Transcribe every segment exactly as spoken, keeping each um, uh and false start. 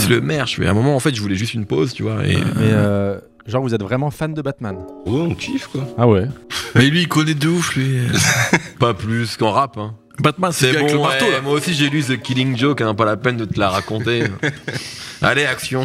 le maire. Je fais, à un moment, en fait, je voulais juste une pause, tu vois. Et... Mais euh, genre, vous êtes vraiment fan de Batman? Ouais, on kiffe quoi. Ah ouais. Mais lui, il connaît de ouf, lui. Pas plus qu'en rap, hein. Batman, c'est, C'est avec bon, le marteau, ouais, là. moi aussi j'ai lu The Killing Joke, hein, pas la peine de te la raconter. Allez, action.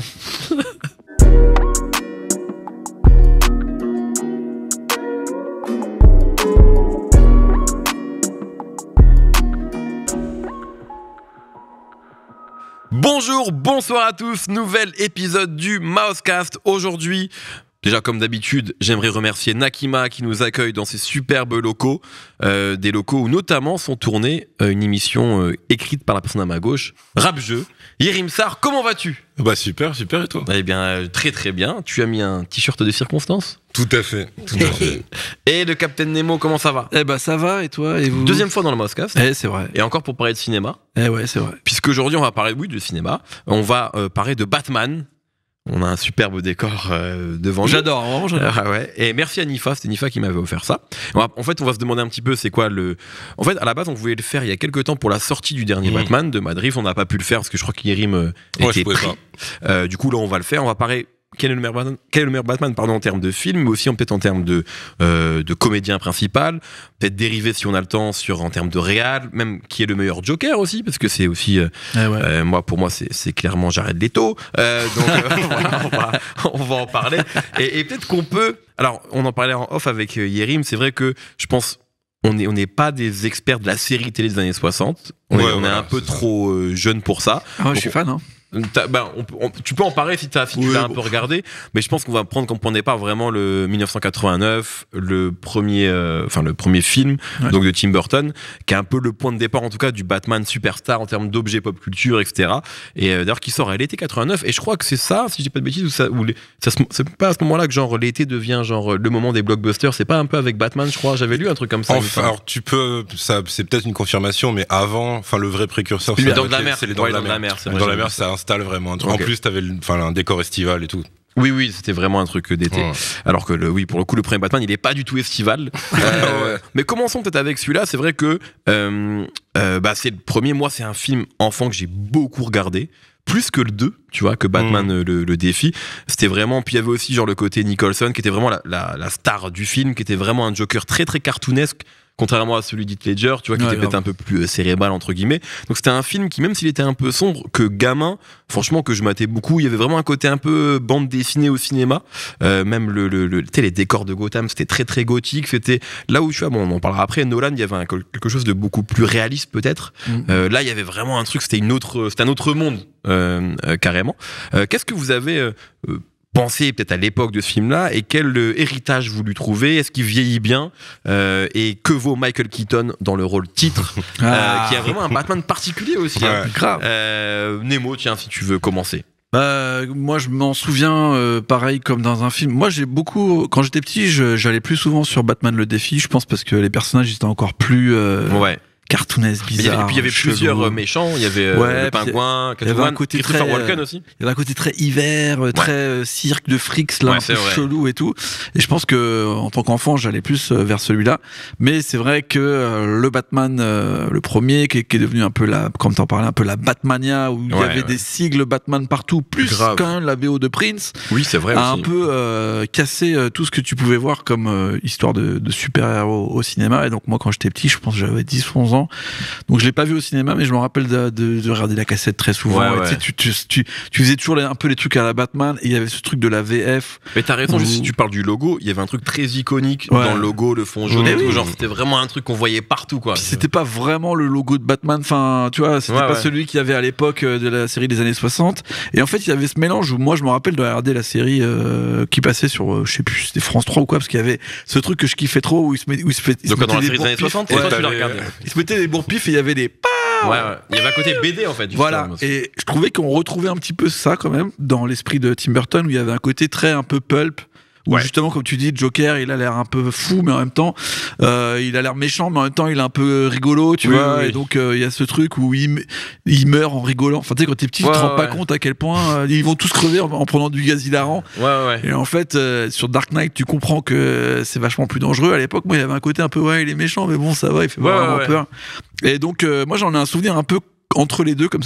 Bonjour, bonsoir à tous, nouvel épisode du Mousecast. Aujourd'hui, déjà comme d'habitude, j'aimerais remercier Nakima qui nous accueille dans ses superbes locaux, euh, des locaux où notamment sont tournées euh, une émission euh, écrite par la personne à ma gauche, Rap Jeu. Yerim Sar, comment vas-tu? Bah super, super et toi? Eh bien, euh, très très bien. Tu as mis un t-shirt de circonstance? Tout à fait, tout à fait. Et le Captain Nemo, comment ça va? Eh bah, ça va, et toi, et vous? Deuxième fois dans le Mousecast. Eh, c'est vrai. Et encore pour parler de cinéma. Eh ouais, c'est vrai. Puisqu'aujourd'hui on va parler, oui, de cinéma. On va euh, parler de Batman. On a un superbe décor euh, devant nous. J'adore, vraiment, j'adore. Ah ouais. Et merci à Nifa, c'était Nifa qui m'avait offert ça. On va- en fait, on va se demander un petit peu c'est quoi le. En fait, à la base, on voulait le faire il y a quelques temps pour la sortie du dernier Mmh. Batman de Madriff. On n'a pas pu le faire parce que je crois qu'Yerim euh, Ouais, était je pouvais pris. pas. Euh, du coup, là, on va le faire. On va parler. Quel est le meilleur Batman, quel est le meilleur Batman pardon, en termes de film, mais aussi en- peut-être en termes de, euh, de comédien principal, peut-être dérivé si on a le temps sur en termes de réal, même qui est le meilleur Joker aussi, parce que c'est aussi euh, Eh ouais. euh, moi, pour moi, c'est, c'est clairement Jared Leto. Euh, donc, euh, voilà, on, va, on va en parler. Et, et peut-être qu'on peut. Alors, on en parlait en off avec euh, Yerim. C'est vrai que je pense. On n'est on n'est pas des experts de la série télé des années soixante. On, est, Ouais, on est voilà, un peu c'est ça. trop euh, jeune pour ça. Ah ouais, je suis fan, hein. T'as- ben, on peut- on- tu peux en parler si, t'as, si tu Oui, l'as un bon. peu regardé, mais je pense qu'on va prendre comme point de départ vraiment le dix-neuf cent quatre-vingt-neuf, le premier, euh, enfin le premier film, Ouais. donc de Tim Burton, qui est un peu le point de départ en tout cas du Batman superstar en termes d'objets pop culture, et cetera. Et euh, d'ailleurs qui sort à l'été quatre-vingt-neuf, et je crois que c'est ça, si je dis pas de bêtises, où ça, où les- ça se- c'est pas à ce moment-là que genre l'été devient genre le moment des blockbusters. C'est pas un peu avec Batman, je crois. J'avais lu un truc comme ça. il me Enfin, semble. alors tu peux, ça, c'est peut-être une confirmation, mais avant, enfin le vrai précurseur, Les c'est Dents de la avec Mer. c'est les dents Ouais, de la les Dents de la mer. Mer, c'est Les vrai, dents de la j'avais mer, vu ça installe vraiment un truc. Ok. En plus, t'avais, le- enfin un décor estival et tout. Oui, oui, c'était vraiment un truc d'été. Ouais. Alors que le, oui, pour le coup, le premier Batman, il est pas du tout estival. Euh, Ouais. Mais commençons peut-être avec celui-là. C'est vrai que euh, euh, bah, c'est le premier. Moi, c'est un film enfant que j'ai beaucoup regardé. Plus que le deux, tu vois, que Batman Mm. euh, le, le défi. C'était vraiment. Puis il y avait aussi genre le côté Nicholson, qui était vraiment la, la, la star du film, qui était vraiment un Joker très très cartoonesque. Contrairement à celui d'Heath Ledger, tu vois, qui Ouais, était peut-être grave. un peu plus euh, cérébral, entre guillemets. Donc c'était un film qui, même s'il était un peu sombre, que gamin, franchement, que je matais beaucoup, il y avait vraiment un côté un peu bande dessinée au cinéma. Euh, même le, le, le- tu sais, les décors de Gotham, c'était très très gothique. C'était là où, tu vois, bon, on en parlera après, Nolan, il y avait un- quelque chose de beaucoup plus réaliste, peut-être. Mm. Euh, là, il y avait vraiment un truc, c'était une autre, c'était un autre monde, euh, euh, carrément. Euh, qu'est-ce que vous avez euh, euh, pensé peut-être à l'époque de ce film-là, et quel euh, héritage vous lui trouvez? Est-ce qu'il vieillit bien? Euh, et que vaut Michael Keaton dans le rôle titre, Ah. euh, qui a vraiment un Batman particulier aussi, hein. Ouais. Grave. Euh, Nemo, tiens, si tu veux commencer. Bah, moi, je m'en souviens, euh, pareil comme dans un film. Moi, j'ai beaucoup. Quand j'étais petit, je- j'allais plus souvent sur Batman le défi. Je pense parce que les personnages étaient encore plus euh, Ouais. cartoonesques, Il y avait, bizarres. puis il y avait chelous. plusieurs euh, méchants. Il y avait euh, Ouais, le puis pingouin, il y avait un Catwoman, côté Christopher très, Walken euh, aussi. Il y avait un côté très hiver, euh, très euh, cirque de frics, là, Ouais, un c'est peu vrai. chelou et tout. Et je pense que en tant qu'enfant, j'allais plus euh, vers celui-là. Mais c'est vrai que euh, le Batman, euh, le premier, qui est, qui est devenu un peu la, comme t'en parlais, un peu la Batmania, où il y Ouais, avait ouais. des sigles Batman partout, plus Grave. quand même la V O de Prince, Oui, c'est vrai a un aussi. peu euh, cassé euh, tout ce que tu pouvais voir comme euh, histoire de, de super-héros au cinéma. Et donc moi, quand j'étais petit, je pense que j'avais dix onze ans. Donc je l'ai pas vu au cinéma, mais je me rappelle de, de, de regarder la cassette très souvent. Ouais, Et ouais. tu sais, Tu, tu, tu, tu faisais toujours les- un peu les trucs à la Batman, et il y avait ce truc de la V F. Mais t'as raison, juste Ouh. si tu parles du logo, il y avait un truc très iconique Ouais. dans le logo, le fond jaune Mais et tout. oui. Genre, c'était vraiment un truc qu'on voyait partout, quoi. Puis c'était pas vraiment le logo de Batman, enfin, tu vois, c'était Ouais, pas ouais. celui qu'il y avait à l'époque euh, de la série des années soixante. Et en fait, il y avait ce mélange où moi, je me rappelle de regarder la série euh, qui passait sur, euh, je sais plus, c'était France trois ou quoi, parce qu'il y avait ce truc que je kiffais trop où il se, met, où il se, fait, il se Donc, dans la mettait série des années bourre-pifs. soixante, Ouais, toi, tu l'as t'avais- regardé. il se mettait des bourre-pifs et il y avait des Ouais, ouais. Il y avait un côté B D, en fait. Voilà, justement. et je trouvais qu'on retrouvait un petit peu ça quand même dans l'esprit de Tim Burton, où il y avait un côté très un peu pulp, où Ouais. justement, comme tu dis, Joker, il a l'air un peu fou, mais en même temps, euh, il a l'air méchant, mais en même temps, il est un peu rigolo, tu Oui, vois. oui, oui. Et donc, euh, il y a ce truc où il, me- il meurt en rigolant. Enfin, tu sais, quand t'es petit, Ouais, tu te rends ouais, pas ouais. compte à quel point euh, ils vont tous crever en, en prenant du gaz hilarant. Ouais, ouais. Et en fait, euh, sur Dark Knight, tu comprends que c'est vachement plus dangereux. À l'époque, moi, il y avait un côté un peu, ouais, il est méchant, mais bon, ça va, il fait Ouais, vraiment ouais, ouais. peur. Et donc, euh, moi, j'en ai un souvenir un peu entre les deux, comme ça.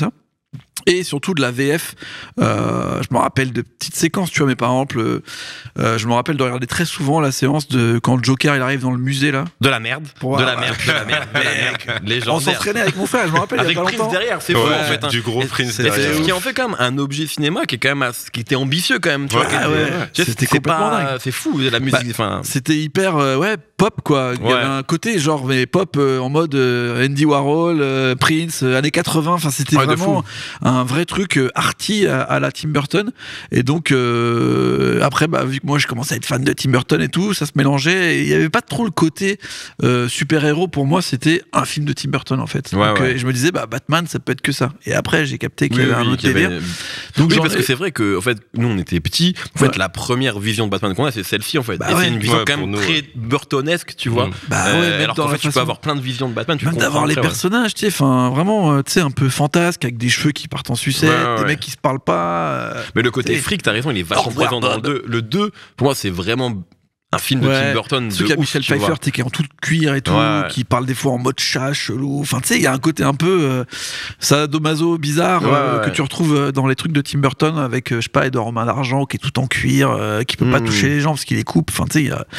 Et surtout de la V F, euh, je me rappelle de petites séquences, tu vois, mais par exemple, euh, je me rappelle de regarder très souvent la séance de quand le Joker il arrive dans le musée là. De la merde. Pour de voir- la merde, de la merde. Mec, On légendaire. s'entraînait avec mon frère, je me rappelle Avec il y a pas Prince longtemps. derrière, c'est Ouais, fou en fait. hein. du gros Et- Prince et derrière. c'est ce qui en fait quand même un objet cinéma qui est quand même assez- qui était ambitieux quand même. Tu Ouais, vois, qui ah était- ouais, tu sais, c'était c'est complètement pas- dingue. C'est fou la musique. Bah, Enfin, C'était hyper euh, ouais pop quoi. Il y Ouais. avait un côté genre mais pop euh, en mode euh, Andy Warhol, euh, Prince, euh, années quatre-vingts. Enfin c'était Ouais, de vraiment un vrai truc euh, arty à, à la Tim Burton. Et donc euh, après bah vu que moi je commençais à être fan de Tim Burton et tout, ça se mélangeait. Et il y avait pas trop le côté euh, super héros pour moi. C'était un film de Tim Burton en fait. Ouais, donc ouais. euh, je me disais bah Batman ça peut être que ça. Et après j'ai capté qu'il y oui, avait un oui, autre qu'il y avait- délire. Donc oui, j'en parce ai- que c'est vrai que en fait, nous on était petits. En fait, Ouais. la première vision de Batman qu'on a, c'est celle-ci en fait. Bah et ouais. c'est une vision Ouais, quand pour même nous, très ouais. burtonesque, tu vois. Mm. Bah ouais, Euh, même alors dans qu'en la fait, tu peux façon- avoir plein de visions de Batman. Tu Même comprends d'avoir les après, ouais. personnages, tu sais, enfin vraiment, euh, tu sais, un peu fantasque avec des cheveux qui partent en sucette, Ouais, ouais, des ouais. mecs qui se parlent pas. euh, Mais le côté t'sais, fric, t'as raison, il est vachement Au revoir, présent dans le Bob. deux. Le deux, pour moi, c'est vraiment un film de Ouais. Tim Burton. Ceux de qui a ouf, Michel tu vois. Pfeiffer, tu sais, qui est en tout cuir et tout, Ouais. qui parle des fois en mode chat, chelou. Enfin, tu sais, il y a un côté un peu euh, sadomaso bizarre Ouais, euh, ouais. que tu retrouves euh, dans les trucs de Tim Burton avec, euh, je sais pas, Edouard Main d'Argent qui est tout en cuir, euh, qui peut pas Mhm. toucher les gens parce qu'il les coupe. Enfin, tu sais, il y a...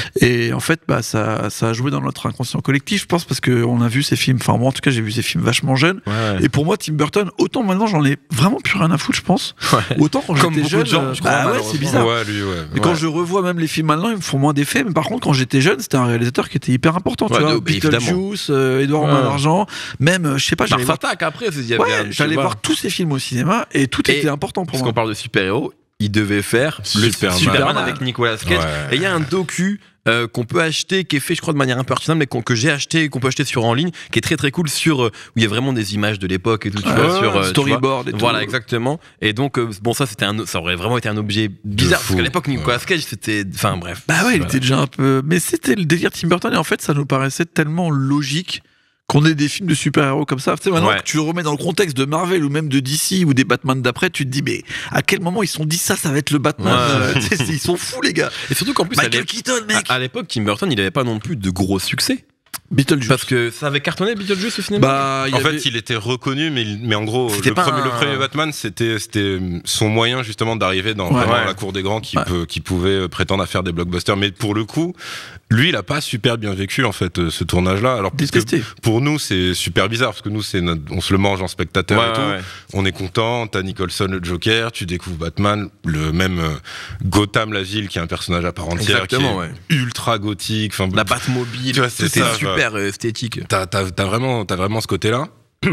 Et en fait, bah, ça, ça a joué dans notre inconscient collectif, je pense, parce qu'on a vu ces films, enfin, moi en tout cas, j'ai vu ces films vachement jeunes. Ouais, ouais. Et pour moi, Tim Burton, autant maintenant j'en ai vraiment plus rien à foutre, je pense. Ouais. Autant quand Comme j'étais beaucoup jeune, de gens, euh, je crois, bah ouais, malheureusement. c'est bizarre. Ouais, lui, ouais. Mais quand Ouais. je revois même les films maintenant, ils me font moins d'effets. Mais par contre, quand j'étais jeune, c'était un réalisateur qui était hyper important. Ouais, tu vois, de- évidemment. Beetlejuice, euh, Edouard Ouais. Main d'Argent, même, euh, je sais pas, j'allais Mars voir, Attack après, il y avait ouais, un- tu j'allais vois. voir tous ces films au cinéma et tout Et était important pour Puisqu'on moi. parle de super-héros, il devait faire le Superman. Superman avec Nicolas Cage. Ouais. Et il y a un docu euh, qu'on peut acheter, qui est fait, je crois, de manière un peu artisanale, mais qu'on- que j'ai acheté, qu'on peut acheter sur en ligne, qui est très très cool, sur euh, où il y a vraiment des images de l'époque et tout, tu Ouais, vois, sur euh, tu storyboard et vois. tout. Voilà, exactement. Et donc, euh, bon, ça, c'était un, ça aurait vraiment été un objet bizarre, parce fou. qu'à l'époque, Nicolas Ouais. Cage, c'était, enfin, bref. Bah ouais, il était déjà un peu. Mais c'était le délire Tim Burton et en fait, ça nous paraissait tellement logique qu'on ait des films de super-héros comme ça. Tu sais, maintenant Ouais. que tu le remets dans le contexte de Marvel ou même de D C ou des Batman d'après, tu te dis, mais à quel moment ils se sont dit ça, ça va être le Batman Ouais. euh, tu sais, ils sont fous, les gars. Et surtout qu'en plus, à Michael l'ép- Keaton, mec. à à l'époque, Tim Burton, il avait pas non plus de gros succès. Beetlejuice. Parce que ça avait cartonné Beetlejuice au cinéma. Bah, il y En avait- fait, il était reconnu, mais, il- mais en gros, C'était le pas premier, un- le premier Batman, c'était c'était son moyen justement d'arriver dans Ouais. vraiment Ouais. la cour des grands qui, Ouais. peut, qui pouvait prétendre à faire des blockbusters. Mais pour le coup, lui, il a pas super bien vécu en fait euh, ce tournage-là. Alors parce que détesté. pour nous, c'est super bizarre parce que nous, c'est notre- on se le mange en spectateur Ouais, et tout. ouais, ouais. On est content. T'as Nicholson le Joker, tu découvres Batman, le même euh, Gotham la ville qui est un personnage à part entière, Exactement, qui est ouais. ultra gothique. Enfin, La Batmobile, Tu vois, c'est c'était ça, super euh, esthétique. T'as, t'as, t'as vraiment, t'as vraiment ce côté-là.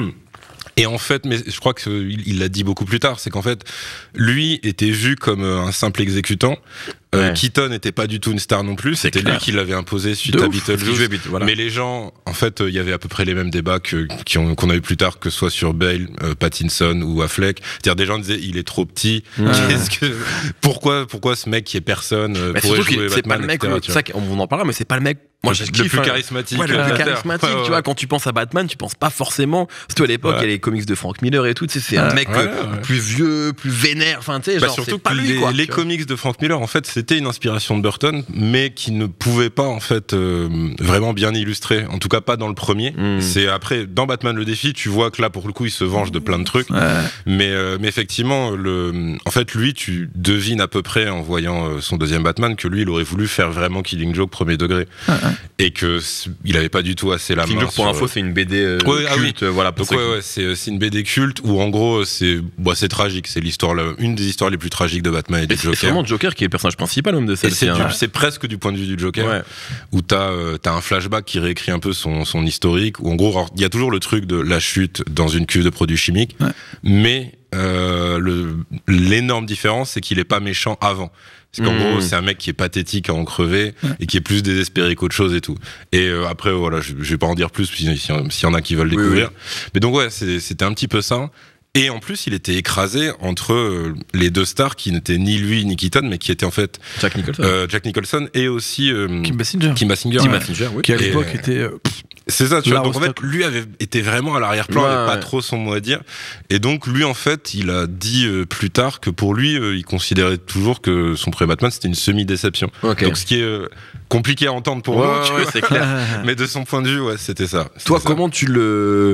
Et en fait, mais je crois qu'il il l'a dit beaucoup plus tard, c'est qu'en fait, lui était vu comme euh, un simple exécutant. Euh, Ouais. Keaton n'était pas du tout une star non plus. C'est C'était clair. lui qui l'avait imposé suite De à ouf. Beetlejuice. Jouait Beat- voilà. Mais les gens, en fait, euh, il y avait à peu près les mêmes débats que, qui ont, qu'on a eu plus tard, que ce soit sur Bale, euh, Pattinson ou Affleck. C'est-à-dire des gens disaient, il est trop petit. Ouais. Qu'est-ce que, pourquoi, pourquoi ce mec qui est personne euh, Mais pourrait surtout jouer que c'est pas Batman, le mec, et cetera, le- tu c'est vois. ça qu'on en parlera, mais c'est pas le mec. Moi, je le kiffe, plus hein. charismatique. Ouais, le euh, plus de la Terre. charismatique, Ouais, ouais, tu vois, quand tu penses à Batman, tu penses pas forcément. Surtout à l'époque, il Ouais. y a les comics de Frank Miller et tout, tu sais, c'est un Ouais. mec Ouais, euh, ouais. plus vieux, plus vénère, enfin, tu sais, Bah, genre, surtout c'est pas que lui, les, quoi. les tu vois. comics de Frank Miller, en fait, c'était une inspiration de Burton, mais qui ne pouvait pas, en fait, euh, vraiment bien illustrer. En tout cas, pas dans le premier. Mm. C'est après, dans Batman le défi, tu vois que là, pour le coup, il se venge de plein de trucs. Ouais. Mais, euh, mais effectivement, le, en fait, lui, tu devines à peu près, en voyant euh, son deuxième Batman, que lui, il aurait voulu faire vraiment Killing Joke premier degré. Ouais, ouais. Et que c- il avait pas du tout assez la King main. Joke, pour sur- info, c'est une B D euh, Ouais, ah oui. culte, euh, voilà, pour Donc ceux ouais, qui- ouais, c'est c'est une B D culte où en gros c'est bah, c'est tragique, c'est l'histoire la- une des histoires les plus tragiques de Batman et du Et c'est c'est Joker. vraiment Joker qui est le personnage principal, même de Et celle-ci. c'est du- hein. c'est presque du point de vue du Joker Ouais. où t'as euh, t'as un flashback qui réécrit un peu son son historique où en gros alors, il y a toujours le truc de la chute dans une cuve de produits chimiques, Ouais. mais euh, le l'énorme différence c'est qu'il est pas méchant avant. Parce qu'en Mmh. gros, c'est un mec qui est pathétique à en crever Ouais. et qui est plus désespéré qu'autre chose et tout. Et euh, après, voilà, je, je vais pas en dire plus s'il si, s'il y en a qui veulent Oui, découvrir. Mais donc ouais, c'est- c'était un petit peu ça. Et en plus, il était écrasé entre euh, les deux stars qui n'étaient ni lui ni Keaton, mais qui étaient en fait Jack Nicholson. euh, Jack Nicholson et aussi euh, Kim Basinger. Kim Basinger. Tim Ouais. Basinger, oui. Qui à Et, l'époque euh, était. euh, pff, C'est ça, tu vois. Là, Donc en au fait, stock. lui avait été vraiment à l'arrière-plan, Ouais, avait pas ouais. trop son mot à dire. Et donc lui, en fait, il a dit euh, plus tard que pour lui, euh, il considérait toujours que son premier Batman c'était une semi-déception. Ok. Donc ce qui est euh, compliqué à entendre pour Ouais, nous, ouais, tu ouais, vois. c'est clair. Mais de son point de vue, ouais, c'était ça. C'était Toi, ça. comment tu le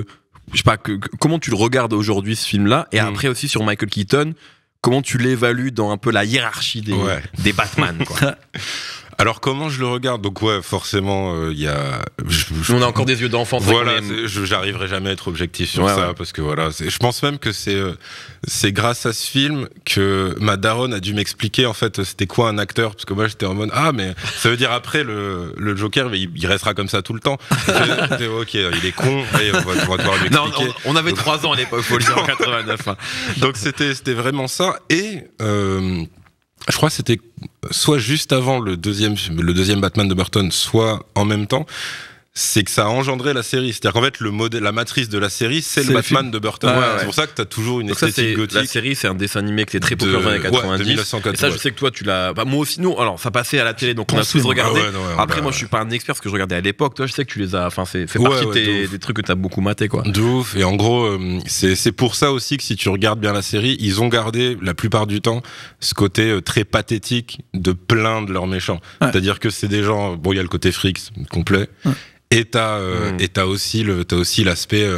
je sais pas, que, que- comment tu le regardes aujourd'hui ce film-là, et Mm. après aussi sur Michael Keaton, comment tu l'évalues dans un peu la hiérarchie des, Ouais. des Batman, quoi. Alors comment je le regarde? Donc ouais, forcément, il y a. je- je- On a encore des yeux d'enfant. c'est vrai Voilà, qu'on est- c'est- je- j'arriverai jamais à être objectif sur Ouais, ça ouais. parce que voilà, c'est- je pense même que c'est euh, c'est grâce à ce film que ma daronne a dû m'expliquer en fait c'était quoi un acteur, parce que moi j'étais en mode ah mais ça veut dire après le, le Joker il, il restera comme ça tout le temps. J'étais, ok, il est con, et on va, on va devoir lui Non, expliquer. on, on avait trois ans à l'époque, faut le dire, en quatre-vingt-neuf. hein. Donc c'était c'était vraiment ça, et euh, je crois que c'était soit juste avant le deuxième le deuxième Batman de Burton, soit en même temps. C'est que ça a engendré la série. C'est-à-dire qu'en fait, le modèle, la matrice de la série, c'est le C'est le Batman film. de Burton. Ouais, ouais. C'est pour ça que t'as toujours une Donc ça, esthétique c'est gothique. la série, c'est un dessin animé qui est très de- populaire dans les années ouais, quatre-vingt-dix. de mille neuf cent quatre, Et ça, je ouais. sais que toi, tu l'as. Bah, moi aussi, non. Alors, ça passait à la télé, donc on a Pensez, tous regardé. Ah ouais, non, ouais, on Après, l'a- moi, je suis pas un expert parce que je regardais à l'époque. Toi, je sais que tu les as. Enfin, c'est fait Ouais, partie ouais, de de tes- ouf. des trucs que t'as beaucoup maté, quoi. De ouf. Et en gros, euh, c'est c'est pour ça aussi que si tu regardes bien la série, ils ont gardé la plupart du temps ce côté euh, très pathétique de plaindre leurs méchants. Ouais. C'est-à-dire que c'est des gens. Bon, il y a le côté frics complet. Ouais. Et t'as euh, Mm. et t'as aussi le t'as aussi l'aspect. euh,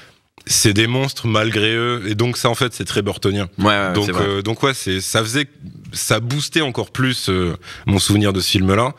c'est des monstres malgré eux. Et donc ça, en fait, c'est très burtonien. Ouais, ouais, Donc, c'est vrai. euh, donc ouais, c'est, ça faisait, ça boostait encore plus euh, mon souvenir de ce film-là.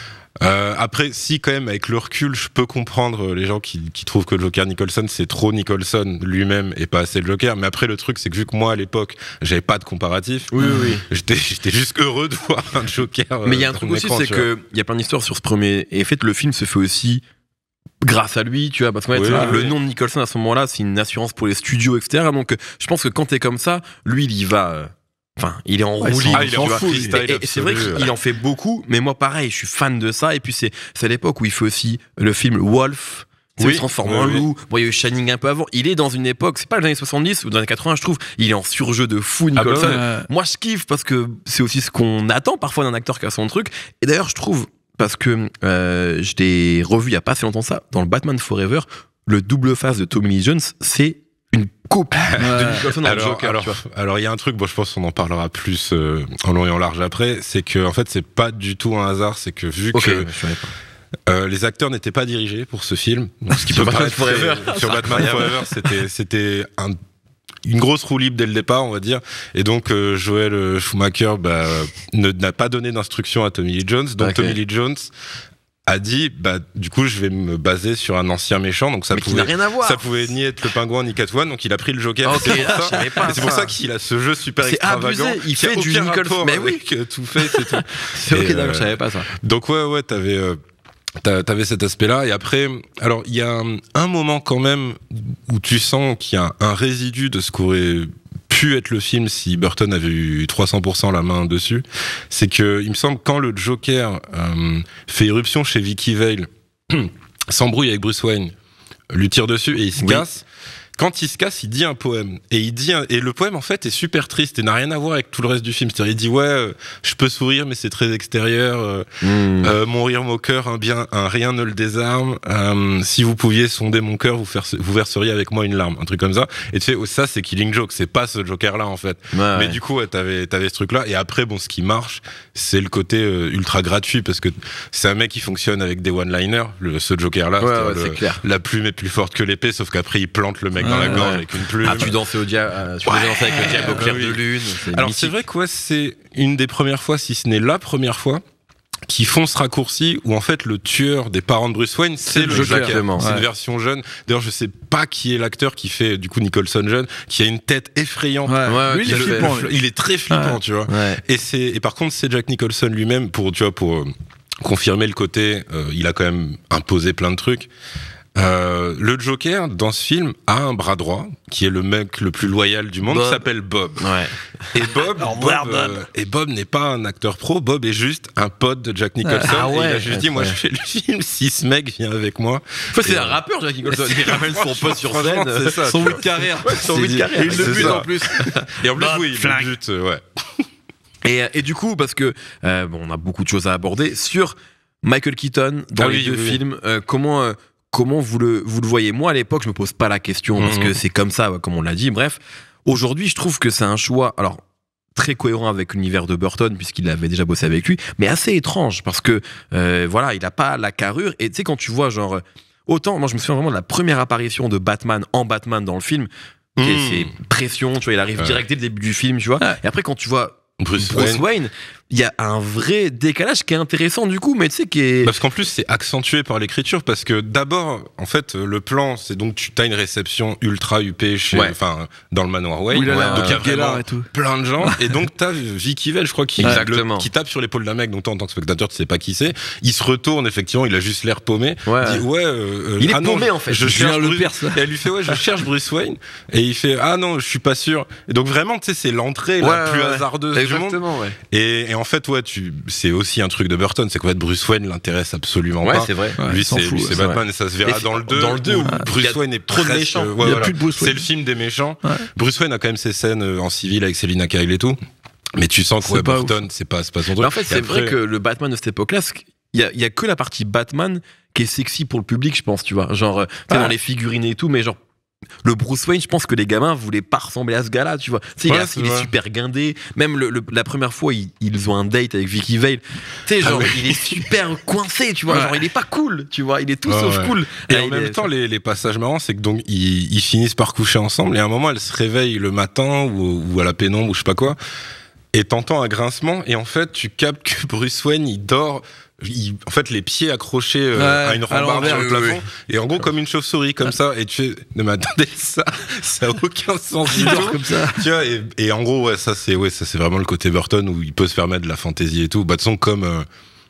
Euh, après, si quand même avec le recul, je peux comprendre les gens qui, qui trouvent que le Joker Nicholson c'est trop Nicholson lui-même et pas assez le Joker. Mais après, le truc c'est que vu que moi à l'époque j'avais pas de comparatif, Oui, oui, oui. j'étais, j'étais juste heureux de voir un Joker. euh, Mais il y a un dans truc mon aussi, écran, c'est tu vois. que il y a plein d'histoires sur ce premier. Et en fait, le film se fait aussi grâce à lui, tu vois, parce qu'en fait, Oui, le oui. nom de Nicholson à ce moment-là, c'est une assurance pour les studios, et cetera. Donc, euh, je pense que quand t'es comme ça, lui, il y va. euh, Enfin, il est en Ouais, roue il s'en- libre, Ah, il est tu en vois. full freestyle Et, et c'est vrai absolu, qu'il en fait beaucoup, mais moi, pareil, je suis fan de ça. Et puis, c'est c'est à l'époque où il fait aussi le film Wolf. Tu sais, Oui, il se transforme oui, en oui. loup. Bon, il y a eu Shining un peu avant. Il est dans une époque, c'est pas les années soixante-dix ou dans les années quatre-vingts, je trouve. Il est en surjeu de fou, Ah bah Nicholson. ouais. Euh, Moi, je kiffe parce que c'est aussi ce qu'on attend parfois d'un acteur qui a son truc. Et d'ailleurs, je trouve, parce que euh, je l'ai revu il y a pas si longtemps ça, dans le Batman Forever, le double face de Tommy Lee Jones, c'est une copie de ouais. Nicholson dans le Alors, Joker. alors, tu vois. alors, il y a un truc, bon, je pense qu'on en parlera plus euh, en long et en large après, c'est que en fait, c'est pas du tout un hasard, c'est que vu Ok, que je savais pas. euh, les acteurs n'étaient pas dirigés pour ce film, donc ce qui Sur peut Batman paraître très- Forever. sur C'est Batman incroyable. Forever, c'était c'était un une grosse roue libre dès le départ, on va dire. Et donc, euh, Joel euh, Schumacher bah, ne, n'a pas donné d'instruction à Tommy Lee Jones. Donc, Ok. Tommy Lee Jones a dit, bah, du coup, je vais me baser sur un ancien méchant. Donc, ça Mais qui n'a pouvait, rien à voir. ça pouvait ni être le pingouin ni Catwoman. Donc, il a pris le Joker. Ok, Et c'est pour ah, ça- je savais pas et c'est pour ça. ça qu'il a ce jeu super C'est extravagant. abusé, il qui a fait du aucun Nicholson. rapport Mais oui. avec, euh, tout fait, c'est tout. C'est ok, Et, d'accord, euh, je savais pas ça. Donc ouais, ouais, t'avais, euh, t'a- t'avais cet aspect-là. Et après, alors il y a un, un moment quand même où tu sens qu'il y a un résidu de ce qu'aurait pu être le film si Burton avait eu trois cents pour cent la main dessus. C'est que, il me semble, quand le Joker euh, fait irruption chez Vicky Vale, s'embrouille avec Bruce Wayne, lui tire dessus et il se Oui. casse. Quand il se casse, il dit un poème. Et il dit un- et le poème, en fait, est super triste et n'a rien à voir avec tout le reste du film. C'est-à-dire, il dit, ouais, euh, je peux sourire, mais c'est très extérieur. euh, Hmm. euh, mon rire moqueur, un bien, un rien ne le désarme. Euh, si vous pouviez sonder mon cœur, vous, faire, vous verseriez avec moi une larme. Un truc comme ça. Et tu sais, oh, ça, c'est Killing Joke. C'est pas ce Joker-là, en fait. Ouais, Mais ouais. du coup, ouais, t'avais, t'avais ce truc-là. Et après, bon, ce qui marche, c'est le côté euh, ultra gratuit parce que c'est un mec qui fonctionne avec des one-liners. Le, ce Joker-là, Ouais, c'est-à-dire ouais, le- c'est clair. la plume est plus forte que l'épée, sauf qu'après, il plante le mec dans la Ouais, gorge ouais. avec une plume. Ah, tu dansais au diable, euh, tu faisais danser avec le diable au clair oui. de lune. C'est Alors, mythique. c'est vrai que ouais, c'est une des premières fois, si ce n'est la première fois, qui font ce raccourci où en fait le tueur des parents de Bruce Wayne c'est le le Joker. Joker. Exactement. C'est Ouais. une version jeune. D'ailleurs, je sais pas qui est l'acteur qui fait du coup Nicholson jeune, qui a une tête effrayante. Ouais. Ouais, Lui, il est qui Le- fait- flippant. le- lui. il est très flippant, Ouais. tu vois. Ouais. Et c'est et par contre c'est Jack Nicholson lui-même pour tu vois pour euh, confirmer le côté. euh, il a quand même imposé plein de trucs. Euh, le Joker dans ce film a un bras droit qui est le mec le plus loyal du monde, Bob. qui s'appelle Bob. Ouais. Et Bob, Au Bob, revoir, euh, Bob. et Bob n'est pas un acteur pro. Bob est juste un pote de Jack Nicholson. Ah et il ouais. a juste dit, moi, je fais le film si ce mec vient avec moi. Enfin, c'est Et, un euh, rappeur, Jack Nicholson. Il ramène son pote sur Franchement, scène. c'est ça, son tu bout vois. de carrière. Son C'est bout de dit. carrière. Et Il c'est le bute ça. en plus. Et en plus, Bob, oui, il flingue. le bute, euh, ouais. Et, et du coup, parce que euh, bon, on a beaucoup de choses à aborder sur Michael Keaton dans Ah les oui, deux oui, oui. films. euh, comment euh, comment vous le vous le voyez? Moi, à l'époque, je me pose pas la question parce Mhm. que c'est comme ça, ouais, comme on l'a dit. Bref, aujourd'hui, je trouve que c'est un choix. Alors. Très cohérent avec l'univers de Burton puisqu'il avait déjà bossé avec lui, mais assez étrange parce que euh, voilà, il a pas la carrure. Et tu sais quand tu vois genre autant, moi je me souviens vraiment de la première apparition de Batman en Batman dans le film. Mmh. Okay, c'est pression, tu vois, il arrive ouais. direct dès le début du film, tu vois. Ouais. Et après, quand tu vois Bruce, Bruce Wayne. Wayne, il y a un vrai décalage qui est intéressant du coup, mais tu sais, qui est. Parce qu'en plus, c'est accentué par l'écriture, parce que d'abord, en fait, le plan, c'est donc tu as une réception ultra huppée chez, Ouais. enfin, dans le manoir Wayne. Où il a Ouais, l'air donc il y a de Gellar vraiment et tout. plein de gens, et donc t'as Vicky Vale, je crois, qui, Exactement. le- qui tape sur l'épaule d'un mec, donc toi, en tant que spectateur, tu sais pas qui c'est. Il se retourne, effectivement, il a juste l'air paumé. Ouais. Il dit, ouais, euh, Il est ah non, paumé, en fait. Je Julien cherche Bruce- Lepers, là. Et elle lui fait, ouais, je cherche Bruce Wayne. Et il fait, ah non, je suis pas sûr. Et donc vraiment, tu sais, c'est l'entrée la Ouais, plus ouais, hasardeuse du monde. Exactement, ouais. Et, et en fait, ouais, tu, c'est aussi un truc de Burton, c'est qu'en fait, Bruce Wayne l'intéresse absolument Ouais, pas. c'est vrai. Ouais, lui, il s'en c'est, fout, lui, ouais, c'est c'est Batman, et ça se verra Et dans le deux. dans le deux, où où il y Bruce a Wayne est trop de presque- méchants. ouais, Il y a voilà. plus de Bruce C'est Wayne. le film des méchants. Ouais. Bruce Wayne a quand même ses scènes euh, en civil avec Selina Kyle et tout. Mais tu sens que C'est ouais, pas Burton, c'est pas, c'est pas son truc. Mais en fait, Et c'est après- vrai que le Batman de cette époque-là, c'est- il y a, il y a que la partie Batman qui est sexy pour le public, je pense, tu vois. Genre, euh, tu sais, Ouais. dans les figurines et tout, mais genre. Le Bruce Wayne, je pense que les gamins voulaient pas ressembler à ce gars-là, tu vois. Tu sais, il, Ouais, est- c'est il est vrai. super guindé. Même le, le- la première fois, ils, ils ont un date avec Vicky Vale. Tu sais, genre, Ah ouais. il est super coincé, tu vois. Ouais. Genre, il est pas cool, tu vois. Il est tout Ouais, sauf ouais. cool. Et Là, en il même est- temps, les, les passages marrants, c'est que donc ils, ils finissent par coucher ensemble, et à un moment, elle se réveille le matin ou, ou à la pénombre ou je sais pas quoi, et t'entends un grincement, et en fait, tu captes que Bruce Wayne, il dort. Il, en fait, les pieds accrochés euh, Ouais, à une à rambarde l'envers, sur le oui, plafond, et en gros comme une chauve-souris comme ça, et tu fais, non mais attendez, ça, ça a aucun sens du Il tout. dort comme ça. Tu vois, et, et en gros, ouais, ça c'est, ouais, ça c'est vraiment le côté Burton où il peut se permettre de la fantaisie et tout. Bah, de son comme euh,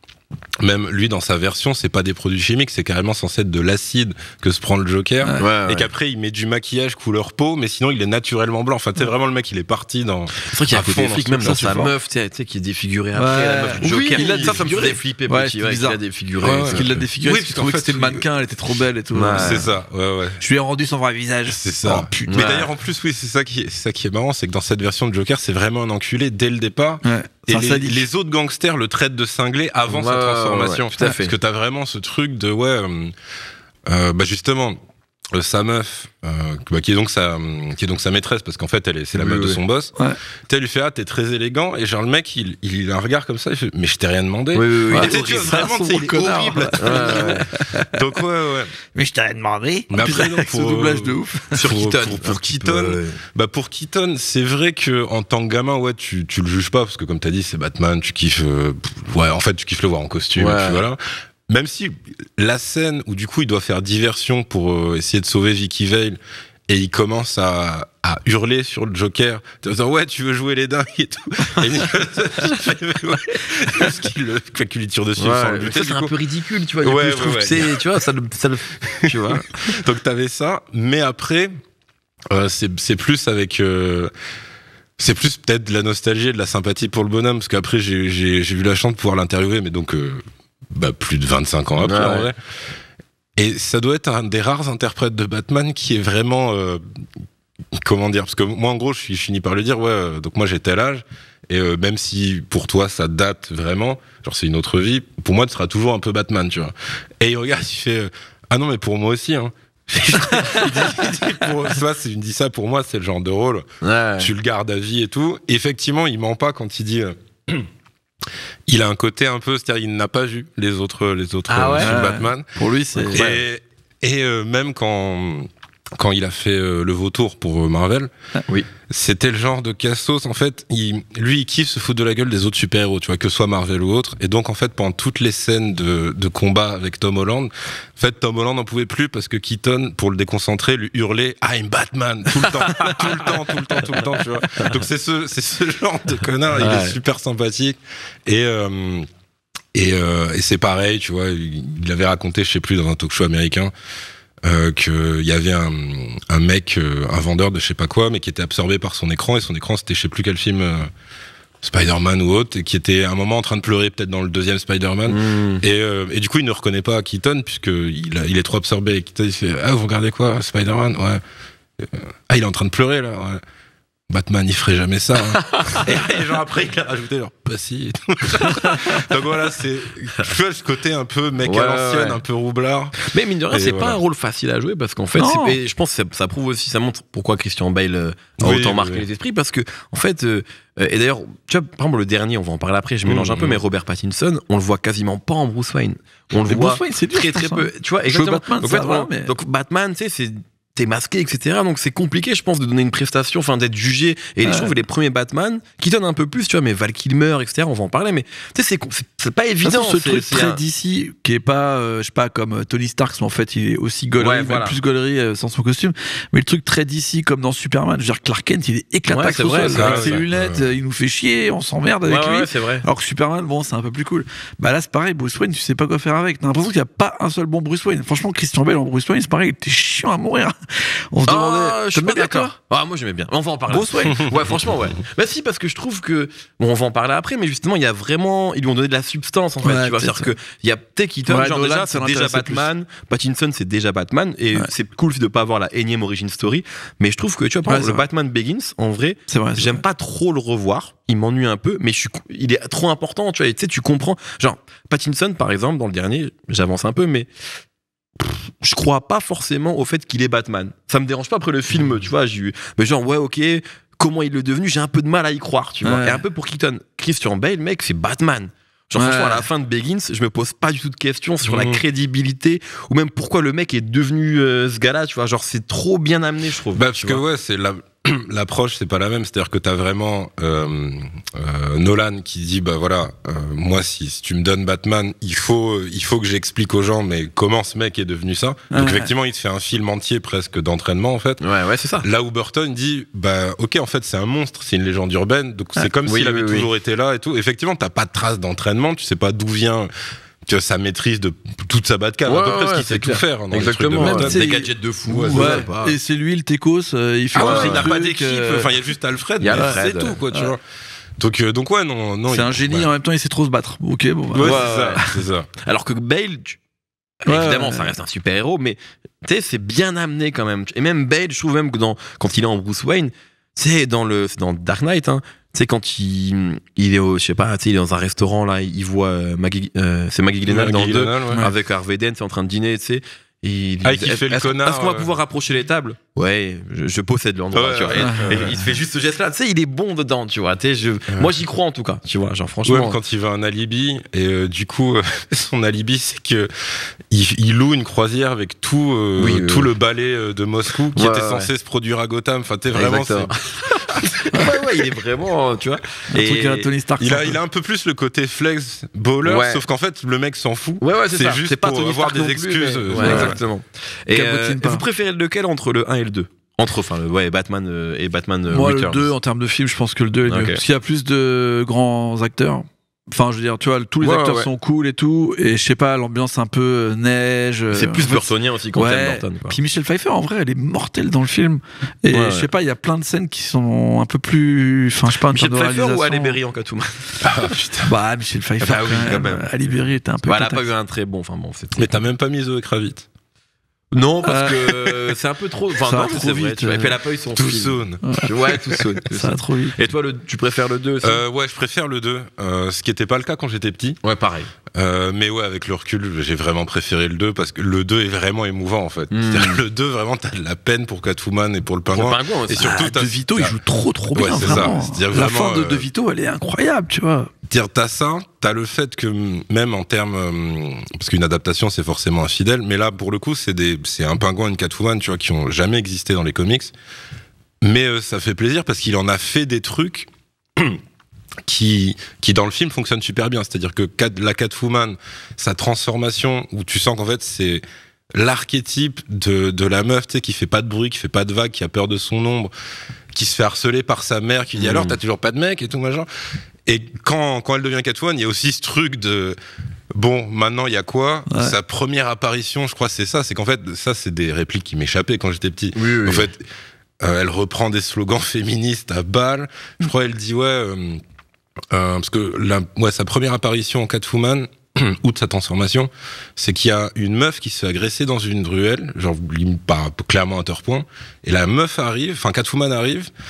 même lui dans sa version, c'est pas des produits chimiques, c'est carrément censé être de l'acide que se prend le Joker. Ouais. Ouais, ouais. Et qu'après il met du maquillage couleur peau, mais sinon il est naturellement blanc. Enfin, tu sais, vraiment le mec il est parti dans. C'est vrai qu'il y a à un côté fond dans flic, ce même truc, dans ça, sa c'est fort. meuf, tu sais, tu sais, qui est défigurée après, Ouais. la meuf du Oui, Joker. il l'a ça, ça me faisait défiguré. flipper, Ouais, petit, c'était ouais, qu'il bizarre. a défiguré. Ouais, ouais. Parce qu'il l'a défiguré, Oui, parce qu'il parce qu'en trouvait que fait, c'était le le- mannequin, elle était trop belle et tout. Ouais. C'est ça, ouais, ouais. Je lui ai rendu son vrai visage. C'est ça. Oh, putain. Mais Ouais. d'ailleurs, en plus, oui, c'est ça qui est, c'est ça qui est marrant, c'est que dans cette version de Joker, c'est vraiment un enculé dès le départ. Ouais. Et C'est un les, sadique. les autres gangsters le traitent de cinglé avant Ouais, sa ouais, transformation. ouais, tout à fait. Parce que t'as vraiment ce truc de, ouais, euh, euh, bah justement, euh, sa meuf, euh, bah, qui est donc sa, qui est donc sa maîtresse, parce qu'en fait, elle est, c'est la Oui, meuf de oui. son boss. Ouais. Tu sais, elle lui fait, ah, t'es très élégant, et genre, le mec, il, il a un regard comme ça, il fait, mais je t'ai rien demandé. Oui, oui, oui. Ouais, Et tu sais, tu vois, vraiment, tu sais, il est connard. horrible. Ouais, ouais. Donc, ouais, ouais. Mais je t'avais demandé. Mais après, non, Avec ce pour, doublage euh, de ouf. Sur pour- Keaton. pour- pour Un petit Keaton, peu, ouais. Bah pour Keaton, c'est vrai que en tant que gamin, ouais, tu tu le juges pas parce que comme t'as dit, c'est Batman, tu kiffes. euh, pff, ouais, en fait, tu kiffes le voir en costume. Ouais. Et puis voilà. Même si la scène où du coup il doit faire diversion pour euh, essayer de sauver Vicky Vale et il commence à, à hurler sur le Joker, en disant ouais, tu veux jouer les dingues et tout. Et Nicolas Cage fait, mais ouais, parce qu'il le fait qu'il lui tire dessus Ouais, sans le mais buter. ça, c'est du un coup. peu ridicule, tu vois. Du Ouais, coup, je ouais, trouve ouais. que c'est, tu vois, ça le, ça le, tu vois. Donc t'avais ça, mais après, euh, c'est c'est plus avec. Euh, c'est plus peut-être de la nostalgie et de la sympathie pour le bonhomme, parce qu'après j'ai j'ai j'ai eu la chance de pouvoir l'interviewer, mais donc euh, bah, plus de vingt-cinq ans après Ouais, en ouais. vrai. Et ça doit être un des rares interprètes de Batman qui est vraiment euh, comment dire, parce que moi en gros je, suis, je finis par lui dire ouais, euh, donc moi j'ai tel âge et euh, même si pour toi ça date vraiment, genre c'est une autre vie, pour moi tu seras toujours un peu Batman, tu vois. Et il regarde, il fait euh, ah non mais pour moi aussi hein. il dit, il dit pour, ça, c'est, il me dit ça pour moi c'est le genre de rôle, Ouais. tu le gardes à vie et tout. Et effectivement il ment pas quand il dit euh, il a un côté un peu, c'est-à-dire il n'a pas vu les autres les autres Ah euh, ouais films Ouais. Batman. Pour lui, c'est. Et, et euh, même quand, quand il a fait euh, le vautour pour euh, Marvel, Oui. c'était le genre de cassos, en fait, il, lui, il kiffe se foutre de la gueule des autres super-héros, tu vois, que ce soit Marvel ou autre. Et donc, en fait, pendant toutes les scènes de, de combat avec Tom Holland, en fait, Tom Holland n'en pouvait plus parce que Keaton, pour le déconcentrer, lui hurlait « I'm Batman !» tout le temps, tout le temps, tout le temps, tout le temps, tu vois. Donc, c'est ce, c'est ce genre de connard, il Ouais. est super sympathique. Et... Euh, Et, euh, et c'est pareil, tu vois, il, il avait raconté, je sais plus, dans un talk show américain, euh, qu'il y avait un, un mec, euh, un vendeur de je sais pas quoi, mais qui était absorbé par son écran, et son écran c'était je sais plus quel film, euh, Spider-Man ou autre, et qui était à un moment en train de pleurer, peut-être dans le deuxième Spider-Man. Mmh. Et, euh, et du coup, il ne reconnaît pas Keaton, puisqu'il a, il est trop absorbé. Et Keaton, il fait « Ah, vous regardez quoi, Spider-Man ?» Ouais. Euh, Ah, il est en train de pleurer, là, ouais. Batman il ferait jamais ça. Hein. et, et genre après il a rajouté genre pas si. Et tout. Donc voilà, c'est tu vois ce côté un peu mec Ouais, à l'ancienne, ouais. un peu roublard. Mais mine de rien, Et c'est voilà. pas un rôle facile à jouer parce qu'en fait, Non. c'est- et je pense que ça, ça prouve aussi, ça montre pourquoi Christian Bale euh, a Oui, autant oui, marqué oui. les esprits parce que en fait, euh, euh, et d'ailleurs, tu vois, par exemple le dernier, on va en parler après, je mélange Mmh, un peu, mmh. mais Robert Pattinson, on le voit quasiment pas en Bruce Wayne. On le Mais voit Bruce Wayne, c'est dur, très je très pense, peu. hein. Tu vois, Jouer exactement. Batman, donc, ça en fait, va, on- mais- donc Batman, tu sais, c'est t'es masqué, et cetera. Donc c'est compliqué, je pense, de donner une prestation, enfin d'être jugé. Et Ouais. je trouve que les premiers Batman, qui donnent un peu plus, tu vois, mais Val Kilmer, et cetera. On va en parler, mais tu sais, c'est, c'est, c'est pas De toute évident. façon, ce c'est- truc c'est très un- D C qui est pas, euh, je sais pas, comme euh, Tony Stark, mais en fait il est aussi gaulerie, Ouais, même voilà. plus gaulerie euh, sans son costume. Mais le truc très D C comme dans Superman, je veux dire Clark Kent, il est éclatant Ouais, c'est au vrai, sol, c'est avec vrai, ses ouais. lunettes, Ouais. euh, il nous fait chier, on s'emmerde avec Ouais, lui. ouais, c'est vrai. Alors que Superman, bon, c'est un peu plus cool. Bah là, c'est pareil, Bruce Wayne, tu sais pas quoi faire avec. T'as l'impression qu'il y a pas un seul bon Bruce Wayne. Franchement, Christian Bale en Bruce Wayne, c'est pareil, il était chiant à mourir. On se Ah, demandait. je suis pas T'aimes bien, toi d'accord. Ah, moi j'aimais bien. On va en parler. Bruce Wayne. Ouais, franchement, ouais. Bah si, parce que je trouve que bon, on va en parler après, mais justement, il y a vraiment, ils lui ont donné de la substance en fait. Ouais, tu vois, peut-être. c'est-à-dire que il y a Tay Keaton, Ouais, genre Nolan, déjà, ça c'est déjà l'intéressait plus. Batman. Pattinson, c'est déjà Batman, et Ouais. c'est cool de pas avoir la énième origin story. Mais je trouve que tu vois, par Ouais, exemple, le c'est vrai. Batman Begins, en vrai, C'est vrai. c'est j'aime vrai. pas trop le revoir. Il m'ennuie un peu, mais je suis, il est trop important. Tu vois, et tu sais, tu comprends. Genre Pattinson, par exemple, dans le dernier, j'avance un peu, mais je crois pas forcément au fait qu'il est Batman. Ça me dérange pas après le film, tu vois, j'ai eu, mais genre ouais, ok, comment il est devenu, j'ai un peu de mal à y croire, tu vois. Ouais. Et un peu pour Keaton, Christian Bale, mec, c'est Batman. Genre Ouais. franchement, à la fin de Begins, je me pose pas du tout de questions sur la Mhm. crédibilité ou même pourquoi le mec est devenu euh, ce gars-là, tu vois. Genre c'est trop bien amené, je trouve. Bah, parce tu que vois. ouais, c'est la, l'approche, c'est pas la même. C'est-à-dire que t'as vraiment euh, euh, Nolan qui dit bah voilà, euh, moi si, si tu me donnes Batman, il faut euh, il faut que j'explique aux gens mais comment ce mec est devenu ça. Donc Ouais. effectivement, il te fait un film entier presque d'entraînement en fait. Ouais, ouais, c'est ça. Là où Burton dit bah ok en fait c'est un monstre, c'est une légende urbaine, donc Ouais. c'est comme Oui, s'il avait oui, oui. toujours été là et tout. Effectivement, t'as pas de trace d'entraînement, tu sais pas d'où vient. Tu vois, sa maîtrise de toute sa Batcave, Ouais, à peu près, ouais, parce qu'il c'est sait tout clair. faire. hein, dans les trucs de Exactement. Burton. Même, c'est- Des gadgets de fou. Ouais, ça, c'est Ouais, c'est pas- et c'est lui le techos, euh, il fait Ah tous ouais, ses il n'a trucs, pas d'équipe. euh, Enfin, il y a juste Alfred. il y a mais Alfred, c'est tout, quoi, tu ouais. vois. Donc, euh, donc ouais, non, non. c'est il- un génie, ouais. en même temps il sait trop se battre. Ok, bon. bah. Ouais, Ouais, c'est ouais. ça, c'est ça. Alors que Bale, tu- Ouais, évidemment, ouais. ça reste un super héros, mais tu sais, c'est bien amené quand même. Et même Bale, je trouve même que dans, quand il est en Bruce Wayne, c'est dans le, c'est dans Dark Knight, hein. Tu sais, quand il, il est au, je sais pas, tu sais, il est dans un restaurant, là, il voit euh, Maggie, euh, c'est Maggie Gyllenhaal dans le Maggie deux, Gyllenhaal, ouais. avec Harvey Dent, c'est en train de dîner, tu sais. Et il Ah, dit, qui fait le est-ce, connard, est-ce qu'on va euh. pouvoir rapprocher les tables? Ouais, je, je possède l'endroit, Ouais, tu vois. ouais, Et- ouais, et ouais. il se fait juste ce geste-là. Tu sais, il est bon dedans, tu vois. Tu sais, je, moi, j'y crois en tout cas, tu vois. Genre, franchement. Ouais, quand il veut un alibi, et euh, du coup, euh, son alibi, c'est que il, il loue une croisière avec tout, euh, Oui, oui, tout oui. le ballet euh, de Moscou qui Ouais, était ouais, censé se produire à Gotham. Enfin, t'es vraiment. Exactement. c'est- ouais, ouais, il est vraiment, tu vois. Un truc à la Tony Stark. Il ça. a, il a un peu plus le côté flex baller, Ouais. sauf qu'en fait, le mec s'en fout. Ouais, ouais, c'est, C'est ça. juste c'est pas pour Tony avoir Stark des non plus, excuses, mais- euh, ouais, ouais. exactement. Et Cabotine euh, pas. vous préférez lequel entre le un et le deux? Entre, enfin, le, ouais, Batman euh, et Batman euh, Moi, Returns. le deux, en termes de film, je pense que le deux est mieux. Ok. Parce qu'il y a plus de grands acteurs. Enfin, je veux dire, tu vois, tous les Ouais, acteurs ouais. sont cool et tout. Et je sais pas, l'ambiance un peu euh, neige. C'est euh, plus en fait, Burtonien aussi quand ouais. Tim Burton. Quoi. Puis Michelle Pfeiffer, en vrai, elle est mortelle dans le film. Et Ouais, je sais ouais. pas, il y a plein de scènes qui sont un peu plus. Enfin, je sais pas, en Michel termes de Pfeiffer ou réalisation. Halle Berry en Catwoman? Ah, putain. Bah, Michelle Pfeiffer, Bah oui, quand quand même. même. Halle Berry était un peu. Bah, elle a cata. pas eu un très bon. Enfin bon, c'était. Mais t'as même pas mis Zoé Kravitz. Non, parce que c'est un peu trop. Enfin, Ça va non, trop c'est vrai. vite, Tu vois. Et puis euh, elle a pas eu son Too film. soon. Ouais, tout soon. Ça va trop vite. Et toi, le, tu préfères le deux aussi? Euh, ouais, je préfère le deux, euh, ce qui était pas le cas quand j'étais petit. Ouais, pareil. Euh, mais ouais, avec le recul, j'ai vraiment préféré le deux parce que le deux est vraiment émouvant en fait. Mm. C'est-à-dire que le deux, vraiment, t'as de la peine pour Catwoman et pour le Pour pingouin. le pingouin aussi. Et surtout, Ah, t'as- De Vito, il t'as- joue trop trop Ouais, bien, c'est vraiment. ça. C'est-à-dire La vraiment, fin de euh, De Vito, elle est incroyable, tu vois. Dire t'as ça, t'as le fait que mm, même en termes, euh, parce qu'une adaptation c'est forcément infidèle, mais là pour le coup c'est des, c'est un pingouin et une Catwoman, tu vois, qui ont jamais existé dans les comics. Mais euh, ça fait plaisir parce qu'il en a fait des trucs qui, qui dans le film fonctionnent super bien. C'est-à-dire que Cat- la Catwoman, sa transformation, où tu sens qu'en fait c'est l'archétype de, de la meuf, tu sais, qui fait pas de bruit, qui fait pas de vagues, qui a peur de son ombre, qui se fait harceler par sa mère, qui dit Mmh. alors t'as toujours pas de mec et tout machin. Et quand, quand elle devient Catwoman, il y a aussi ce truc de bon, maintenant il y a quoi? Ouais. Sa première apparition, je crois, c'est ça. C'est qu'en fait, ça, c'est des répliques qui m'échappaient quand j'étais petit. Oui, oui. En fait, euh, elle reprend des slogans féministes à balle. Je crois elle dit ouais, euh, euh, parce que la, ouais, sa première apparition en Catwoman, ou de sa transformation, c'est qu'il y a une meuf qui se fait agresser dans une ruelle, genre limite pas clairement à tort point, et la meuf arrive, enfin Catwoman arrive,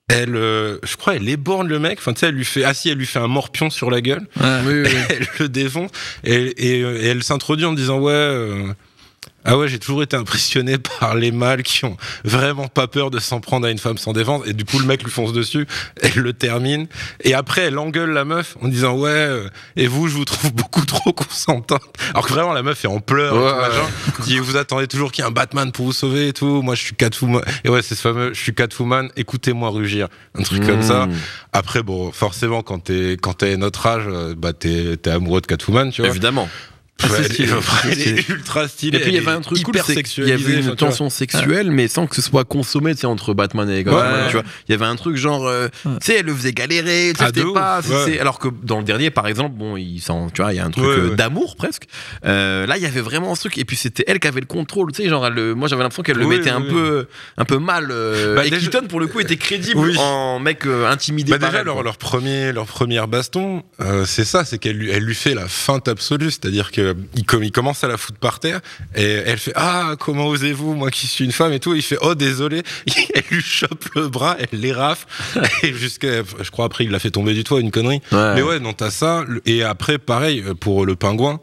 elle, euh, je crois, elle éborgne le mec. Enfin, tu sais, elle lui fait, ah si, elle lui fait un morpion sur la gueule. Ouais, oui, oui, oui. Elle le défonce et, et, et elle s'introduit en disant ouais. Euh, Ah ouais, j'ai toujours été impressionné par les mâles qui ont vraiment pas peur de s'en prendre à une femme sans défense. Et du coup, le mec lui fonce dessus, elle le termine. Et après, elle engueule la meuf en disant ouais, euh, et vous, je vous trouve beaucoup trop consentante. Alors que vraiment, la meuf est en pleurs. Ouais, et tout, ouais. machin. Dit vous attendez toujours qu'il y ait un Batman pour vous sauver et tout. Moi, je suis Catwoman. Et ouais, c'est ce fameux, je suis Catwoman. Écoutez-moi rugir, un truc Mmh. comme ça. Après, bon, forcément, quand t'es quand t'es notre âge, bah t'es t'es amoureux de Catwoman, tu vois. Évidemment. Ouais, C'est elle, stylé. elle C'est- est ultra stylée. Et puis il y elle avait est un truc cool, hyper c'est qu'il y sexualisée, avait une enfin, tu vois. tension sexuelle, mais sans que ce soit consommé, tu sais, entre Batman et Gotham, Ouais. tu vois. Il y avait un truc genre, euh, Ouais. tu sais, elle le faisait galérer, tu sais, Ah, c'était de ouf, pas, ouais. c'est- alors que dans le dernier, par exemple, bon, il s'en, tu vois, il y a un truc Ouais, euh, ouais. d'amour presque. Euh, là, il y avait vraiment ce truc, et puis c'était elle qui avait le contrôle, tu sais, genre, elle le- moi j'avais l'impression qu'elle le Oui, mettait oui, un oui. peu, un peu mal. euh, Bah, et déjà- Keaton, pour le coup, était crédible Oui. en mec euh, intimidé Bah par déjà elle, leur, quoi. leur premier leur première baston, euh, c'est ça, c'est qu'elle lui elle lui fait la feinte absolue, c'est-à-dire que il, comme il commence à la foutre par terre et elle fait ah comment osez-vous moi qui suis une femme et tout, il fait oh désolé, elle lui chope le bras, elle l'érafle et jusqu'à je crois après il l'a fait tomber du toit, une connerie. Ouais. Mais ouais non t'as ça et après pareil pour le pingouin.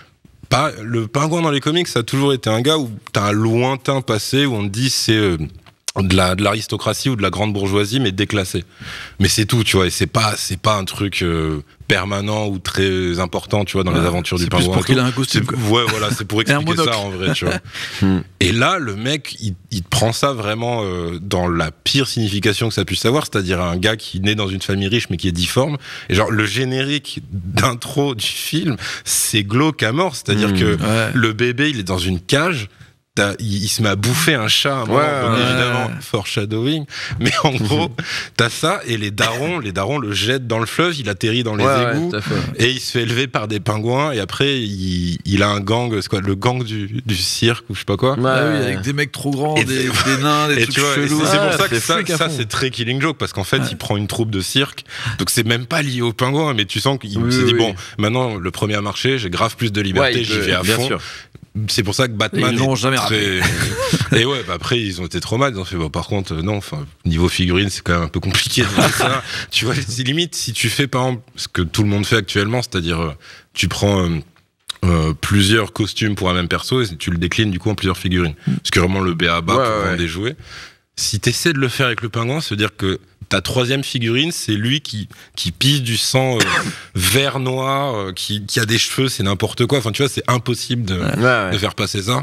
Pas, le pingouin dans les comics, ça a toujours été un gars où t'as un lointain passé où on te dit c'est euh, de la de l'aristocratie ou de la grande bourgeoisie mais déclassé. Mais c'est tout, tu vois, et c'est pas c'est pas un truc euh, permanent ou très important, tu vois, dans Ouais, les aventures du c'est plus pingouin. pour et qu'il tout. ait un costume, C'est- quoi. Ouais, voilà, c'est pour Et un expliquer ça monocle. en vrai, tu vois. Hmm. Et là, le mec, il, il prend ça vraiment euh, dans la pire signification que ça puisse avoir, c'est-à-dire un gars qui naît dans une famille riche mais qui est difforme. Et genre, le générique d'intro du film, c'est glauque à mort, c'est-à-dire Mmh. que Ouais. le bébé, il est dans une cage. t'as- Il, il se met à bouffer un chat à un moment, Ouais, donc ouais. évidemment foreshadowing, mais en gros t'as ça et les darons, les darons le jettent dans le fleuve, il atterrit dans les Ouais, ouais, égouts tout à fait. et il se fait élever par des pingouins et après il, il a un gang, c'est quoi, le gang du, du cirque ou je sais pas quoi. Ah oui, Ouais. avec des mecs trop grands, Et des, des- des nains, des Et trucs tu vois, et c'est chelous. c'est Ah, pour ça que c'est ça, freak à ça fond. c'est très Killing Joke parce qu'en fait Ouais. il prend une troupe de cirque, donc c'est même pas lié aux pingouins, mais tu sens qu'il Oui, s'est dit oui. bon, maintenant le premier a marché, j'ai grave plus de liberté, Ouais, il j'y peut- vais à bien fond. sûr. C'est pour ça que Batman Ils l'ont est jamais très... Et ouais, bah après ils ont été trop mal, ils ont fait bon, par contre euh, non, enfin niveau figurine c'est quand même un peu compliqué de faire ça. Tu vois, c'est limite si tu fais par exemple ce que tout le monde fait actuellement, c'est-à-dire euh, tu prends euh, euh, plusieurs costumes pour un même perso et tu le déclines du coup en plusieurs figurines. Ce qui est vraiment le B A B A Ouais, pour ouais. vendre des jouets. Si t'essaies de le faire avec le pingouin, ça veut dire que ta troisième figurine, c'est lui qui, qui pisse du sang euh, vert noir, euh, qui, qui a des cheveux, c'est n'importe quoi. Enfin, tu vois, c'est impossible de, Ouais, ouais. de faire passer ça.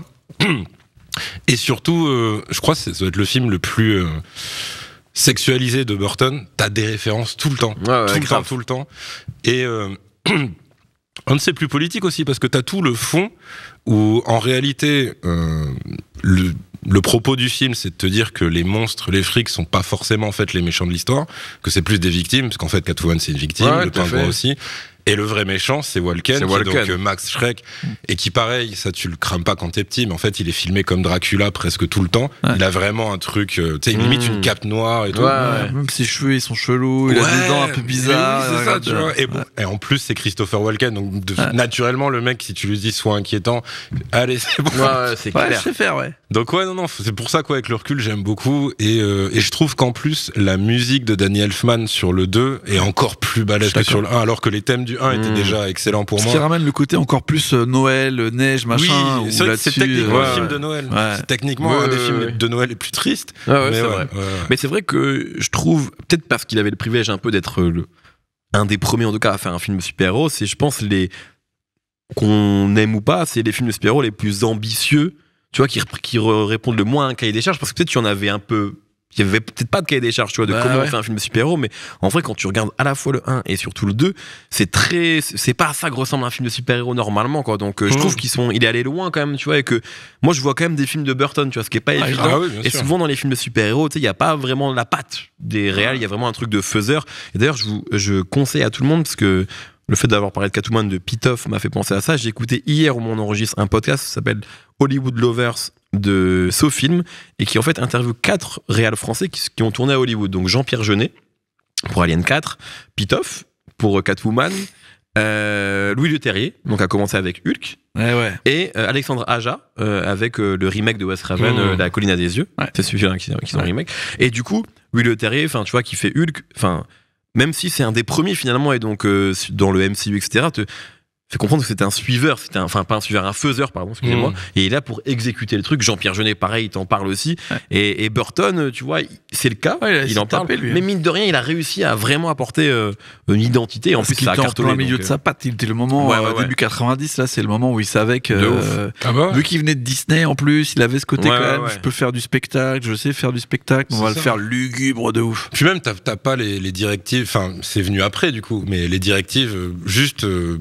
Et surtout, euh, je crois que ça doit être le film le plus euh, sexualisé de Burton. T'as des références tout le temps. Ouais, ouais, tout le grave. temps, tout le temps. Et euh, un de ces plus politiques aussi, parce que t'as tout le fond où, en réalité, euh, le, le propos du film, c'est de te dire que les monstres, les frics, sont pas forcément en fait les méchants de l'histoire, que c'est plus des victimes, parce qu'en fait, Catwoman, c'est une victime, Ouais, le tout à pingouin fait. aussi. Et le vrai méchant, c'est Walken, C'est qui est Walken. donc euh, Max Schreck, et qui, pareil, ça tu le crames pas quand t'es petit, mais en fait, il est filmé comme Dracula presque tout le temps. Ouais. Il a vraiment un truc, euh, tu sais, Mm. limite une cape noire et tout. Ouais, Ouais, même ses cheveux ils sont chelous, il a des dents un peu bizarres. mais oui, c'est ça, regarde, tu vois. Et, ouais. bon, et en plus, c'est Christopher Walken, donc de- Ouais. naturellement, le mec, si tu lui dis sois inquiétant, allez, c'est bon. Ouais, ouais, c'est Ouais, clair. je sais faire, ouais. Donc ouais, non, non, c'est pour ça qu'avec le recul, j'aime beaucoup. Et, euh, et je trouve qu'en plus, la musique de Danny Elfman sur le deux est encore plus balèze que Je suis sur le un, alors que les thèmes du un étaient Mm. déjà excellents pour Ce moi. qui ramène le côté encore plus euh, Noël, euh, neige, machin. Oui, où c'est vrai que c'est là-dessus, techniquement euh, un film de Noël. ouais. C'est techniquement Ouais, un des ouais, films ouais. de Noël les plus tristes. Ouais, ouais, mais c'est ouais, vrai. ouais, ouais. Mais c'est vrai que je trouve, peut-être parce qu'il avait le privilège un peu d'être le, un des premiers en tout cas à faire un film de super-héros, c'est je pense les qu'on aime ou pas, c'est les films de super-héros les plus ambitieux, tu vois, qui, rep- qui re- répondent le moins à un cahier des charges, parce que peut-être tu en avais un peu. Il y avait peut-être pas de cahier des charges, tu vois, de Bah comment ouais. on fait un film de super-héros, mais en vrai, quand tu regardes à la fois le un et surtout le deux, c'est très, c'est pas à ça que ressemble un film de super-héros normalement, quoi. Donc, euh, je Mmh. trouve qu'ils sont, il est allé loin quand même, tu vois, et que moi, je vois quand même des films de Burton, tu vois, ce qui est pas Ah, évident. Ah oui, bien Et sûr. souvent dans les films de super-héros, tu sais, il n'y a pas vraiment la patte des réals, il y a vraiment un truc de faiseur. Et d'ailleurs, je vous je conseille à tout le monde, parce que le fait d'avoir parlé de Catwoman de Pitoff m'a fait penser à ça. J'ai écouté hier où on enregistre un podcast qui s'appelle Hollywood Lovers de SoFilm et qui en fait interviewe quatre réals français qui, qui ont tourné à Hollywood. Donc Jean-Pierre Jeunet pour Alien quatre, Pitoff pour Catwoman, euh, Louis Leterrier, donc a commencé avec Hulk, Ouais, ouais. et euh, Alexandre Aja euh, avec euh, le remake de Wes Craven, Mmh. euh, La colline à des yeux. Ouais. C'est celui-là qu'ils qu'ils ont Ouais. remake. Et du coup, Will Leterrier, enfin tu vois, qui fait Hulk, enfin même si c'est un des premiers finalement et donc euh, dans le M C U et cetera. Te fait comprendre que c'était un suiveur, c'était un, enfin pas un suiveur, un faiseur pardon, excusez-moi. Mmh. Et il est là pour exécuter le truc. Jean-Pierre Jeunet, pareil, il t'en parle aussi. Ouais. Et, et Burton, tu vois, c'est le cas, ouais, il, il en parle. Lui, mais mine de rien, il a réussi à vraiment apporter euh, une identité. Et en Parce plus, ça a cartonné. Au milieu donc, de sa patte, il était le moment, ouais, ouais, euh, début quatre-vingt-dix, là, c'est le moment où il savait que, euh, ah bah ouais. vu qu'il venait de Disney en plus, il avait ce côté ouais, quand même. Ouais. Je peux faire du spectacle, je sais faire du spectacle, on va ça. le faire lugubre de ouf. Puis même, t'as, t'as pas les, les directives. Enfin, c'est venu après du coup, mais les directives, euh, juste. Euh,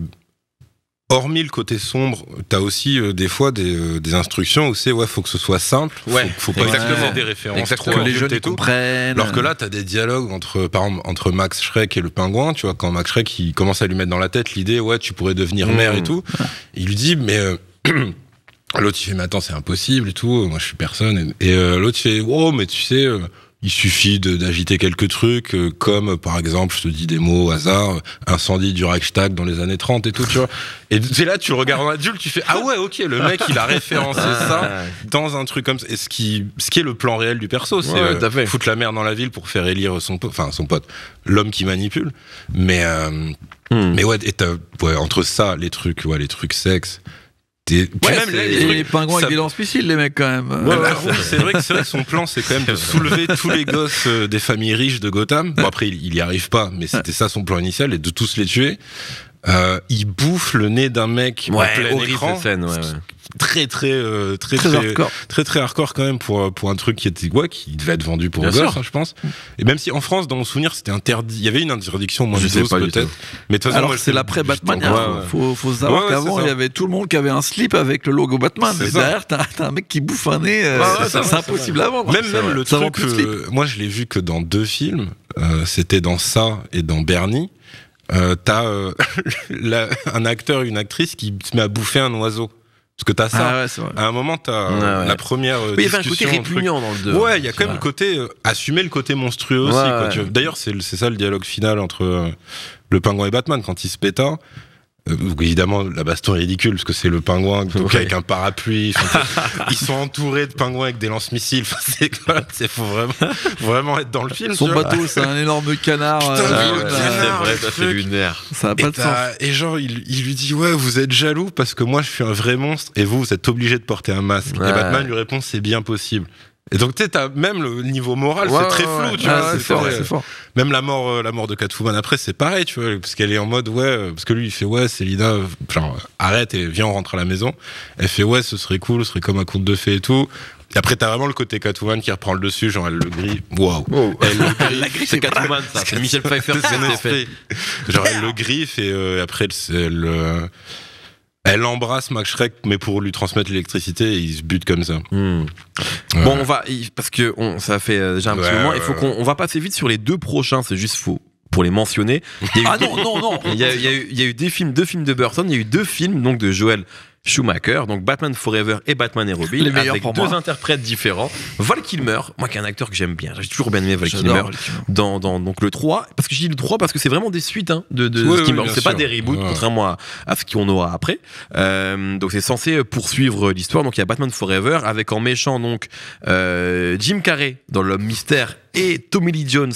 Hormis le côté sombre, t'as aussi euh, des fois des, euh, des instructions où c'est ouais, faut que ce soit simple, ouais, faut, faut pas utiliser des références exactement. trop que les jeunes et tout. Comprennent. Alors que là, t'as des dialogues entre, par exemple, entre Max Schreck et le pingouin, tu vois, quand Max Schreck il commence à lui mettre dans la tête l'idée, ouais, tu pourrais devenir mmh. mère et tout, il lui dit, mais euh, l'autre il fait, mais attends, c'est impossible et tout, moi je suis personne, et, et euh, l'autre il fait, oh, mais tu sais. Euh, Il suffit de, d'agiter quelques trucs, euh, comme par exemple, je te dis des mots au hasard, incendie du Reichstag dans les années trente et tout, tu vois. Et c'est là, tu le regardes en adulte, tu fais ah ouais, ok, le mec il a référencé ça dans un truc comme ça. Et ce qui, ce qui est le plan réel du perso, c'est ouais, euh, foutre la merde dans la ville pour faire élire son pote, enfin son pote, l'homme qui manipule. Mais euh, hmm. mais ouais, et t'as, ouais, entre ça, les trucs, ouais, les trucs sexe. Ouais, même les, les, les pingouins ça... avec des lance-missiles, les mecs, quand même. Ouais, ouais, oui, c'est vrai que c'est vrai que son plan, c'est quand même de soulever tous les gosses euh, des familles riches de Gotham. Bon, après, il, il y arrive pas, mais c'était ça son plan initial, et de tous les tuer. Euh, il bouffe le nez d'un mec ouais, en plein horrible écran. Scène, ouais, ouais. Très très, euh, très très très très hardcore. très très hardcore quand même pour pour un truc qui était ouais, qui devait être vendu pour gosse, hein, je pense. Et même si en France, dans mon souvenir, c'était interdit. Il y avait une interdiction au moins de douze peut-être. Mais de toute façon, alors moi, c'est l'après Batman. Ouais, ouais. Faut faut savoir ouais, ouais, qu'avant il y avait tout le monde qui avait un slip avec le logo Batman. Mais derrière, t'as, t'as un mec qui bouffe un nez. Euh, ouais, ouais, c'est, c'est impossible à vendre. Même même le truc. Euh, moi, je l'ai vu que dans deux films. Euh, c'était dans ça et dans Bernie. Euh, t'as euh, la, un acteur, une actrice qui se met à bouffer un oiseau. Parce que t'as ça. Ah ouais, à un moment, t'as ouais, ouais. la première. Euh, oui, il y avait un côté répugnant dans le deux. Ouais, il y a quand même le côté euh, assumer le côté monstrueux aussi. Ouais, quoi, ouais. Tu vois. D'ailleurs, c'est, c'est ça le dialogue final entre euh, le pingouin et Batman quand il se péta. Euh, évidemment, la baston est ridicule parce que c'est le pingouin donc ouais. avec un parapluie. Ils sont entourés de pingouins avec des lance-missiles. Enfin, c'est voilà, c'est faut vraiment, vraiment être dans le film. Son bateau, c'est un énorme canard. Putain, euh, le ouais, canard, c'est vrai, ça fait lunaire. Ça a pas et de sens. Et genre, il, il lui dit ouais, vous êtes jaloux parce que moi, je suis un vrai monstre et vous, vous êtes obligé de porter un masque. Ouais. Et Batman lui répond c'est bien possible. Et donc tu sais, t'as même le niveau moral, ouais, c'est très flou, ouais, tu ouais, vois. C'est, c'est, fort, fort, c'est fort. Même la mort, euh, la mort de Catwoman après, c'est pareil, tu vois, parce qu'elle est en mode ouais, parce que lui il fait ouais, Célina, genre arrête et viens, on rentre à la maison. Elle fait ouais, ce serait cool, ce serait comme un conte de fées et tout. Et après t'as vraiment le côté Catwoman qui reprend le dessus, genre elle le grille, waouh. Oh. Elle le griffe, la griffe, c'est Catwoman ça, c'est Michel Pfeiffer qui l'a fait. Genre elle le griffe et euh, après elle. Euh, Elle embrasse Max Schreck, mais pour lui transmettre l'électricité, et il se bute comme ça. Mmh. Ouais. Bon, on va, parce que on, ça fait déjà un petit ouais, moment, il faut qu'on on va passer vite sur les deux prochains, c'est juste faux. Pour les mentionner. Il y a eu ah des, non, non, non. Il y a, il y a eu, il y a eu des films, deux films de Burton, il y a eu deux films, donc de Joel Schumacher, donc Batman Forever et Batman et Robin, les meilleurs avec pour deux moi. interprètes différents. Val Kilmer, moi qui est un acteur que j'aime bien, j'ai toujours bien aimé Val Kilmer, dans, dans donc le trois, parce que je dis le trois parce que c'est vraiment des suites hein, de, de oui, ce oui, c'est sûr. pas des reboots, ouais. contrairement à, à ce qu'on aura après. Euh, donc c'est censé poursuivre l'histoire. Donc il y a Batman Forever avec en méchant donc euh, Jim Carrey dans L'Homme Mystère et Tommy Lee Jones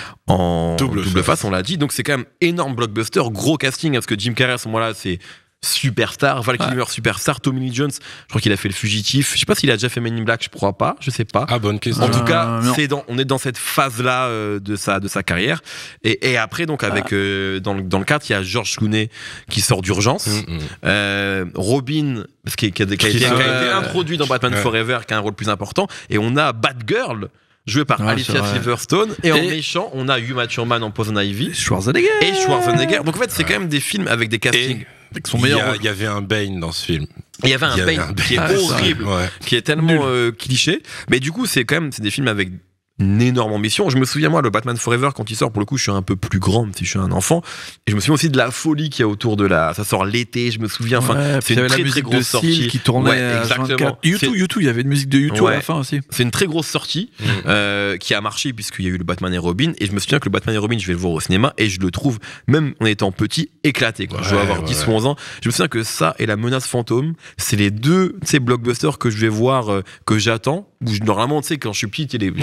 en double, double face, on l'a dit. Donc c'est quand même énorme blockbuster, gros casting, parce que Jim Carrey à ce moment-là c'est superstar, Val Kilmer ouais. superstar, Tommy Lee Jones, je crois qu'il a fait Le Fugitif, je sais pas s'il a déjà fait Men in Black, je crois pas, je sais pas. Ah bonne question. En tout cas, euh, c'est dans, on est dans cette phase-là euh, de sa de sa carrière. Et, et après donc avec ah. euh, dans le dans le cadre, il y a George Clooney qui sort d'urgence, mm-hmm. euh, Robin parce qui, qui, a, qui, a, qui, a, qui a été introduit dans Batman ouais. Forever, qui a un rôle plus important, et on a Batgirl joué par ouais, Alicia Silverstone, et, et en méchant on a Uma Thurman en Poison Ivy, Schwarzenegger et Schwarzenegger. Donc en fait c'est ouais. quand même des films avec des castings. Et il y, a, il y avait un Bane dans ce film. Il y avait un, il y avait Bane, un Bane qui est ah, horrible, ouais. qui est tellement euh, cliché. Mais du coup, c'est quand même c'est des films avec une énorme ambition. Je me souviens, moi, le Batman Forever, quand il sort, pour le coup, je suis un peu plus grand, même si je suis un enfant. Et je me souviens aussi de la folie qu'il y a autour de la. Ça sort l'été, je me souviens. Enfin, ouais, c'est une très très grosse sortie qui tournait. Ouais, exactement. U deux, U deux, il y avait une musique de U deux ouais. à la fin aussi. C'est une très grosse sortie mmh. euh, qui a marché puisqu'il y a eu le Batman et Robin. Et je me souviens que le Batman et Robin, je vais le voir au cinéma et je le trouve, même en étant petit, éclaté. Quoi. Ouais, je dois avoir ouais, dix ou onze ans. Je me souviens que ça et La Menace Fantôme, c'est les deux blockbusters que je vais voir, euh, que j'attends. Où je, normalement, tu sais, quand je suis petit, les, je ouais, les adore ouais, les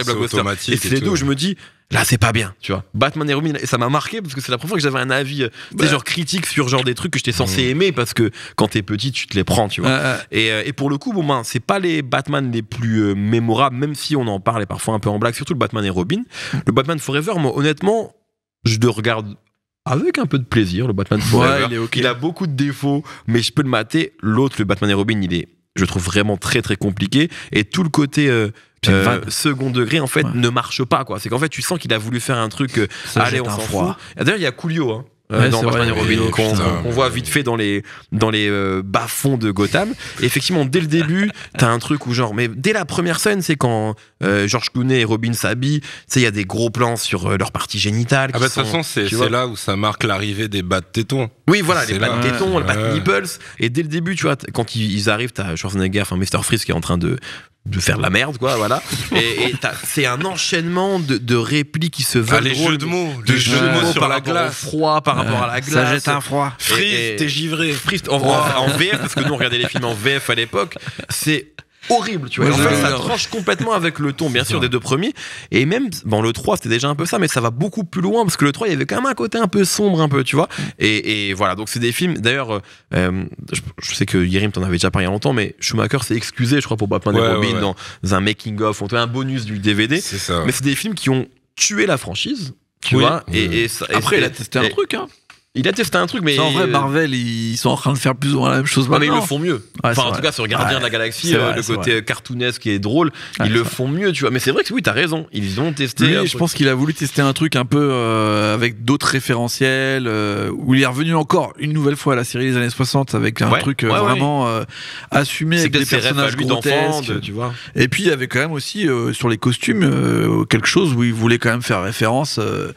c'est blockbuster. automatique Et c'est et les deux tout. où je me dis, là, c'est pas bien, tu vois. Batman et Robin, et ça m'a marqué parce que c'est la première fois que j'avais un avis, euh, tu sais, Bah. genre critique sur genre des trucs que j'étais censé Mmh. aimer parce que quand t'es petit, tu te les prends, tu vois. Euh, Et, euh, et pour le coup, bon, ben, c'est pas les Batman les plus euh, mémorables, même si on en parle et parfois un peu en blague, surtout le Batman et Robin. Le Batman Forever, moi, honnêtement, je le regarde avec un peu de plaisir, le Batman Forever. Ouais, il est ok. Il a beaucoup de défauts, mais je peux le mater. L'autre, le Batman et Robin, il est, je trouve vraiment très très compliqué. Et tout le côté euh, C'est une euh, vanne. second degré, en fait, Ouais. ne marche pas, quoi. C'est qu'en fait, tu sens qu'il a voulu faire un truc. euh, Ça allez, jette on un s'en froid. fout. Et D'ailleurs, il y a Coolio, hein. euh, Ouais, dans c'est Batman vrai, et Robin, oui, qu'on putain, qu'on voit vite fait dans les, dans les euh, bas-fonds de Gotham. Et effectivement, dès le début, t'as un truc où genre, mais dès la première scène, c'est quand euh, George Clooney et Robin s'habillent, tu sais, il y a des gros plans sur euh, leur partie génitale. Ah qui bah de toute sont- façon, c'est tu vois. c'est là où ça marque l'arrivée des bas de tétons. Oui, voilà, C'est les là. pattes tétons, les pattes Ouais. nipples. Et dès le début, tu vois, t- quand ils, ils arrivent, t'as Schwarzenegger, enfin mister Freeze qui est en train de, de faire de la merde, quoi, voilà. Et, et t'as- c'est un enchaînement de, de répliques qui se veulent Ah, les drôles, jeux de mots, de les jeux de mots sur par la rapport glace. au froid, par rapport à la glace. Ça jette un froid. Freeze, Et- et- t'es givré. Freeze, en, en- en V F, parce que nous on regardait les films en V F à l'époque, c'est horrible, tu vois. Ouais, Et en fait, ouais, ça ouais. tranche complètement avec le ton, bien sûr, des deux premiers. Et même, bon, le trois, c'était déjà un peu ça, mais ça va beaucoup plus loin, parce que le trois, il y avait quand même un côté un peu sombre, un peu, tu vois. Et, et voilà, donc c'est des films. D'ailleurs, euh, je, je sais que Yerim t'en avait déjà parlé il y a longtemps, mais Schumacher s'est excusé, je crois, pour Batman Ouais, et Robin ouais, ouais. dans un making-of, on fait un bonus du D V D. C'est ça. Mais c'est des films qui ont tué la franchise, tu Oui. vois. Et, Oui. et ça- et Après, c'est- il a testé un et- truc, hein. Il a testé un truc, mais. Ça, en vrai, Marvel, ils sont en train de faire plus ou moins la même chose Non, mais ils maintenant. le font mieux. Ouais, enfin, c'est en vrai. tout cas, sur Gardien Ouais, de la Galaxie, c'est euh, vrai, le c'est côté cartoonesque qui est drôle, Ouais, ils le c'est font mieux, tu vois. Mais c'est vrai que oui, t'as raison. Ils ont testé. Lui, un je truc. pense qu'il a voulu tester un truc un peu euh, avec d'autres référentiels, euh, où il est revenu encore une nouvelle fois à la série des années soixante avec un Ouais, truc euh, ouais, ouais. vraiment euh, assumé C'est avec que des ses rêves à personnages lui d'enfant, grotesques. de- tu vois. Et puis il y avait quand même aussi euh, sur les costumes euh, quelque chose où il voulait quand même faire référence euh,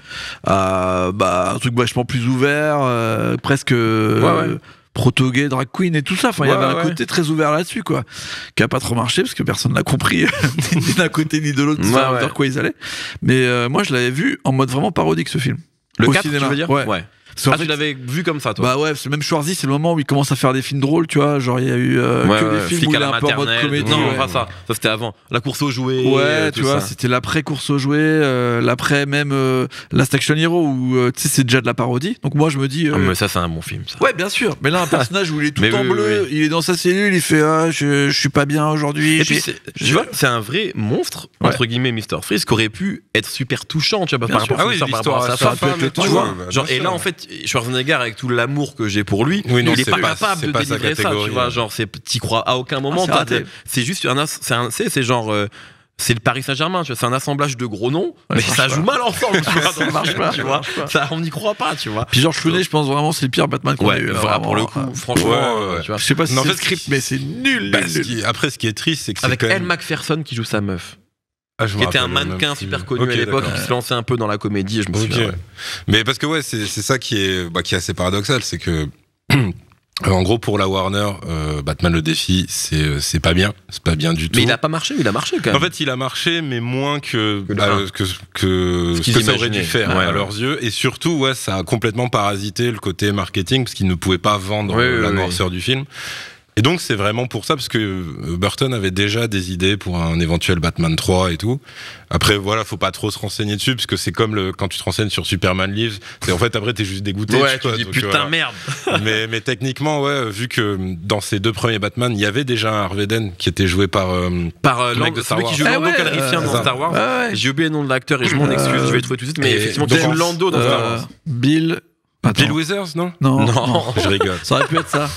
à bah, un truc vachement plus ouvert, euh, presque euh, Ouais, ouais. proto-gay, drag queen et tout ça. Enfin, il y Ouais, avait un ouais. côté très ouvert là-dessus, quoi, qui a pas trop marché parce que personne n'a compris ni d'un côté ni de l'autre Ouais, vers ouais. vers quoi ils allaient. Mais euh, moi, je l'avais vu en mode vraiment parodique ce film. Le Au quatre, cinéma. tu veux dire Ouais. Ouais. Parce qu'en Ah, fait, tu l'avais vu comme ça, toi. bah ouais, c'est même Schwarzy, c'est le moment où il commence à faire des films drôles, tu vois. Genre, il y a eu euh, Ouais, que ouais, des films flic où à il est la un peu en mode maternelle. comédie. Non, ouais. pas ça. Ça, c'était avant. La course aux jouets. Ouais, euh, tu tout vois, ça. c'était l'après course aux jouets, euh, l'après même euh, Last Action Hero où euh, tu sais c'est déjà de la parodie. Donc moi je me dis euh, Ah, mais ça, c'est un bon film, ça. ouais bien sûr, mais là un personnage où il est tout Mais en oui, bleu, oui, il est dans sa cellule, il fait ah je, je suis pas bien aujourd'hui. Et puis, j'ai- c'est- j'ai- tu vois, c'est un vrai monstre, Ouais. entre guillemets, mister Freeze, qui aurait pu être super touchant, tu vois, Bien par sûr. rapport Ah oui, à par rapport à l'histoire sa à sa femme. femme et Tu tout, vois, ouais, bah, genre, bien et sûr. là, en fait, Schwarzenegger, avec tout l'amour que j'ai pour lui, Oui, non, il est c'est pas pas- capable c'est de pas sa délivrer ça, catégorie, tu vois. ouais. Genre, c'est, t'y crois à aucun moment. Ah, c'est t'as- raté. c'est juste un, as- c'est un, c'est, c'est genre, euh, c'est le Paris Saint-Germain, tu vois. C'est un assemblage de gros noms, mais ça ça marche joue pas. mal ensemble, tu vois. Ça dans marche le pas, film, tu ça vois. marche pas. Ça, on n'y croit pas, tu vois. Puis George Clooney, je pense vraiment c'est le pire Batman qu'on Ouais, a eu. là, voilà, pour le vraiment. coup, franchement, Ouais, euh, ouais. tu vois. Je sais pas si Mais en c'est fait, le script, mais c'est nul. Bah, nul, ce nul. qui- après, ce qui est triste, c'est que c'est Avec quand Elle même. Macpherson qui joue sa meuf. Ah, je me Qui était un rappelle même mannequin plus. super connu Ok, à l'époque, d'accord. qui se lançait un peu dans la comédie, je me Ok. souviens. ouais. Mais parce que ouais, c'est c'est ça qui est bah, qui est assez paradoxal, c'est que euh, en gros pour la Warner, euh, Batman le défi, c'est euh, c'est pas bien, c'est pas bien du tout. Mais il a pas marché, il a marché quand même. En fait, il a marché, mais moins que Que le bah, un. que, que, Ce qu'ils que ça aurait imaginaient. dû faire Ouais, à ouais. leurs yeux. Et surtout, ouais, ça a complètement parasité le côté marketing parce qu'ils ne pouvaient pas vendre Oui, euh, la oui, oui. noirceur du film. Et donc, c'est vraiment pour ça, parce que euh, Burton avait déjà des idées pour un éventuel Batman trois et tout. Après, voilà, faut pas trop se renseigner dessus, parce que c'est comme le, quand tu te renseignes sur Superman Lives. C'est en fait, après, t'es juste dégoûté. Ouais, tu vois, dis donc, putain voilà. merde. mais, mais techniquement, ouais, vu que dans ces deux premiers Batman, il y avait déjà un Harvey Dent qui était joué par. euh, Par euh, Le mec Lando- de Star celui qui joue Wars. Lando Ah ouais, Calrissian euh, dans ça. Star Wars. Ouais, ouais. J'ai oublié le nom de l'acteur et je m'en excuse, Euh, je vais le trouver tout de suite. Mais et effectivement, qui donc, joue en- Lando dans Star Euh, Wars. Bill. Attends. Bill Withers, non Non, Non. non. Je rigole. Ça aurait pu être ça.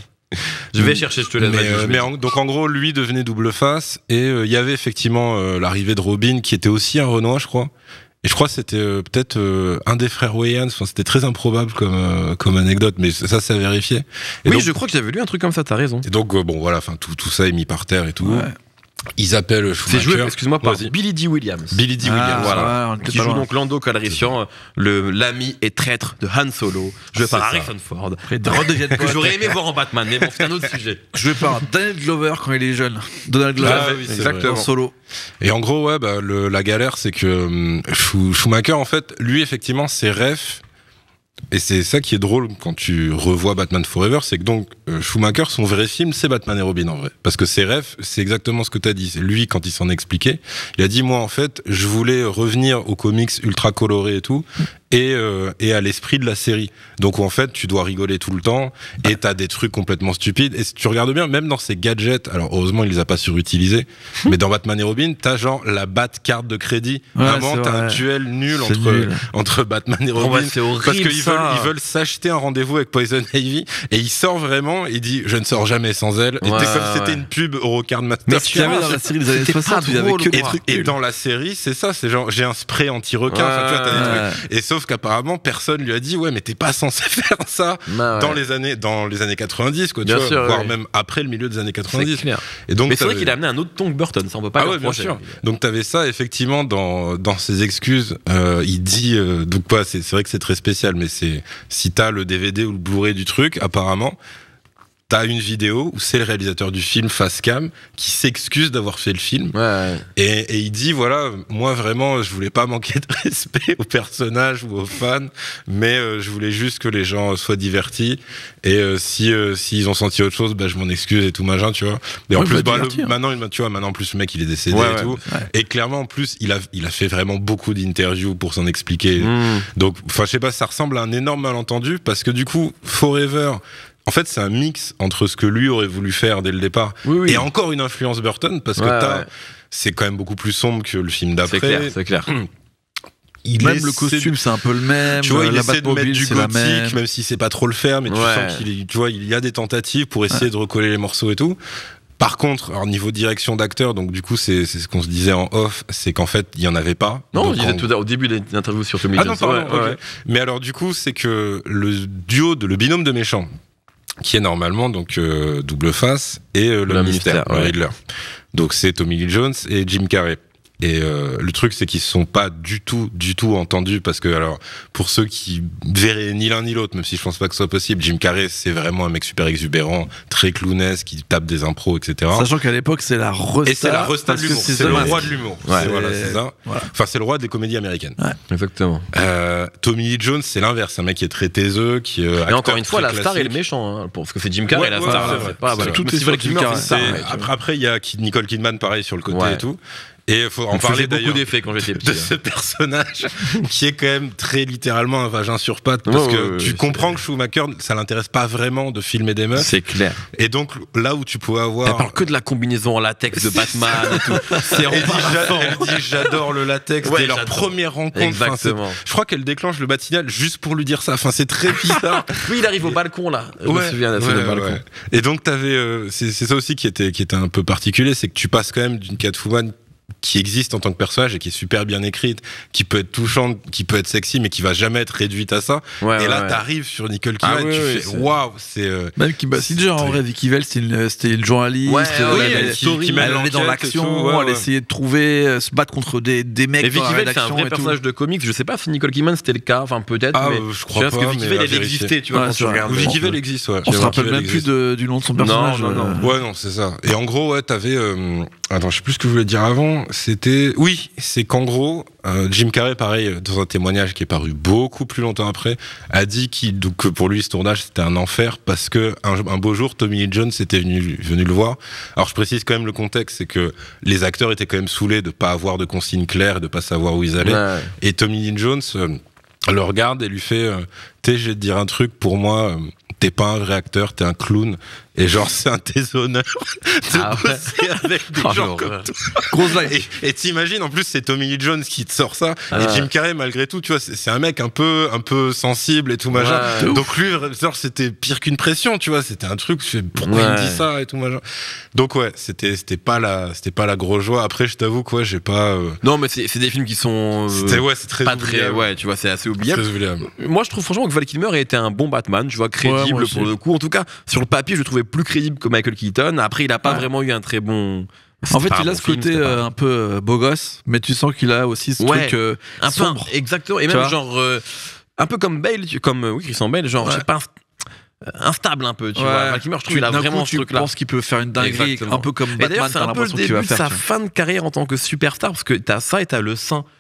Je vais chercher, je te laisse. Mais, vas-y, euh, je vais mais dire. en- donc en gros, lui devenait double face et euh, il y avait effectivement euh, l'arrivée de Robin qui était aussi un Renoir, je crois. Et je crois que c'était euh, peut-être euh, un des frères Wayans. Enfin, c'était très improbable comme euh, comme anecdote, mais ça, c'est à vérifier. Et Oui, donc, je crois que j'avais lu un truc comme ça, t'as raison. et donc euh, bon, voilà, enfin tout tout ça est mis par terre et tout. Ouais. Ils appellent C'est Schumacher. joué, excuse-moi, par Vas-y. Billy D. Williams. Billy D. Ah, Williams. voilà. ouais, on était Qui pas joue loin. donc Lando Calrissian, le l'ami et traître de Han Solo, joué C'est par ça. Harrison Ford, Après, de redeviennent que potes. j'aurais aimé voir en Batman, mais bon, c'est un autre sujet. Joué par Donald Glover quand il est jeune. Donald Glover. Ah oui, c'est Exactement. En solo. Et en gros, ouais, bah, le, la galère, c'est que hum, Schu- Schumacher, en fait, lui, effectivement, ses refs, et c'est ça qui est drôle quand tu revois Batman Forever, c'est que donc euh, Schumacher, son vrai film, c'est Batman et Robin en vrai. Parce que ses rêves, c'est exactement ce que t'as dit. Lui, quand il s'en expliquait, il a dit, moi en fait, je voulais revenir aux comics ultra colorés et tout, et, euh, et à l'esprit de la série. Donc en fait, tu dois rigoler tout le temps, et t'as des trucs complètement stupides. Et si tu regardes bien, même dans ses gadgets, alors heureusement, il les a pas surutilisés, mais dans Batman et Robin, t'as genre la Bat-carte de crédit. Ouais, Vraiment, c'est t'as vrai. un duel nul C'est entre, nul. entre Batman et Robin. Oh, ouais, c'est horrible, parce qu'ils ça. veulent, ils veulent s'acheter un rendez-vous avec Poison Ivy, et il sort vraiment, il dit, je ne sors jamais sans elle. Et Ouais, t'es comme si ouais. c'était une pub Eurocard Master. Mais ce qu'il y avait dans la série des années C'était pas soixante, où il y avait drôle, que quoi. des trucs Et nuls. dans la série, c'est ça, c'est genre, j'ai un spray anti-requin, enfin, tu vois, t'as des Ouais. trucs. Et sauf qu'apparemment, personne lui a dit, ouais, mais t'es pas censé faire ça Bah, ouais. dans les années, dans les années quatre-vingt-dix, quoi, tu Bien vois, sûr, voire ouais. même après le milieu des années C'est quatre-vingt-dix. clair. Et donc, Mais c'est vrai t'avais- qu'il a amené un autre ton que Burton, ça on peut pas Ah lui ouais, bien reprocher. sûr. Donc t'avais ça effectivement dans dans ses excuses. Euh, il dit euh, donc quoi, c'est c'est vrai que c'est très spécial, mais c'est si t'as le D V D ou le Blu-ray du truc, apparemment. T'as une vidéo où c'est le réalisateur du film face cam qui s'excuse d'avoir fait le film Ouais, ouais. et, et il dit voilà, moi vraiment je voulais pas manquer de respect aux personnages ou aux fans, mais euh, je voulais juste que les gens soient divertis et euh, si euh, s'ils ont senti autre chose, bah je m'en excuse et tout machin, tu vois. Et en Ouais, plus bah, bah, le- divertir. maintenant il- tu vois maintenant en plus le mec il est décédé Ouais, et ouais. tout Ouais. et clairement en plus il a il a fait vraiment beaucoup d'interviews pour s'en expliquer. Mmh. Donc, enfin, je sais pas, ça ressemble à un énorme malentendu parce que du coup, Forever, en fait, c'est un mix entre ce que lui aurait voulu faire dès le départ Oui, oui. et encore une influence Burton parce que Ouais, t'as, ouais. c'est quand même beaucoup plus sombre que le film d'après. C'est clair, c'est clair. Il Même essaie le costume, c'est un peu le même. tu vois, il la essaie de mettre Batmobile, du c'est la gothique, même. même si c'est pas trop le faire, mais tu Ouais. sens qu'il, tu vois, il y a des tentatives pour essayer de recoller les morceaux et tout. Par contre, alors niveau direction d'acteur, donc du coup, c'est, c'est ce qu'on se disait en off, c'est qu'en fait, il y en avait pas. Non, Donc, on disait en- tout à- au début de l'interview sur Tommy Ah Jones. non, pardon, Ouais, ok. ouais. Mais alors du coup, c'est que le duo, de, le binôme de méchants, qui est normalement donc euh, double face et euh, le Le mystère, mystère, le ouais. Riddler. Donc c'est Tommy Lee Jones et Jim Carrey. Et euh, le truc, c'est qu'ils se sont pas du tout, du tout entendus parce que, alors, pour ceux qui verraient ni l'un ni l'autre, même si je pense pas que ce soit possible, Jim Carrey, c'est vraiment un mec super exubérant, très clownesque, qui tape des impros, et cetera. Sachant qu'à l'époque, c'est la resta. Et c'est la resta de parce que l'humour. c'est C'est The le Mask. roi de l'humour. Ouais. C'est- voilà, c'est ça. Voilà. Enfin, c'est le roi des comédies américaines. Exactement. Euh, Tommy Lee Jones, c'est l'inverse. Un mec qui est très taiseux, qui est. Et encore une fois, la star est le méchant, hein, parce que c'est Jim Carrey Ouais, la ouais, star. ouais, là, ouais, c'est pas, c'est voilà. vrai. Tout Mais est c'est vrai sur que Jim Jim Carrey, Carrey. c'est ça. C'est- ouais, tu vois. après, après, il y a Kid- Nicole Kidman, pareil, sur le côté Ouais. et tout. Et il faut en On parler faisait beaucoup d'ailleurs d'effets quand j'étais de petit. ce personnage qui est quand même très littéralement un vagin sur pattes parce Ouais, que ouais, tu ouais, comprends que Schumacher, ça l'intéresse pas vraiment de filmer des meufs. C'est clair. Et donc, là où tu pouvais Elle avoir. parle que de la combinaison en latex de C'est Batman et tout. C'est Elle dit, embarrassant. j'a- elle dit, j'adore le latex Ouais, dès leur j'adore. première rencontre. Enfin, c'est- Exactement. je crois qu'elle déclenche le matinal juste pour lui dire ça. Enfin, c'est très bizarre. Oui, il arrive au balcon là. Je me souviens de la scène ouais, au balcon. ouais. Et donc t'avais, euh, c'est c'est ça aussi qui était qui était un peu particulier, c'est que tu passes quand même d'une Catwoman qui existe en tant que personnage et qui est super bien écrite, qui peut être touchante, qui peut être sexy, mais qui va jamais être réduite à ça. Ouais, et là, ouais, ouais. t'arrives sur Nicole Ah Kidman, ouais, tu ouais, fais c'est- waouh, c'est euh, Même Kim Basinger, en très- vrai, Vicky Vale, c'était une, c'était une journaliste. Ouais, euh, oui, elle, elle elle- qui- qui elle mène allait dans l'enquête et l'action, tout, ouais, elle ouais. essayait de trouver, euh, se battre contre des, des mecs Et dans Vicky la Vale, c'est un rédaction vrai et tout. personnage de comics. Je sais pas si Nicole Kidman c'était le cas, enfin peut-être. ah, mais euh, je crois parce pas. que Vicky mais Vale à elle vérifier. existait, tu vois, Ouais, quand c'est tu vrai. regardes. Vicky Bon. Vale existe, ouais. On se Vicky rappelle Vale même plus existe. de- du nom de son personnage. non, non. euh, Ouais, non, c'est ça. Et en gros, ouais, t'avais. Euh... Attends, je sais plus ce que je voulais dire avant. C'était. Oui, c'est qu'en gros, euh, Jim Carrey, pareil, dans un témoignage qui est paru beaucoup plus longtemps après, a dit qu'il, donc, que pour lui, ce tournage, c'était un enfer parce que un, un beau jour, Tommy Lee Jones était venu, venu le voir. Alors, je précise quand même le contexte, c'est que les acteurs étaient quand même saoulés de pas avoir de consignes claires et de pas savoir où ils allaient. Ouais. Et Tommy Lee Jones euh, le regarde et lui fait euh, T'es, je vais te dire un truc, pour moi, euh, t'es pas un vrai acteur, t'es un clown. Et genre, c'est un déshonneur de Ah ouais. bosser avec des Oh, gens l'horreur. comme toi. Grosse vague. Et, et t'imagines, en plus, c'est Tommy Lee Jones qui te sort ça. Ah. Et Jim Carrey, malgré tout, tu vois, c'est, c'est un mec un peu, un peu sensible et tout, machin. Ouais. Donc lui, genre, c'était pire qu'une pression, tu vois. C'était un truc, je fais, pourquoi Ouais. il me dit ça et tout, machin. Donc ouais, c'était, c'était pas la, c'était pas la grosse joie. Après, je t'avoue que ouais, j'ai pas, euh, Non, mais c'est c'est des films qui sont euh, c'était, ouais, c'est très pas très, oubliable. ouais, tu vois, c'est assez oubliable. Très oubliable. Moi, je trouve franchement que Val Kilmer a été un bon Batman, tu vois, Ouais, crédible moi aussi. pour le coup. En tout cas, sur le papier, je le trouvais plus crédible que Michael Keaton. Après, il a pas Ouais. vraiment eu un très bon. En fait, C'était pas il a un ce bon film, côté c'était pas- euh, un peu euh, beau gosse, mais tu sens qu'il a aussi ce Ouais. truc euh, un peu sombre. exactement, et Tu même vois genre euh, un peu comme Bale, tu- comme euh, oui, Christian Bale, genre Ouais. je sais pas. inst- instable un peu, tu Ouais. vois. Val Kilmer, je trouve Tu- qu'il a d'un vraiment coup, ce tu truc-là. penses qu'il peut faire une dinguerie, Exactement. un peu comme Et d'ailleurs, Batman, c'est t'as un peu le l'impression qu'il va début de faire. sa tu vois. fin de carrière en tant que superstar, parce que t'as ça et t'as le sein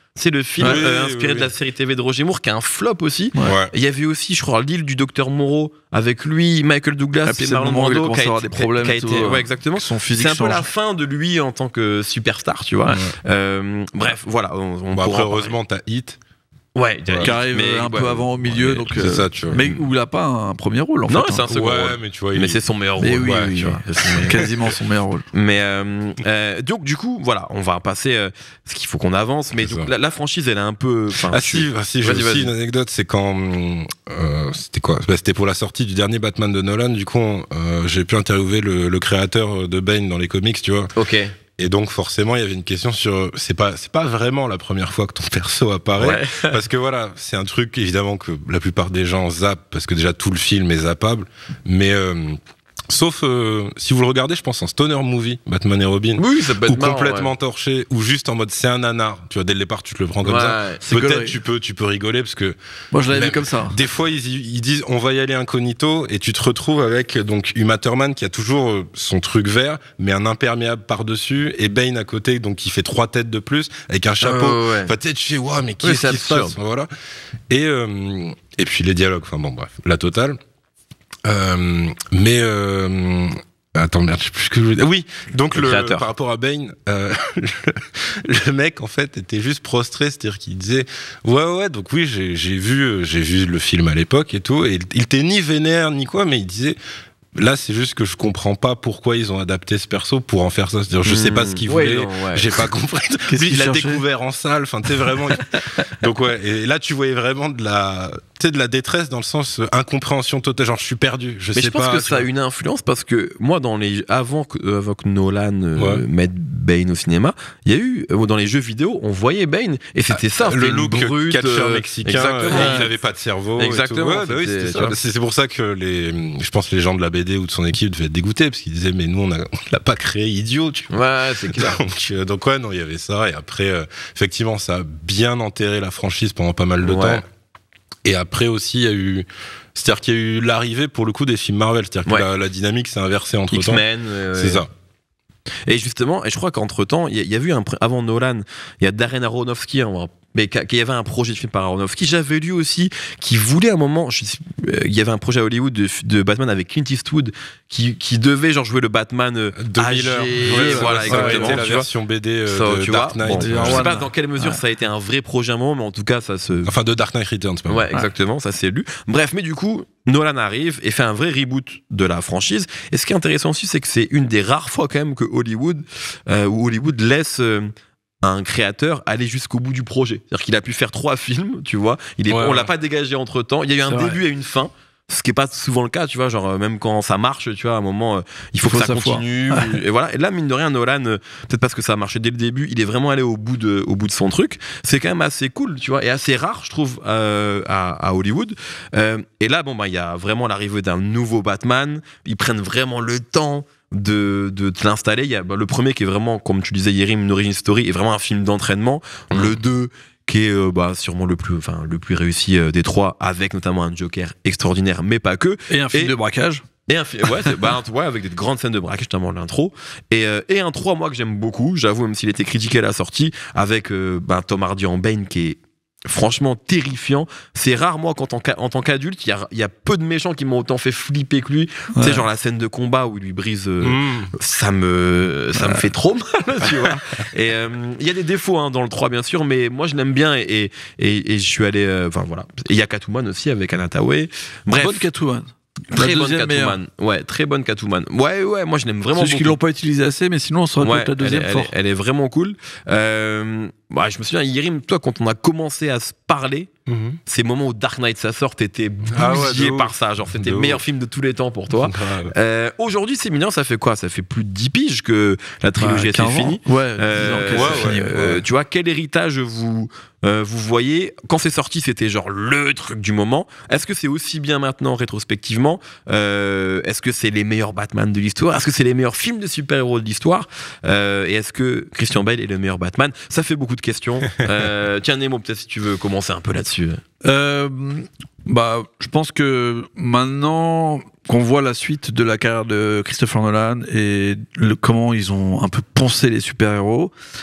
C'est le film Oui, euh, oui, inspiré oui. de la série T V de Roger Moore qui est un flop aussi. Ouais. Ouais. Il y avait aussi, je crois, l'île du docteur Moreau avec lui, Michael Douglas Ah, puis et c'est le Marlon moment où il a Brando commencé qui à a avoir été, des problèmes qui a et été- tout, euh, ouais, exactement. Son physique C'est un peu la change. fin de lui en tant que superstar, tu vois. Ouais. Euh, bref, voilà. On, on Bon, pourra après, en heureusement, t'as Hit. parler. Ouais, Qui arrive mais, un ouais, peu avant au milieu, ouais, donc. C'est euh, ça, tu vois. Mais où il a pas un premier rôle en Non, fait. c'est hein. un second Ouais, rôle. mais tu vois, il Mais c'est son meilleur rôle. Mais oui, ouais, oui, tu oui. vois. C'est son meilleur- Quasiment son meilleur rôle. Mais euh, euh, donc du coup voilà, on va passer euh, parce qu'il faut qu'on avance. Mais C'est donc ça. la, la franchise elle est un peu. enfin, Ah tu- si, ah si j'ai Vas-y, aussi vas-y. une anecdote, c'est quand euh, c'était quoi bah, C'était pour la sortie du dernier Batman de Nolan. Du coup, euh, j'ai pu interviewer le, le créateur de Bane dans les comics, tu vois. Ok. Et donc forcément, il y avait une question sur c'est pas c'est pas vraiment la première fois que ton perso apparaît. Ouais. Parce que voilà, c'est un truc évidemment que la plupart des gens zappent parce que déjà tout le film est zappable, mais euh, sauf euh, si vous le regardez, je pense en stoner movie, Batman et Robin, Oui, ça peut être ou marrant, complètement ouais. torché, ou juste en mode c'est un nanar. Tu vois, dès le départ, tu te le prends comme ça. Ouais. C'est Peut-être gaulerie. tu peux tu peux rigoler parce que Moi, je l'avais vu Même- comme ça. des fois ils, y- ils disent on va y aller incognito et tu te retrouves avec donc Uma Thurman qui a toujours euh, son truc vert mais un imperméable par dessus et Bane à côté donc qui fait trois têtes de plus avec un chapeau. Ouais, ouais. Enfin, tu sais, tu fais, waouh, mais Oui, qu'est-ce c'est qui se passe absurde. Voilà. Et, euh, et puis les dialogues, enfin bon, bref, la totale. Euh, mais. Euh, attends, merde, je sais plus ce que je voulais dire. Oui, donc Le le, créateur. par rapport à Bane, euh, le, le mec, en fait, était juste prostré, c'est-à-dire qu'il disait ouais, ouais, donc oui, j'ai j'ai vu, j'ai vu le film à l'époque et tout, et il, il était ni vénère ni quoi, mais il disait. Là, c'est juste que je comprends pas pourquoi ils ont adapté ce perso pour en faire ça. C'est-à-dire, je sais pas ce qu'ils Ouais, voulaient, non, ouais. j'ai pas compris. Qu'est-ce Lui, qu'il il l'a cherchait découvert en salle. Enfin, tu sais vraiment. Donc ouais. Et là, tu voyais vraiment de la, tu sais, de la détresse dans le sens euh, incompréhension totale. Genre, je suis perdu. Je Mais sais je pense pas. que tu ça a vois. une influence parce que moi, dans les avant que, euh, avant que Nolan euh, Ouais. mette Bane au cinéma, il y a eu euh, dans les jeux vidéo, on voyait Bane et c'était ça, Le c'était une look brute, catcheur euh, mexicain, exactement. euh, il avait pas de cerveau. et Exactement, tout. Ouais, bah oui, c'était- c'était tu ça. vois. C'est c'est pour ça que les, je pense que les gens de la B D ou de son équipe devaient être dégoûtés parce qu'ils disaient mais nous on, a, on l'a pas créé idiot, tu vois. Ouais, c'est clair. Donc, euh, donc ouais, non, il y avait ça. Et après, euh, effectivement, ça a bien enterré la franchise pendant pas mal de Ouais. temps. Et après aussi, il y a eu, c'est-à-dire qu'il y a eu l'arrivée pour le coup des films Marvel, c'est-à-dire que Ouais. la, la dynamique s'est inversée entre temps. X-Men. euh, C'est ça. Et justement, et je crois qu'entre temps, il y, a- il y a eu un pr- avant Nolan, il y a Darren Aronofsky, hein, mais qu'il y avait un projet de film par Aronofsky. J'avais lu aussi qu'il voulait à un moment, je sais- euh, il y avait un projet à Hollywood de, de Batman avec Clint Eastwood qui, qui devait genre jouer le Batman euh, deux mille âgé, heures. Ouais, ça- voilà ça aurait exactement. été la tu vois. version B D euh, Ça, de tu Dark vois, Knight. bon, euh, je sais One. pas dans quelle mesure Ouais. ça a été un vrai projet à un moment, mais en tout cas ça se. Enfin, de Dark Knight Returns, pas Ouais, exactement, ça c'est lu. Bref, mais du coup, Nolan arrive et fait un vrai reboot de la franchise. Et ce qui est intéressant aussi, c'est que c'est une des rares fois quand même que Hollywood, euh, où Hollywood laisse euh, un créateur aller jusqu'au bout du projet. C'est-à-dire qu'il a pu faire trois films, tu vois. Il est, Ouais, on ouais. l'a pas dégagé entre temps. Il y a eu un C'est début vrai. et une fin. Ce qui est pas souvent le cas, tu vois, genre euh, même quand ça marche, tu vois, à un moment, euh, il faut, Il faut que ça sa foi. continue. Et voilà. Et là, mine de rien, Nolan, euh, peut-être parce que ça a marché dès le début, il est vraiment allé au bout de, au bout de son truc. C'est quand même assez cool, tu vois, et assez rare, je trouve, euh, à, à Hollywood. Euh, et là, bon, bah, il y a vraiment l'arrivée d'un nouveau Batman. Ils prennent vraiment le temps de, de te l'installer. Il y a bah, le premier qui est vraiment, comme tu disais, Yérim, une origin story, est vraiment un film d'entraînement. Mmh. Le deux qui est euh, bah, sûrement le plus, enfin, le plus réussi euh, des trois, avec notamment un Joker extraordinaire, mais pas que. Et un film Et- de braquage. Et un film, ouais, c'est- bah, un- ouais, avec des grandes scènes de braquage, notamment l'intro. Et, euh, et un trois, moi, que j'aime beaucoup, j'avoue, même s'il était critiqué à la sortie, avec euh, bah, Tom Hardy en Bane, qui est franchement terrifiant. C'est rare, moi, qu'en tant qu'a- en tant qu'adulte, il y a, il y a peu de méchants qui m'ont autant fait flipper que lui. Tu sais, Ouais. genre la scène de combat où il lui brise. euh, Mmh. ça me ça me fait trop mal, tu vois. Et euh, il y a des défauts hein, dans le trois bien sûr, mais moi je l'aime bien et et, et, et je suis allé euh, enfin voilà. Et il y a Catwoman aussi avec Anna Thaoué. Bref, Bonne Catwoman. très La bonne deuxième Catwoman. Ouais, très bonne Catwoman. Ouais ouais, moi je l'aime vraiment C'est juste qu'ils beaucoup. l'ont pas utilisé assez, mais sinon on serait Ouais, peut-être la deuxième elle, est- fort. elle est, elle est vraiment cool. Euh, bah, je me souviens, Yérim, toi, quand on a commencé à se parler, Mmh. ces moments où Dark Knight ça sort, t'étais Ah ouais, bousillé de ouf. par ça. Genre, c'était De le meilleur ouf. film de tous les temps pour toi. Grave. Euh, Aujourd'hui, c'est mignon, ça fait quoi? Ça fait plus de dix piges que la trilogie Ouais, était quinze ans. finie. Ouais, Euh, dix ans que ouais, c'est ouais, fini. euh, ouais. Tu vois, quel héritage vous, euh, vous voyez? Quand c'est sorti, c'était genre le truc du moment. Est-ce que c'est aussi bien maintenant, rétrospectivement? Euh, Est-ce que c'est les meilleurs Batman de l'histoire? Est-ce que c'est les meilleurs films de super-héros de l'histoire? Euh, Et est-ce que Christian Bale est le meilleur Batman? Ça fait beaucoup de questions. Euh, tiens, Nemo, peut-être si tu veux commencer un peu là-dessus. Euh, bah, je pense que maintenant qu'on voit la suite de la carrière de Christopher Nolan et le, comment ils ont un peu poncé les super-héros,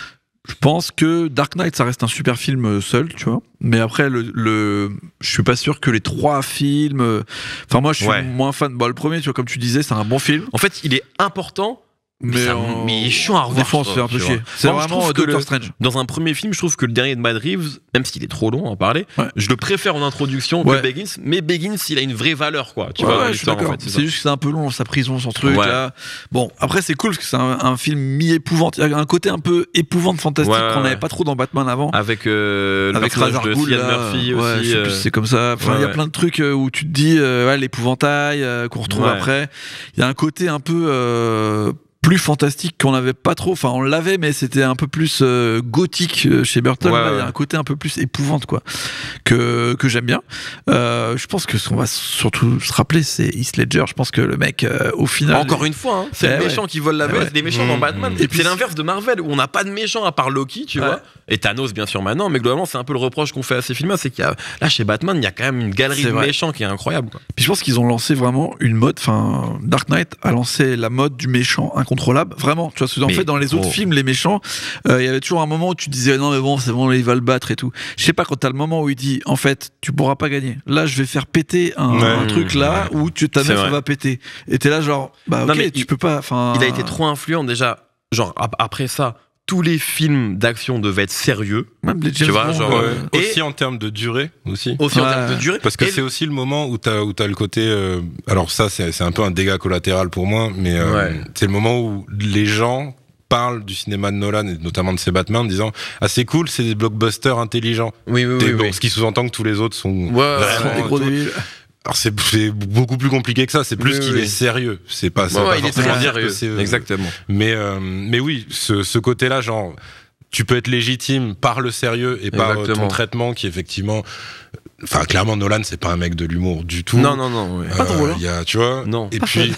Je pense que Dark Knight, ça reste un super film seul, tu vois. Mais après, le, le, je suis pas sûr que les trois films. euh, Enfin, moi, je suis Ouais. moins fan. Bon, le premier, tu vois, comme tu disais, c'est un bon film. En fait, il est important. Mais, ça- en- mais il est chiant à revoir. Des fois, on je se fait un trouve, peu tu chier. vois. C'est Moi, je vraiment trouve que Doctor le- Strange. Dans un premier film, je trouve que le dernier de Matt Reeves, même s'il est trop long à en parler, Ouais. je le préfère en introduction Ouais. que Begins. Mais Begins, il a une vraie valeur, quoi. Tu Ouais, vois, dans ouais, je suis l'histoire, en d'accord. fait, c'est c'est ça. juste que c'est un peu long, sa prison, son truc. Ouais. Là. Bon, après, c'est cool parce que c'est un, un film mi-épouvante. Il y a un côté un peu épouvante, fantastique Ouais, ouais, qu'on n'avait ouais. pas trop dans Batman avant. Avec euh, le Avec personnage Ra's de al Ghul, Cillian là. Murphy Ouais, aussi. je sais plus euh, si c'est comme ça. Enfin, il y a ouais. plein de trucs euh, où tu te dis, euh, ouais, l'épouvantail euh, qu'on retrouve Ouais. après. Il y a un côté un peu euh, plus fantastique qu'on n'avait pas trop. Enfin, on l'avait, mais c'était un peu plus euh, gothique euh, chez Burton. Ouais, Là, il y a ouais. un côté un peu plus épouvante, quoi, que que j'aime bien. Euh, je pense que ce qu'on va surtout se rappeler, c'est Heath Ledger. Je pense que le mec, euh, au final, Encore une fois, hein, c'est Eh le ouais. méchant qui vole la Eh vedette, ouais. les méchants Mmh, dans Batman. mmh. Et Et puis c'est c'est- l'inverse de Marvel où on n'a pas de méchant à part Loki, tu Ouais. vois. Et Thanos, bien sûr, maintenant. Mais globalement, c'est un peu le reproche qu'on fait à ces films-là, c'est qu'il y a là chez Batman, il y a quand même une galerie C'est de vrai. méchants qui est incroyable. Quoi. Puis je pense qu'ils ont lancé vraiment une mode. Enfin, Dark Knight a lancé la mode du méchant incontrôlable. Vraiment, tu vois. Parce que en Mais- fait, dans les autres oh. films, les méchants, euh, il y avait toujours un moment où tu disais non mais bon, c'est bon, il va le battre et tout. Je sais pas, quand t'as le moment où il dit en fait, tu pourras pas gagner. Là, je vais faire péter un, Ouais. un truc là où tu ta C'est meuf vrai. elle va péter. Et t'es là genre bah ok, Non, mais tu il- peux pas. Enfin, Il a été trop influent déjà. Genre, ap- après ça, tous les films d'action devaient être sérieux. même les James vois, Bond, genre, euh, Et- Aussi en termes de durée aussi. Aussi en Ouais. termes de durée. Parce que Et c'est aussi le moment où t'as où t'as le côté. euh, alors ça, c'est c'est un peu un dégât collatéral pour moi, mais euh, Ouais. c'est le moment où les gens parlent du cinéma de Nolan et notamment de ses Batman en disant ah c'est cool, c'est des blockbusters intelligents. Oui, oui, Des- oui. bon, oui. Ce qui sous-entend que tous les autres sont Ouais, ouais, vraiment des gros tout- débiles. Alors c'est c'est beaucoup plus compliqué que ça. C'est plus Oui, qu'il oui. est sérieux. C'est pas. ça Ouais, veut ouais, pas il est forcément très dire que sérieux. c'est. euh, Exactement. Mais euh, mais oui, ce, ce côté-là, genre, tu peux être légitime par le sérieux et par euh, Exactement. ton traitement qui effectivement. Enfin, clairement, Nolan, c'est pas un mec de l'humour du tout. Non, non, non. ouais. Euh, Pas drôle, hein. Il y a, tu vois. Non. Et puis,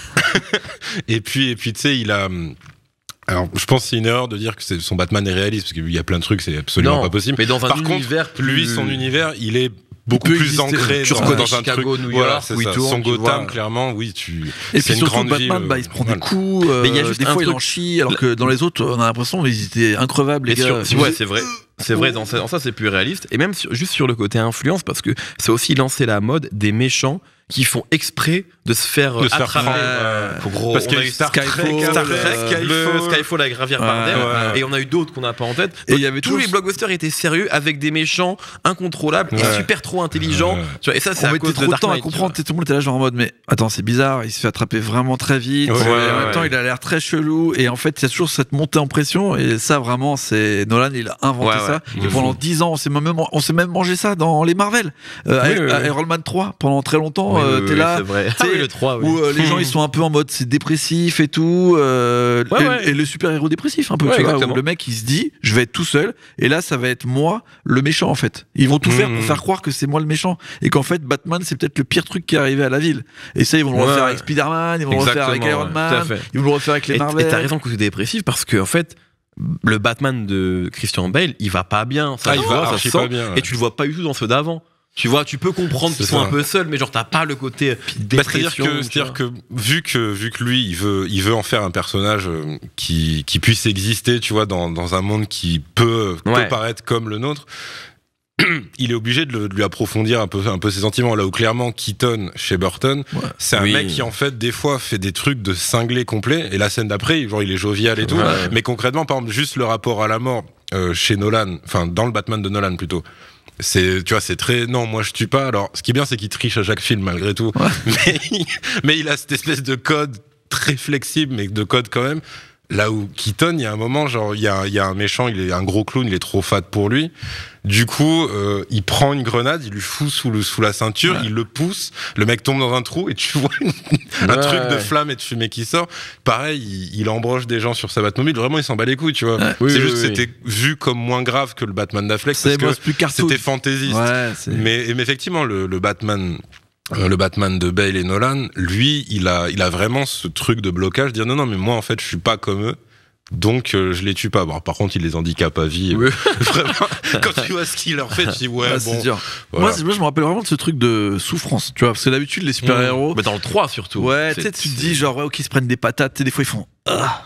et puis, et puis, tu sais, il a. Alors, je pense que c'est une erreur de dire que c'est- son Batman est réaliste parce qu'il y a plein de trucs, c'est absolument Non, pas possible. Mais dans un Par univers contre, lui, plus- son univers, il est beaucoup peut plus exister. ancré Tu dans, reconnais dans un Chicago, truc. New Voilà, York, c'est où il ça. tourne, Son tu Gotham, vois. clairement, oui, tu. Et c'est puis une surtout grande Batman, ville, bah, il se prend voilà. des coups. euh, Mais il y a juste des un fois, il truc- en chie, alors que dans les autres, on a l'impression qu'ils étaient increvables, les Et gars. sur- ouais, c'est vrai. C'est vrai, dans ça, dans ça, c'est plus réaliste. Et même sur- juste sur le côté influence, parce que c'est aussi lancé la mode des méchants qui font exprès de se faire De se faire attraper. prendre, Euh, ouais. gros, Parce on qu'il y a a eu eu Star Skyfall, Trek, Star le- Trek, le- le Skyfall avec Javier Ouais, Bardem, ouais. et on a eu d'autres qu'on n'a pas en tête. Et il y avait tous toujours- les blockbusters étaient sérieux avec des méchants incontrôlables et Ouais. super trop intelligents. Ouais. Tu vois, et ça, c'est On à mettait cause de trop de Dark temps à Knight, tu comprendre, vois. tout le monde était là genre en mode mais attends c'est bizarre, il se fait attraper vraiment très vite, Ouais, et ouais, en même ouais. temps il a l'air très chelou et en fait il y a toujours cette montée en pression et ça vraiment c'est Nolan il a inventé Ouais, ça ouais. et De pendant fou. dix ans on s'est même, on s'est même mangé ça dans les Marvel euh, Oui, I- oui, oui. Iron Man trois pendant très longtemps Oui, euh, oui, t'es oui, là c'est vrai. tu Ah sais, oui, le trois, oui. où euh, les gens ils sont un peu en mode c'est dépressif et tout euh, Ouais, et, ouais. et le super héros dépressif un peu Ouais, tu vois exactement. où le mec il se dit je vais être tout seul et là ça va être moi le méchant en fait ils vont tout faire pour Mmh. faire croire que c'est moi le méchant et qu'en fait Batman c'est peut-être le pire truc qui est arrivé à la ville et ça ils vont le Ouais, refaire ouais. avec Spider-Man ils vont le refaire avec Exactement, Iron ouais, Man tout à fait. ils vont le refaire avec les Et Marvel et t'as raison le côté dépressif parce que en fait le Batman de Christian Bale il va pas bien ça Ah, se il voit, va ça archi se sent, pas bien, ouais. et tu le vois pas du tout dans ceux d'avant. Tu vois, tu peux comprendre qu'ils C'est sont ça. un peu seuls, mais genre t'as pas le côté Bah, c'est-à-dire dépression. que, tu c'est-à-dire vois. que vu que vu que lui il veut il veut en faire un personnage euh, qui qui puisse exister, tu vois, dans dans un monde qui peut peut Ouais. paraître comme le nôtre. Il est obligé de, le- de lui approfondir un peu un peu ses sentiments là où clairement Keaton chez Burton c'est un Oui. mec qui en fait des fois fait des trucs de cinglé complet et la scène d'après genre il est jovial et tout Ouais. mais concrètement par exemple juste le rapport à la mort euh, chez Nolan enfin dans le Batman de Nolan plutôt c'est tu vois c'est très non moi je tue pas alors ce qui est bien c'est qu'il triche à chaque film malgré tout mais, il- mais il a cette espèce de code très flexible mais de code quand même là où Keaton il y a un moment genre il y a, il y a un méchant il est un gros clown il est trop fat pour lui du coup euh, il prend une grenade il lui fout sous, le, sous la ceinture Ouais. il le pousse le mec tombe dans un trou et tu vois une- un Ouais, truc de ouais. flamme et de fumée qui sort pareil il, il embroche des gens sur sa Batmobile vraiment il s'en bat les couilles tu vois Ouais. Oui, c'est oui, juste oui. c'était vu comme moins grave que le Batman d'Affleck c'est parce moi, que c'est plus cartoon c'était fantaisiste ouais, c'est- mais, mais effectivement, le, le Batman, euh, le Batman de Bale et Nolan, lui, il a, il a vraiment ce truc de blocage, dire non, non, mais moi, en fait, je suis pas comme eux. Donc euh, je les tue pas. Bon, par contre, il les handicape à vie. Oui. Vraiment, quand tu vois ce qu'il leur fait, tu dis ouais, Ouais, bon. c'est dur. voilà. Moi, c'est- moi, je me rappelle vraiment de ce truc de souffrance, tu vois, parce que d'habitude, les super-héros, Mais dans le trois surtout. ouais, C'est- tu sais, tu te c'est- dis, genre, ouais, ok, ils se prennent des patates, tu sais, des fois, ils font, ah.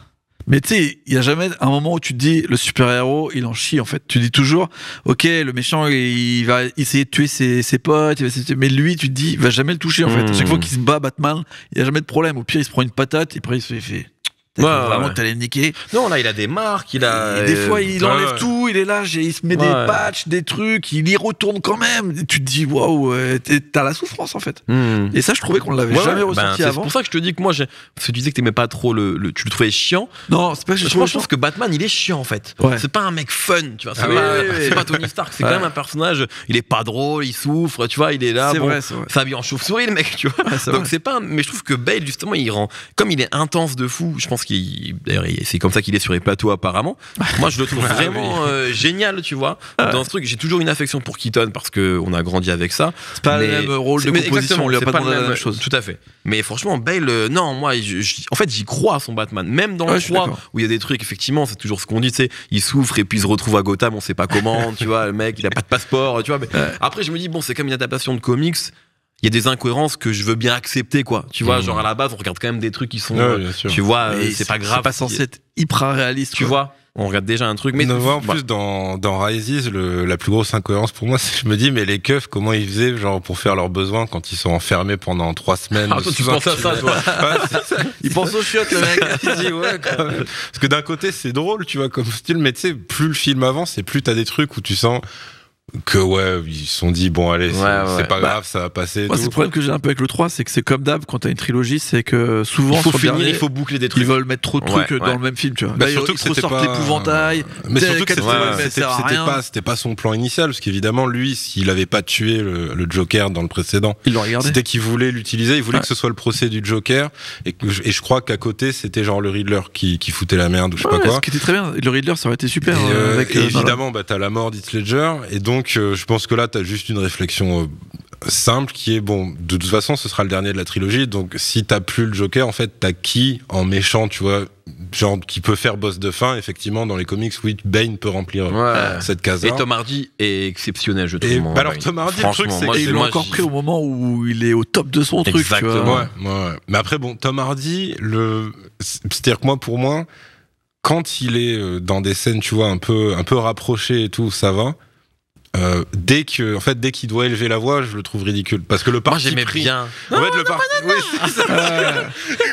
Mais tu sais, il y a jamais un moment où tu te dis le super-héros, il en chie en fait. Tu dis toujours, ok, le méchant, il va essayer de tuer ses, ses potes, il va essayer de... mais lui, tu te dis, il va jamais le toucher en fait. À chaque fois qu'il se bat Batman, il y a jamais de problème. Au pire, il se prend une patate et après il se fait. fait... Ouais, vraiment ouais. t'allais le niquer. Non, là, il a des marques, il a. Et des fois, il ouais, enlève ouais. tout, il est là, j'ai- il se met Ouais. des patchs, des trucs, il y retourne quand même. Et tu te dis, waouh, euh, t'es- t'as la souffrance en fait. Hmm. Et ça, je trouvais qu'on l'avait Ouais, jamais ouais. Ben, ressenti c'est avant. pour ça que je te dis que moi, j'ai... parce que tu disais que t'aimais pas trop le, le- tu le trouvais chiant. Non, c'est pas que je Moi, trouve je trouve que Batman, il est chiant en fait. Ouais. C'est pas un mec fun, tu vois. C'est, Ah pas, oui, oui, oui. c'est pas Tony Stark, c'est Ouais. quand même un personnage. Il est pas drôle, il souffre, tu vois. Il est là. C'est bon, vrai, c'est vrai. s'habille en chauve-souris, le mec, tu vois. Ouais, c'est Donc vrai. c'est pas. un- Mais je trouve que Bale, justement, il rend. Comme il est intense de fou, je pense qu'il. D'ailleurs, il- c'est comme ça qu'il est sur les plateaux apparemment. Moi, je le trouve Ah, vraiment euh, génial, tu vois. Dans ce truc, j'ai toujours une affection pour Keaton parce que on a grandi avec ça. C'est pas Mais- le même rôle de c'est- mais composition, exactement, on lui a c'est pas pas demandé le la même- même chose. Tout à fait. Mais franchement, Bale, euh, non, moi, je- je- en fait, j'y crois à son Batman. Même dans Ouais, le je suis trois, d'accord. où il y a des trucs, effectivement, c'est toujours ce qu'on dit, tu sais, il souffre et puis il se retrouve à Gotham, on sait pas comment, tu vois, le mec, il a pas de passeport, tu vois. Mais Ouais. après, je me dis, bon, c'est comme une adaptation de comics. Il y a des incohérences que je veux bien accepter, quoi. Tu vois, Mmh. genre à la base, on regarde quand même des trucs qui sont, Ouais, euh, bien sûr. tu vois, euh, Mais c'est pas grave. C'est pas censé être hyper réaliste. Tu quoi. vois, on regarde déjà un truc. Mais Mais en voilà. plus, dans, dans Rises, le, la plus grosse incohérence pour moi, c'est que je me dis, mais les keufs, comment ils faisaient genre, pour faire leurs besoins quand ils sont enfermés pendant trois semaines Ah, toi, tu sous un penses à ça, toi. Ouais, c'est ça. Il pense aux chiottes, le mec. Il dit, ouais, quand même. Parce que d'un côté, c'est drôle, tu vois, comme style, mais tu sais, plus le film avance et plus t'as des trucs où tu sens que, ouais, ils se sont dit, bon, allez, c'est, Ouais, ouais. c'est pas Bah, grave, ça va passer. et Moi, tout. c'est le problème que j'ai un peu avec le trois, c'est que c'est comme d'hab, quand t'as une trilogie, c'est que souvent, Il faut sur le finir, dernier, il faut boucler des trucs. ils veulent mettre trop de trucs Ouais, dans ouais. le même film, tu vois. Bah, Là, surtout ils que c'était ressortent pas- l'épouvantail. Mais T'sais, surtout que c'était, Catwoman, ouais, mais c'était, ça sert à c'était rien. pas, c'était pas son plan initial, parce qu'évidemment, lui, s'il avait pas tué le, le Joker dans le précédent, Ils l'ont regardé. c'était qu'il voulait l'utiliser, il voulait Ouais. que ce soit le procès du Joker, et, que, et je crois qu'à côté, c'était genre le Riddler qui, qui foutait la merde ou je sais Ouais, pas quoi. ce qui était très bien. Le Riddler, ça aurait été super. Et, hein, euh, avec, et euh, évidemment, bah, t'as la mort d'Heath Ledger, et donc euh, je pense que là, t'as juste une réflexion euh, simple qui est bon. De toute façon, ce sera le dernier de la trilogie, donc si t'as plus le Joker, en fait, t'as qui en méchant, tu vois, genre qui peut faire boss de fin. Effectivement, dans les comics, oui, Bane peut remplir euh, Ouais. cette case. Et Tom Hardy est exceptionnel, je trouve. Et moi, bah alors, ouais. Tom Hardy, le truc, Franchement, c'est moi, que Et c'est- ils l'ont moi, encore j'y- pris au moment où il est au top de son truc. tu Exactement. vois. Ouais, ouais, ouais. Mais après, bon, Tom Hardy, le, c'est-à-dire que moi, pour moi, quand il est euh, dans des scènes, tu vois, un peu, un peu rapprochées et tout, ça va. Euh, dès que, en fait, dès qu'il doit élever la voix, je le trouve ridicule. Parce que le Moi, parti j'aimais pris. bien. En fait, le parti. Oui, c'est ça.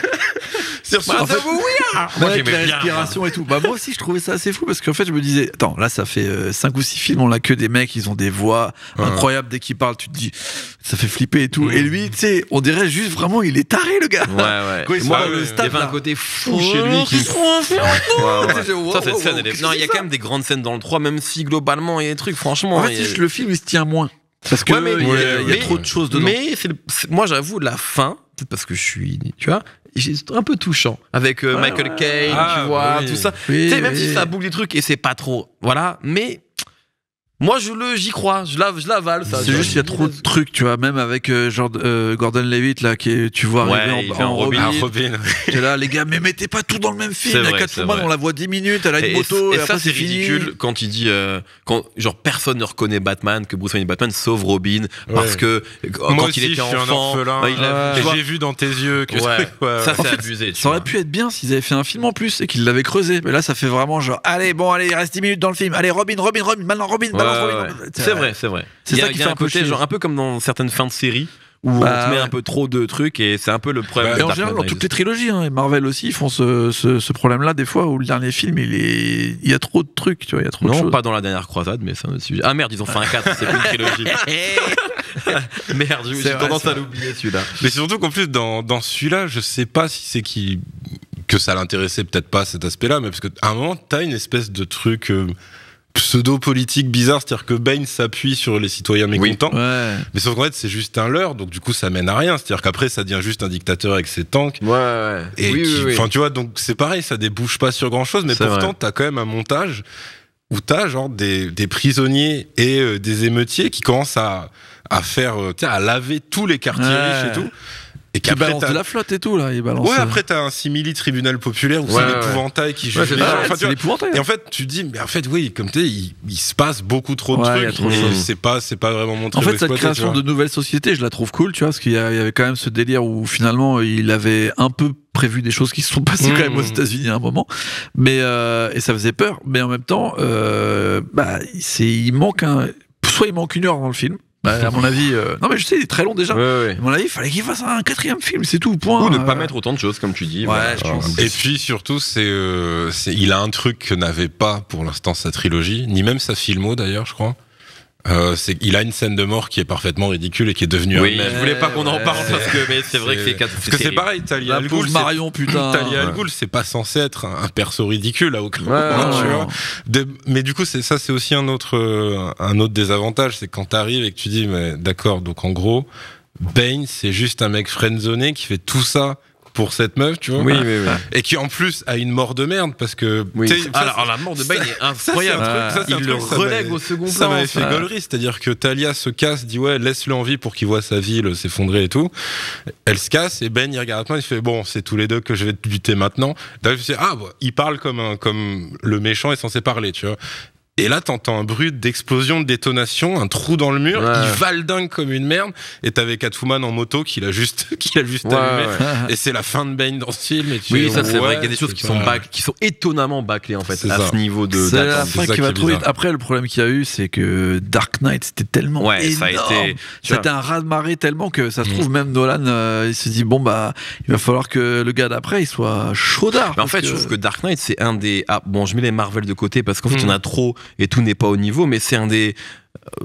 C'est Bah, en fait, Moi, avec j'aimais la bien, respiration et tout. Bah, moi aussi, je trouvais ça assez fou parce qu'en fait, je me disais, attends, là, ça fait cinq ou six films, on a que des mecs, ils ont des voix Ouais. incroyables dès qu'ils parlent, tu te dis, ça fait flipper et tout. Mm. Et lui, tu sais, on dirait juste vraiment, il est taré, le gars. Ouais, ouais. Quand ils sont Moi, dans ouais, le ouais. il y stade, avait un là. côté fou chez lui qui. Oh, Ouais, ouais. c'est- wow, Ça, cette wow, scène, wow, elle est- qu'est-ce Non, que il y a c'est quand ça même des grandes scènes dans le trois, même si globalement il y a des trucs, franchement. En fait, il y a- c'est juste le film, il se tient moins. Parce que Ouais, mais- il y a, ouais, il y a mais- trop de choses dedans. Mais c'est le- c'est- moi, j'avoue, la fin, peut-être parce que je suis. Tu vois, j'ai- c'est un peu touchant. Avec euh, Ouais, Michael ouais. Caine, Ah, tu vois, oui. tout ça. Oui, Tu sais, même oui. si ça boucle des trucs et c'est pas trop. Voilà, mais. Moi, je le, j'y crois, je la, je l'avale, ça. C'est juste qu'il y a trop de trucs, tu vois, même avec euh, genre euh, Gordon Levitt là, qui est, tu vois Ouais, arriver il en, fait un en Robin. Ah, Robin. Robin. T'es là, les gars, mais mettez pas tout dans le même film. C'est La vrai, Catwoman, c'est vrai. on la voit dix minutes, elle a une Et, moto, et et, ça, après c'est fini. ridicule quand il dit, euh, quand genre personne ne reconnaît Batman, que Bruce Wayne est Batman, sauf Robin, parce Ouais. que quand Moi il aussi, était je suis un enfant, orphelin. bah, il a, Et tu vois, j'ai vu dans tes yeux que ouais, ouais, ça ouais. c'est En fait, abusé. tu Ça aurait vois. pu être bien s'ils avaient fait un film en plus et qu'ils l'avaient creusé. Mais là, ça fait vraiment genre, allez, bon, allez, il reste dix minutes dans le film. Allez, Robin, Robin, Robin, maintenant Robin, Ouais, balance ouais, Robin. ouais. C'est vrai, c'est vrai. C'est Il y a, ça qui il y a fait un un peu côté chier. genre un peu comme dans certaines fins de séries où Bah, on te met ouais. un peu trop de trucs et c'est un peu le problème. Bah, de Et en Dark général, dans Knight toutes les trilogies, hein, et Marvel aussi, ils font ce, ce, ce problème-là des fois où le dernier film, il est, il y a trop de trucs, tu vois, il y a trop de Non, choses. pas dans la dernière croisade, mais c'est un autre sujet. Ah merde, ils ont fait un quatre, c'est plus une trilogie. Merde, j'ai C'est j'ai vrai, tendance c'est à vrai. l'oublier celui-là. Mais surtout qu'en plus, dans, dans celui-là, je sais pas si c'est qui que ça l'intéressait peut-être pas cet aspect-là, mais parce qu'à un moment, t'as une espèce de truc euh, pseudo-politique bizarre, c'est-à-dire que Bane s'appuie sur les citoyens mécontents, Ouais. mais sauf qu'en fait, c'est juste un leurre, donc du coup, ça mène à rien. C'est-à-dire qu'après, ça devient juste un dictateur avec ses tanks. Ouais, ouais. Et oui, qui- oui, oui. enfin, tu vois, donc c'est pareil, ça débouche pas sur grand-chose, mais C'est pourtant, vrai. t'as quand même un montage où t'as genre des, des prisonniers et euh, des émeutiers qui commencent à, à faire, euh, tu sais, à laver tous les quartiers Ouais. riches et tout. Et Qui balance de la flotte et tout, là. Il balance, ouais, euh... après, t'as un simili tribunal populaire où Ouais, c'est ouais. l'épouvantail qui juge Ouais, c'est les ça, gens. ouais, Enfin, tu c'est vois, l'épouvantail. et en fait, tu te dis, mais en fait, oui, comme tu sais, il, il se passe beaucoup trop de Ouais, il y a trucs. trop de et choses. c'est pas, c'est pas vraiment montré. En fait, ou cette exploité, création tu vois. de nouvelles sociétés, je la trouve cool, tu vois, parce qu'il y, a- il y avait quand même ce délire où finalement il avait un peu prévu des choses qui se sont passées Mmh. quand même aux États-Unis à un moment, mais euh, et ça faisait peur. Mais en même temps, euh, bah, c'est, il manque un, soit il manque une heure dans le film. Bah, à mon avis, euh, non mais je sais, il est très long déjà. Ouais, ouais. À mon avis, il fallait qu'il fasse un quatrième film, c'est tout. Point. Ou ne pas Euh, mettre autant de choses, comme tu dis. Ouais, voilà. je pense. Et puis surtout, c'est, euh, c'est, il a un truc que n'avait pas pour l'instant sa trilogie, ni même sa filmo d'ailleurs, je crois. Euh, c'est qu'il a une scène de mort qui est parfaitement ridicule et qui est devenue Oui, un mème. je voulais pas qu'on en Ouais, parle c'est- parce que, mais c'est vrai que c'est Parce que c'est terrible. pareil, Talia La Al pauvre Ghul, Marion, putain. Talia Al Ouais. Ghul, c'est pas censé être un, un perso ridicule à aucun Ouais, moment, ouais, tu ouais. vois. De- mais du coup, c'est ça, c'est aussi un autre, euh, un autre désavantage, c'est quand t'arrives et que tu dis, mais d'accord, donc en gros, Bane, c'est juste un mec friendzoné qui fait tout ça pour cette meuf, tu vois. Oui, oui, oui. Et qui en plus a une mort de merde parce que. Oui. tu sais, ça, Alors, la mort de Bane est ça, c'est un incroyable. truc- ça, c'est un Il le truc, ça relègue m'avait- au second plan. ça m'avait fait ça. gaulerie, c'est-à-dire que Talia se casse, dit ouais, laisse-le en vie pour qu'il voit sa ville s'effondrer et tout. Elle se casse et Ben il regarde maintenant, il fait bon, c'est tous les deux que je vais te buter maintenant. Là, je me suis dit, ah, bah, il parle comme un, comme le méchant est censé parler, tu vois. Et là, t'entends un bruit d'explosion, de détonation, un trou dans le mur, Ouais. il va le dingue comme une merde, et t'avais Catwoman en moto qui l'a juste, qui l'a juste Ouais, allumé. ouais. Et c'est la fin de Bane dans ce film. Et tu Oui, fais, ça c'est ouais, vrai qu'il y a des choses c'est qui pas- sont, bac- qui sont étonnamment bâclées en fait C'est à ça. ce niveau de. C'est la d'attente. c'est fin ça qui qui va est trop vite. bizarre. Après, le problème qu'il y a eu, c'est que Dark Knight, c'était tellement Ouais, énorme. ça a été. tu vois. C'était un raz-de-marée tellement que ça se trouve, même Nolan, euh, il s'est dit, bon, bah, il va falloir que le gars d'après, il soit chaudard. Mais en parce fait, je trouve que Dark Knight, c'est un des. Ah, bon, je mets les Marvel de côté parce qu'en fait, il y en a trop et tout n'est pas au niveau, mais c'est un des euh,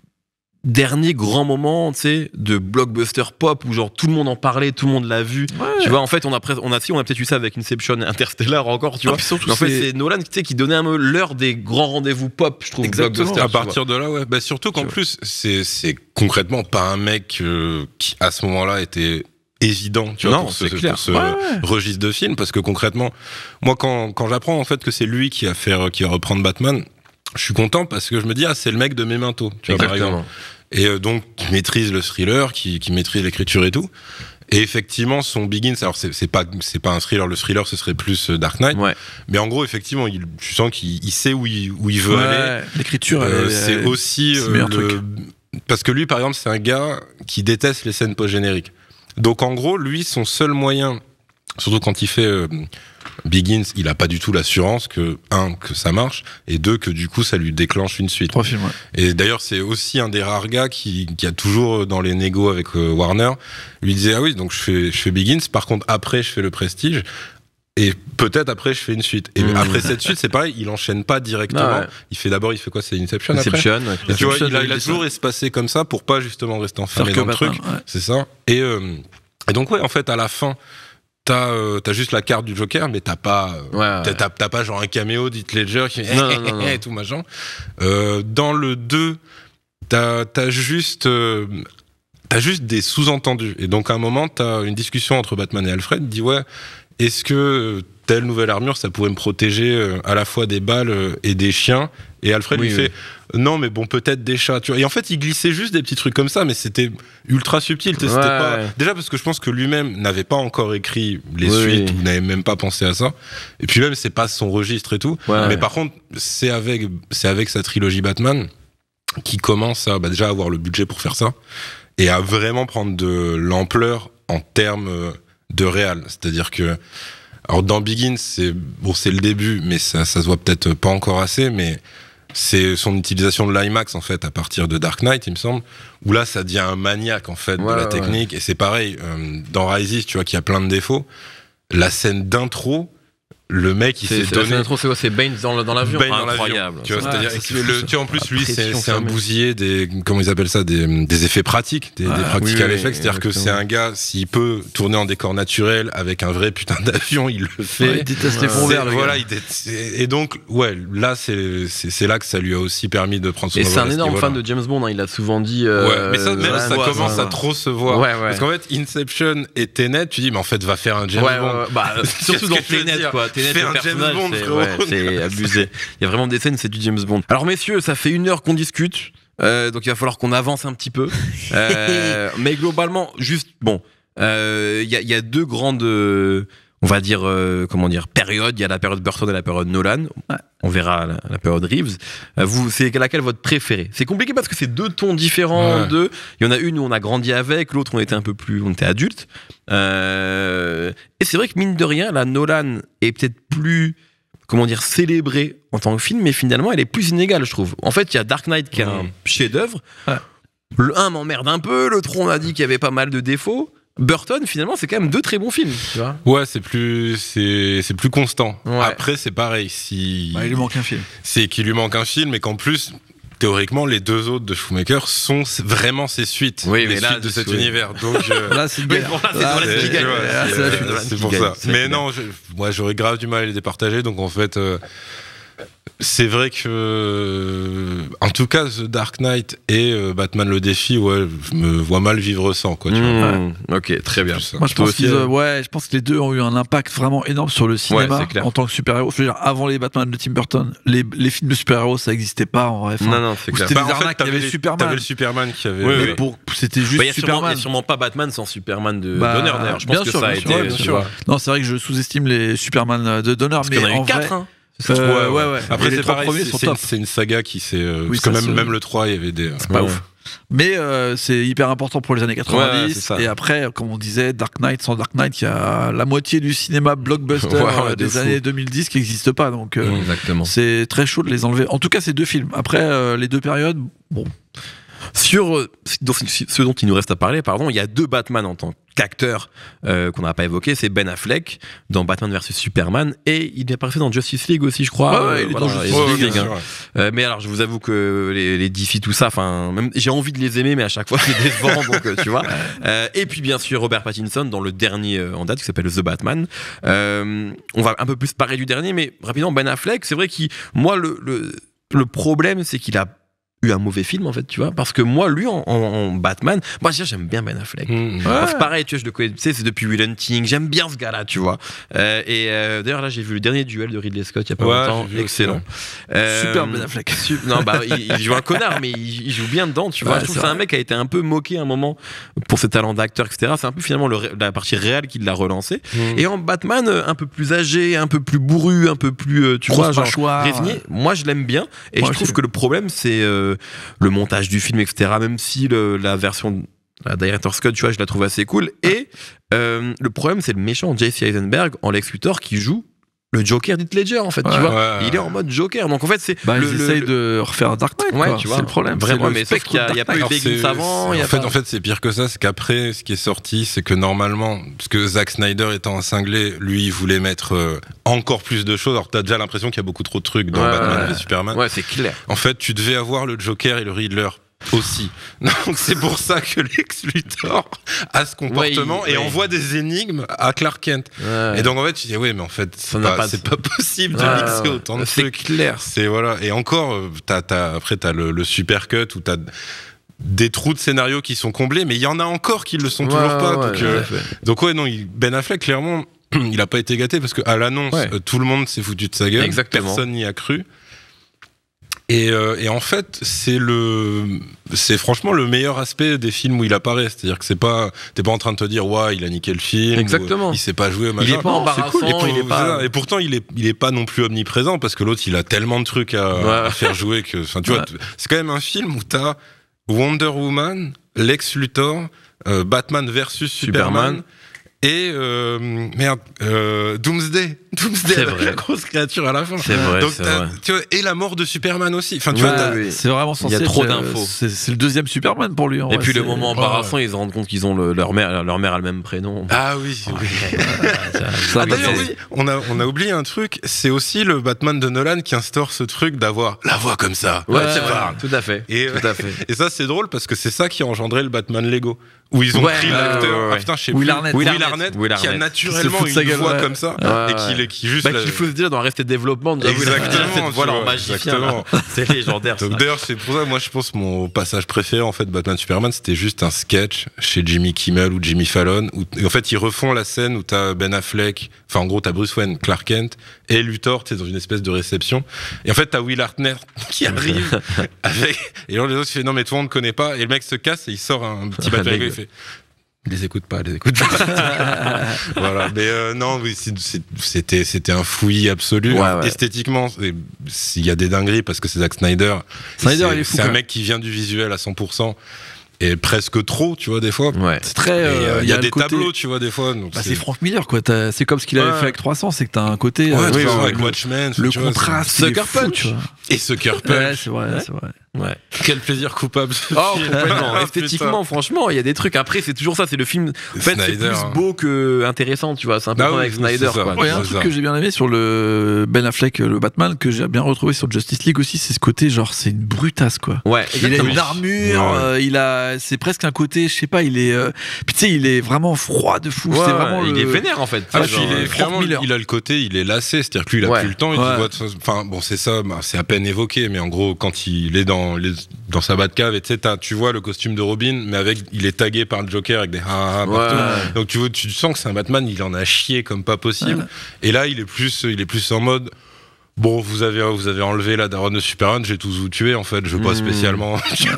derniers grands moments, tu sais, de blockbuster pop où genre tout le monde en parlait, tout le monde l'a vu. Ouais. Tu vois, en fait, on a, pres- on a, si, on a peut-être eu ça avec Inception et Interstellar encore, tu Ah, vois. puis surtout, Mais en fait, c'est- c'est Nolan, tu sais, qui donnait un peu l'heure des grands rendez-vous pop, je trouve. Exactement. blockbuster, À tu vois. partir de là, ouais. Bah, surtout qu'en Tu vois. plus, c'est, c'est concrètement pas un mec euh, qui, à ce moment-là, était évident, tu vois, Non, pour ce, c'est clair. pour ce Ouais, ouais. registre de film, parce que concrètement, moi, quand, quand j'apprends, en fait, que c'est lui qui a fait, qui va reprendre Batman, je suis content parce que je me dis, ah, c'est le mec de Memento, tu vois, par exemple. Exactement. Et euh, donc, qui maîtrise le thriller, qui, qui maîtrise l'écriture et tout. Et effectivement, son Begins, alors c'est, c'est pas, c'est pas un thriller, le thriller, ce serait plus euh, Dark Knight. Ouais. Mais en gros, effectivement, il, tu sens qu'il il sait où il, où il veut Ouais, aller. l'écriture, Euh, elle est- c'est elle- aussi c'est le euh, meilleur le- truc. parce que lui, par exemple, c'est un gars qui déteste les scènes post-génériques. Donc en gros, lui, son seul moyen, surtout quand il fait euh, Begins, il a pas du tout l'assurance que un que ça marche et deux que du coup ça lui déclenche une suite. Trois films, ouais. Et d'ailleurs, c'est aussi un des rares gars qui, qui a toujours dans les négos avec euh, Warner, lui disait ah oui, donc je fais je fais Begins, par contre après je fais le Prestige. Et peut-être après je fais une suite. Et Mmh. après cette suite, c'est pareil, il enchaîne pas directement. Ah ouais. Il fait d'abord, il fait quoi? C'est Inception après. Inception. Et tu vois, Inception, il a, oui, il a c'est toujours ça. espacé comme ça pour pas justement rester enfermé Faire dans que le Batman, truc. ouais. C'est ça. Et, euh, et donc ouais, en fait, à la fin, t'as euh, t'as juste la carte du Joker, mais t'as pas euh, Ouais, ouais. t'as, t'as- t'as pas genre un caméo d'Heath Ledger qui fait Non, non, non, non. et tout machin. Euh, dans le deux, t'as t'as juste euh, t'as juste des sous-entendus. Et donc à un moment, t'as une discussion entre Batman et Alfred. Il dit ouais, est-ce que telle nouvelle armure, ça pourrait me protéger euh, à la fois des balles euh, et des chiens? Et Alfred Oui, lui oui. fait non, mais bon, peut-être des chats. Tu vois. Et en fait, il glissait juste des petits trucs comme ça, mais c'était ultra subtil. tu sais, Ouais, c'était pas... ouais. Déjà parce que je pense que lui-même n'avait pas encore écrit les Oui, suites, oui. ou n'avait même pas pensé à ça. Et puis même, c'est pas son registre et tout. Ouais, mais ouais. par contre, c'est avec, c'est avec sa trilogie Batman qui commence à bah, déjà avoir le budget pour faire ça et à vraiment prendre de l'ampleur en termes euh, de réal. C'est-à-dire que alors dans Begins, c'est bon, c'est le début, mais ça, ça se voit peut-être pas encore assez, mais c'est son utilisation de l'IMAX en fait à partir de Dark Knight, il me semble, où là ça devient un maniaque en fait Ouais, de la ouais. technique. Et c'est pareil euh, dans Rises, tu vois qu'il y a plein de défauts. La scène d'intro, le mec il C'est, s'est c'est, la donné scène d'intro, c'est quoi? C'est Bane dans, le- dans l'avion. Bane dans l'avion, Incroyable. tu vois, Ouais, c'est-à-dire ça, qu'il c'est fait fou, le, ça. tu vois, en plus La lui c'est, pression, c'est un ça, mais- bousillé des comment ils appellent ça des, des effets pratiques, des, Ouais, des practical oui, oui, effects, c'est-à-dire que exactement. c'est un gars s'il peut tourner en décor naturel avec un vrai putain d'avion, il le fait. Ouais, il déteste les C'est- fonds verts, le voilà, gars. il dé- c'est- et donc ouais, là c'est, c'est c'est là que ça lui a aussi permis de prendre son Et envol c'est à un ce énorme niveau-là. fan de James Bond, hein, il l'a souvent dit. euh, Ouais, mais ça, même ouais, ça ouais, commence ouais, à ouais. trop se voir. Ouais, ouais. Parce qu'en fait, Inception et Tenet, tu dis, mais en fait, va faire un James Ouais, Bond. ouais, ouais. Bah, surtout Qu'est-ce dans que je veux Tenet, dire quoi. Tenet, Fais le un James personnage, Bond, c'est, frérot. ouais, c'est abusé. Il y a vraiment des scènes, c'est du James Bond. Alors, messieurs, ça fait une heure qu'on discute. Euh, donc, il va falloir qu'on avance un petit peu. Euh, mais globalement, juste, bon. il euh, y, y a deux grandes, euh, on va dire, euh, comment dire, périodes. Il y a la période Burton et la période Nolan. Ouais. On verra la, la période Reeves. Euh, vous, c'est laquelle votre préférée? C'est compliqué parce que c'est deux tons différents. Ouais. Deux. Il y en a une où on a grandi avec, l'autre on était un peu plus, on était adulte. Euh, et c'est vrai que mine de rien, la Nolan est peut-être plus, comment dire, célébrée en tant que film, mais finalement elle est plus inégale, je trouve. En fait, il y a Dark Knight qui est un Mmh. chef-d'œuvre. Ouais. Le un m'emmerde un peu, le trois on a dit qu'il y avait pas mal de défauts. Burton, finalement, c'est quand même deux très bons films, tu vois. Ouais, c'est plus, c'est, c'est plus constant. Ouais. Après, c'est pareil. Si, Bah, il lui manque un film. c'est qu'il lui manque un film, et qu'en plus, théoriquement, les deux autres de Schumacher sont vraiment ses suites, Oui, les mais là, suites de c'est- cet oui. univers. Donc, euh, Là, c'est une Oui, galère. bon, là, c'est Là, Nolan c'est- qui gagne. tu vois, Ouais, c'est- c'est- euh, c'est Nolan c'est qui pour gagne. ça. C'est Mais qui non, je- moi j'aurais grave du mal à les départager. Donc en fait, euh, c'est vrai que, euh, en tout cas, The Dark Knight et euh, Batman le défi, ouais, je me vois mal vivre sans, quoi. Tu vois. Mmh, Ok, très bien. Plus ça. Moi, je Toi pense, aussi, qu'ils, euh, euh, ouais, je pense que les deux ont eu un impact vraiment énorme sur le cinéma c'est clair. en tant que super-héros. Je veux dire, avant les Batman de Tim Burton, les, les films de super-héros, ça n'existait pas en vrai. Enfin, Non, non, c'est ou clair. c'était Bah, des en fait, arnaques, il y t'avais avait les- Superman. T'avais le Superman qui avait. Oui, Mais oui. pour- c'était juste Bah, il y a sûrement, il y Superman. a sûrement pas Batman sans Superman de Bah, Donner d'ailleurs. Je pense bien que sûr, ça a bien été. sûr, bien tu sûr. vois. Non, c'est vrai que je sous-estime les Superman de Donner, Parce mais qu'il y en a en eu quatre, vrai, hein. euh, ouais, ouais. Après, Et les c'est trois pareil, premiers c'est, sont c'est une, top. c'est une saga qui s'est. euh, Oui, parce que ça même, se- même le trois, il y avait des. C'est pas Ouais. ouf. Mais euh, c'est hyper important pour les années Ouais, quatre-vingt-dix. c'est ça. Et après, comme on disait, Dark Knight, sans Dark Knight, il y a la moitié du cinéma blockbuster Ouais, ouais, euh, de des fou. années deux mille dix qui n'existe pas. Donc euh, Exactement. c'est très chaud de les enlever. En tout cas, ces deux films. Après, euh, les deux périodes, bon. Sur euh, ce dont il nous reste à parler, pardon, il y a deux Batman en tant qu'acteurs euh, qu'on n'a pas évoqué. C'est Ben Affleck dans Batman versus Superman et il est apparaissait dans Justice League aussi, je crois. Ouais, ouais, il est dans Justice Ouais, ouais, League, bien hein. sûr, ouais. Euh, mais alors, je vous avoue que les, les D C, tout ça, enfin, même j'ai envie de les aimer, mais à chaque fois c'est décevant, donc euh, tu vois. Euh, et puis bien sûr Robert Pattinson dans le dernier euh, en date qui s'appelle The Batman. Euh, on va un peu plus parler du dernier, mais rapidement Ben Affleck, c'est vrai qu'il, moi le le, le problème c'est qu'il a eu un mauvais film en fait, tu vois, parce que moi lui en, en, en Batman, moi déjà j'aime bien Ben Affleck. Mmh. Enfin, c'est pareil, tu vois, je le connais, tu sais, c'est depuis Will Hunting, j'aime bien ce gars-là, tu vois. Euh, et euh, d'ailleurs, là, j'ai vu le dernier duel de Ridley Scott il y a pas Ouais, longtemps, j'ai vu excellent. aussi, Euh, Super Ben Affleck. su- non, bah, il, il joue un connard, mais il, il joue bien dedans, tu vois. Ouais, je trouve c'est que c'est un vrai. mec qui a été un peu moqué à un moment pour ses talents d'acteur, et cetera. C'est un peu finalement le ré- la partie réelle qui l'a relancé. Mmh. Et en Batman, euh, un peu plus âgé, un peu plus bourru, un peu plus, euh, tu Grosse vois, genre, mâchoire. résigné. Moi, je l'aime bien. Et Moi je trouve aussi. que le problème, c'est euh, le montage du film, et cetera. Même si le- la version, la Director's Cut, tu vois, je la trouve assez cool. Et euh, le problème, c'est le méchant Jesse Eisenberg en Lex Luthor qui joue le Joker d'Heath Ledger, en fait, tu Ouais. vois. Ouais. Il est en mode Joker. Donc, en fait, c'est. Bah, le, ils le- essayent le- de refaire Dark Knight. Ouais, quoi. tu vois. C'est le problème. Vraiment, C'est le mais sauf qu'il y a- spectre il y a pas eu Dark de Knight. Begins c'est- avant, il y a en, fait, pas- en fait, c'est pire que ça. C'est qu'après, ce qui est sorti, c'est que normalement, parce que Zack Snyder étant un cinglé, lui, il voulait mettre euh, encore plus de choses. Alors, t'as déjà l'impression qu'il y a beaucoup trop de trucs dans Ouais, Batman ouais. v Superman. Ouais, c'est clair. En fait, tu devais avoir le Joker et le Riddler aussi. Donc c'est pour ça que Lex Luthor a ce comportement Ouais, il- et ouais. envoie des énigmes à Clark Kent. Ouais. Et donc en fait, tu dis oui, mais en fait, c'est Ça n'a pas, pas de- c'est pas possible de Ouais, mixer ouais. autant de C'est trucs. clair. C'est voilà. Et encore, euh, t'as, t'as, après t'as le, le super cut où t'as des trous de scénario qui sont comblés, mais il y en a encore qui le sont Ouais, toujours pas. ouais, donc, tout euh, à fait. donc ouais, non, il- Ben Affleck clairement, il a pas été gâté parce qu'à l'annonce, Ouais. euh, tout le monde s'est foutu de sa gueule. Exactement. Personne n'y a cru. Et, euh, et en fait, c'est le, c'est franchement le meilleur aspect des films où il apparaît. C'est-à-dire que c'est pas, t'es pas en train de te dire, ouais, il a niqué le film. Exactement. Ou, il sait pas jouer. Il machin. est pas Non, c'est embarrassant, cool. Et, pour- il est pas- et pourtant, il est, il est pas non plus omniprésent parce que l'autre, il a tellement de trucs à, Ouais. à faire jouer que, enfin, tu vois, Ouais. t- c'est quand même un film où t'as Wonder Woman, Lex Luthor, euh, Batman versus Superman. Superman. Et euh, merde, euh, Doomsday, Doomsday C'est avec vrai. la grosse créature à la fin. C'est vrai, Donc c'est t'as- vrai. tu vois, et la mort de Superman aussi. Enfin, tu Ouais, vois, t'as- oui. C'est vraiment Il y a censé trop être, euh, d'infos. C'est c'est le deuxième Superman pour lui. en Et vrai, puis le c'est- moment embarrassant, ils se rendent compte qu'ils ont le- leur mère, leur mère a le même prénom. Ah oui, oui. Ça, Ah, d'ailleurs, c'est- oui, on a, on a oublié un truc, c'est aussi le Batman de Nolan qui instaure ce truc d'avoir la voix comme ça. Ouais, Ouais, c'est ouais. vrai. Tout à fait. Et, Tout à fait. et ça, c'est drôle parce que c'est ça qui a engendré le Batman Lego. Où ils ont Ouais, pris ouais, l'acteur, ouais, ouais. ah putain, je sais Will plus. Arnett. Will Will Arnett, Arnett. Will qui a Arnett. naturellement Qui se fout de sa une gueule, voix ouais. comme ça Ouais, et qui, ouais. qui juste Bah, la- qu'il faut se dire dans Arrested Development, j'avoue, la- Exactement, cette tu voix là en vois, magicien, exactement. là. C'est légendaire. ça. Donc d'ailleurs, c'est pour ça, moi je pense mon passage préféré en fait Batman Superman, c'était juste un sketch chez Jimmy Kimmel ou Jimmy Fallon où et en fait ils refont la scène où t'as Ben Affleck, enfin en gros t'as Bruce Wayne, Clark Kent et Luthor, t'es dans une espèce de réception et en fait t'as Will Arnett qui arrive avec et alors les autres ils font non mais toi on ne connaît pas et le mec se casse et il sort un petit Batman Lego, il fait ils les écoutent pas, ils les écoutent pas. Voilà, mais euh, non, oui, c'est- c'est- c'était c'était un fouillis absolu. Ouais, Alors, ouais. Esthétiquement, c'est- il y a des dingueries parce que c'est Zack Snyder. Snyder, C'est- il est fou, C'est quand un même. mec qui vient du visuel à cent pour cent et presque trop, tu vois, des fois. Ouais. C'est très. Et, euh, euh, Il y a le des côté- tableaux, tu vois, des fois. donc Bah, c'est Frank Miller, quoi. T'as- C'est comme ce qu'il avait Ouais. fait avec trois cents, c'est que t'as un côté. Ouais, euh, de toute oui, façon, oui, avec le- Watchmen, le tu vois, contraste. c'est- il est Sucker fou, Punch. tu vois. c'est- Et Sucker Ouais, Punch. c'est vrai, Ouais. c'est vrai. Ouais. Quel plaisir coupable. ce Oh, film. complètement. Ah, Esthétiquement, franchement, il y a des trucs. Après, c'est toujours ça. C'est le film. En fait, c'est Snyder, plus hein. beau que intéressant, tu vois. C'est un peu Ah comme oui, avec c'est Snyder, ça. quoi. Ouais, un c'est truc ça. que j'ai bien aimé sur le Ben Affleck, le Batman, que j'ai bien retrouvé sur Justice League aussi, c'est ce côté, genre, c'est une brutasse, quoi. Ouais, Il a exactement. une armure, Ouais. euh, il a, c'est presque un côté, je sais pas, il est, euh, puis tu sais, il est vraiment froid de fou. Ouais, c'est vraiment il le- est vénère, en fait. Ah, Tu sais, puis il genre, est euh, clairement, Miller. il a le côté, il est lassé, c'est-à-dire que lui, il a Ouais. plus le temps, il Ouais. dit, ouais, de toute façon- enfin, bon, c'est ça, bah, c'est à peine évoqué, mais en gros, quand il est dans, les- dans sa Batcave, et tu sais, t'as- tu vois le costume de Robin, mais avec, il est tagué par le Joker avec des ah, ah, partout. Ouais. Donc tu vois, tu sens que c'est un Batman, il en a chié comme pas possible. Ouais. Et là, il est plus, il est plus en mode. Bon, vous avez, vous avez enlevé la daronne de Superman, je vais tous vous tuer en fait. Je veux pas Mm. spécialement,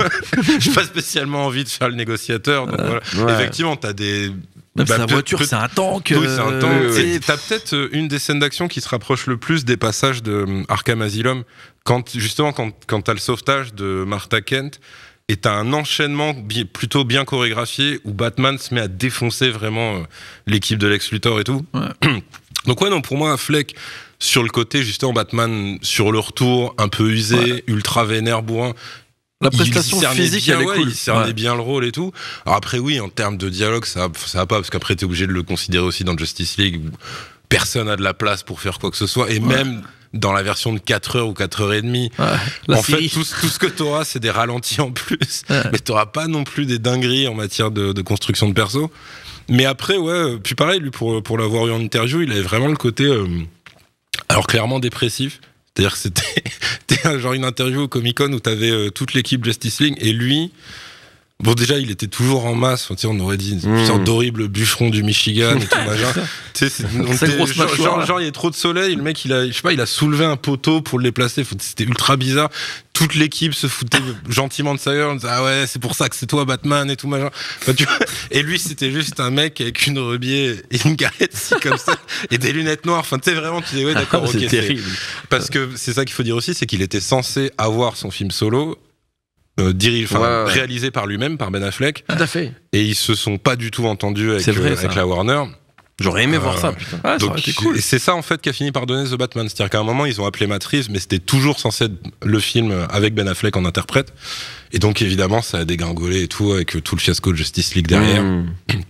j'ai pas spécialement envie de faire le négociateur. Donc voilà. Ouais. Effectivement, t'as des. Même bah, sa peut- voiture, peut- c'est un tank. Oui, c'est un euh, temps. oui, oui. Et T'as peut-être euh, une des scènes d'action qui se rapproche le plus des passages de euh, Arkham Asylum, quand justement quand quand t'as le sauvetage de Martha Kent et t'as un enchaînement bi- plutôt bien chorégraphié où Batman se met à défoncer vraiment euh, l'équipe de Lex Luthor et tout. Ouais. Donc ouais, non, pour moi, un Fleck sur le côté justement Batman sur le retour, un peu usé, Ouais. ultra vénère, bourrin. La Il prestation cernait physique, bien, elle est ouais, cool. il cernait Ouais. bien le rôle et tout. Alors après, oui, en termes de dialogue, ça, ça va pas, parce qu'après, t'es obligé de le considérer aussi dans Justice League, où personne a de la place pour faire quoi que ce soit, et Ouais. même dans la version de quatre heures ou quatre heures trente, Ouais. La en série. fait, tout, ce- tout ce que t'auras, c'est des ralentis en plus, Ouais. mais t'auras pas non plus des dingueries en matière de, de construction de perso. Mais après, ouais, puis pareil, lui, pour, pour l'avoir eu en interview, il avait vraiment le côté, euh, alors clairement dépressif. C'est-à-dire que c'était, c'était genre une interview au Comic-Con où t'avais euh, toute l'équipe Justice League et lui, bon déjà il était toujours en masse, enfin, tu sais, on aurait dit une Mm. sorte d'horrible bûcheron du Michigan et tout machin. Tu sais, c'est, on Sa était- grosse genre, mâchoire, genre, là. genre, il y a trop de soleil, le mec il a, je sais pas, il a soulevé un poteau pour le déplacer, Faut- c'était ultra bizarre. Toute l'équipe se foutait gentiment de sa gueule, on disait ah ouais c'est pour ça que c'est toi Batman et tout machin. Enfin, tu vois, et lui c'était juste un mec avec une rebier et une garette si comme ça et des lunettes noires. Enfin tu sais vraiment tu dis ouais d'accord ok c'est c'est- terrible. parce que c'est ça qu'il faut dire aussi, c'est qu'il était censé avoir son film solo euh, dirige, enfin, Ouais, ouais. réalisé par lui-même, par Ben Affleck, Tout à fait. et ils se sont pas du tout entendus avec, C'est vrai, euh, ça. avec la Warner. J'aurais aimé Euh, voir ça, putain. Ouais, ça Donc, aurait été cool. et c'est ça en fait qui a fini par donner The Batman. C'est-à-dire qu'à un moment ils ont appelé Matt Reeves, mais c'était toujours censé être le film avec Ben Affleck en interprète. Et donc évidemment ça a dégringolé et tout avec euh, tout le fiasco de Justice League derrière. Mmh.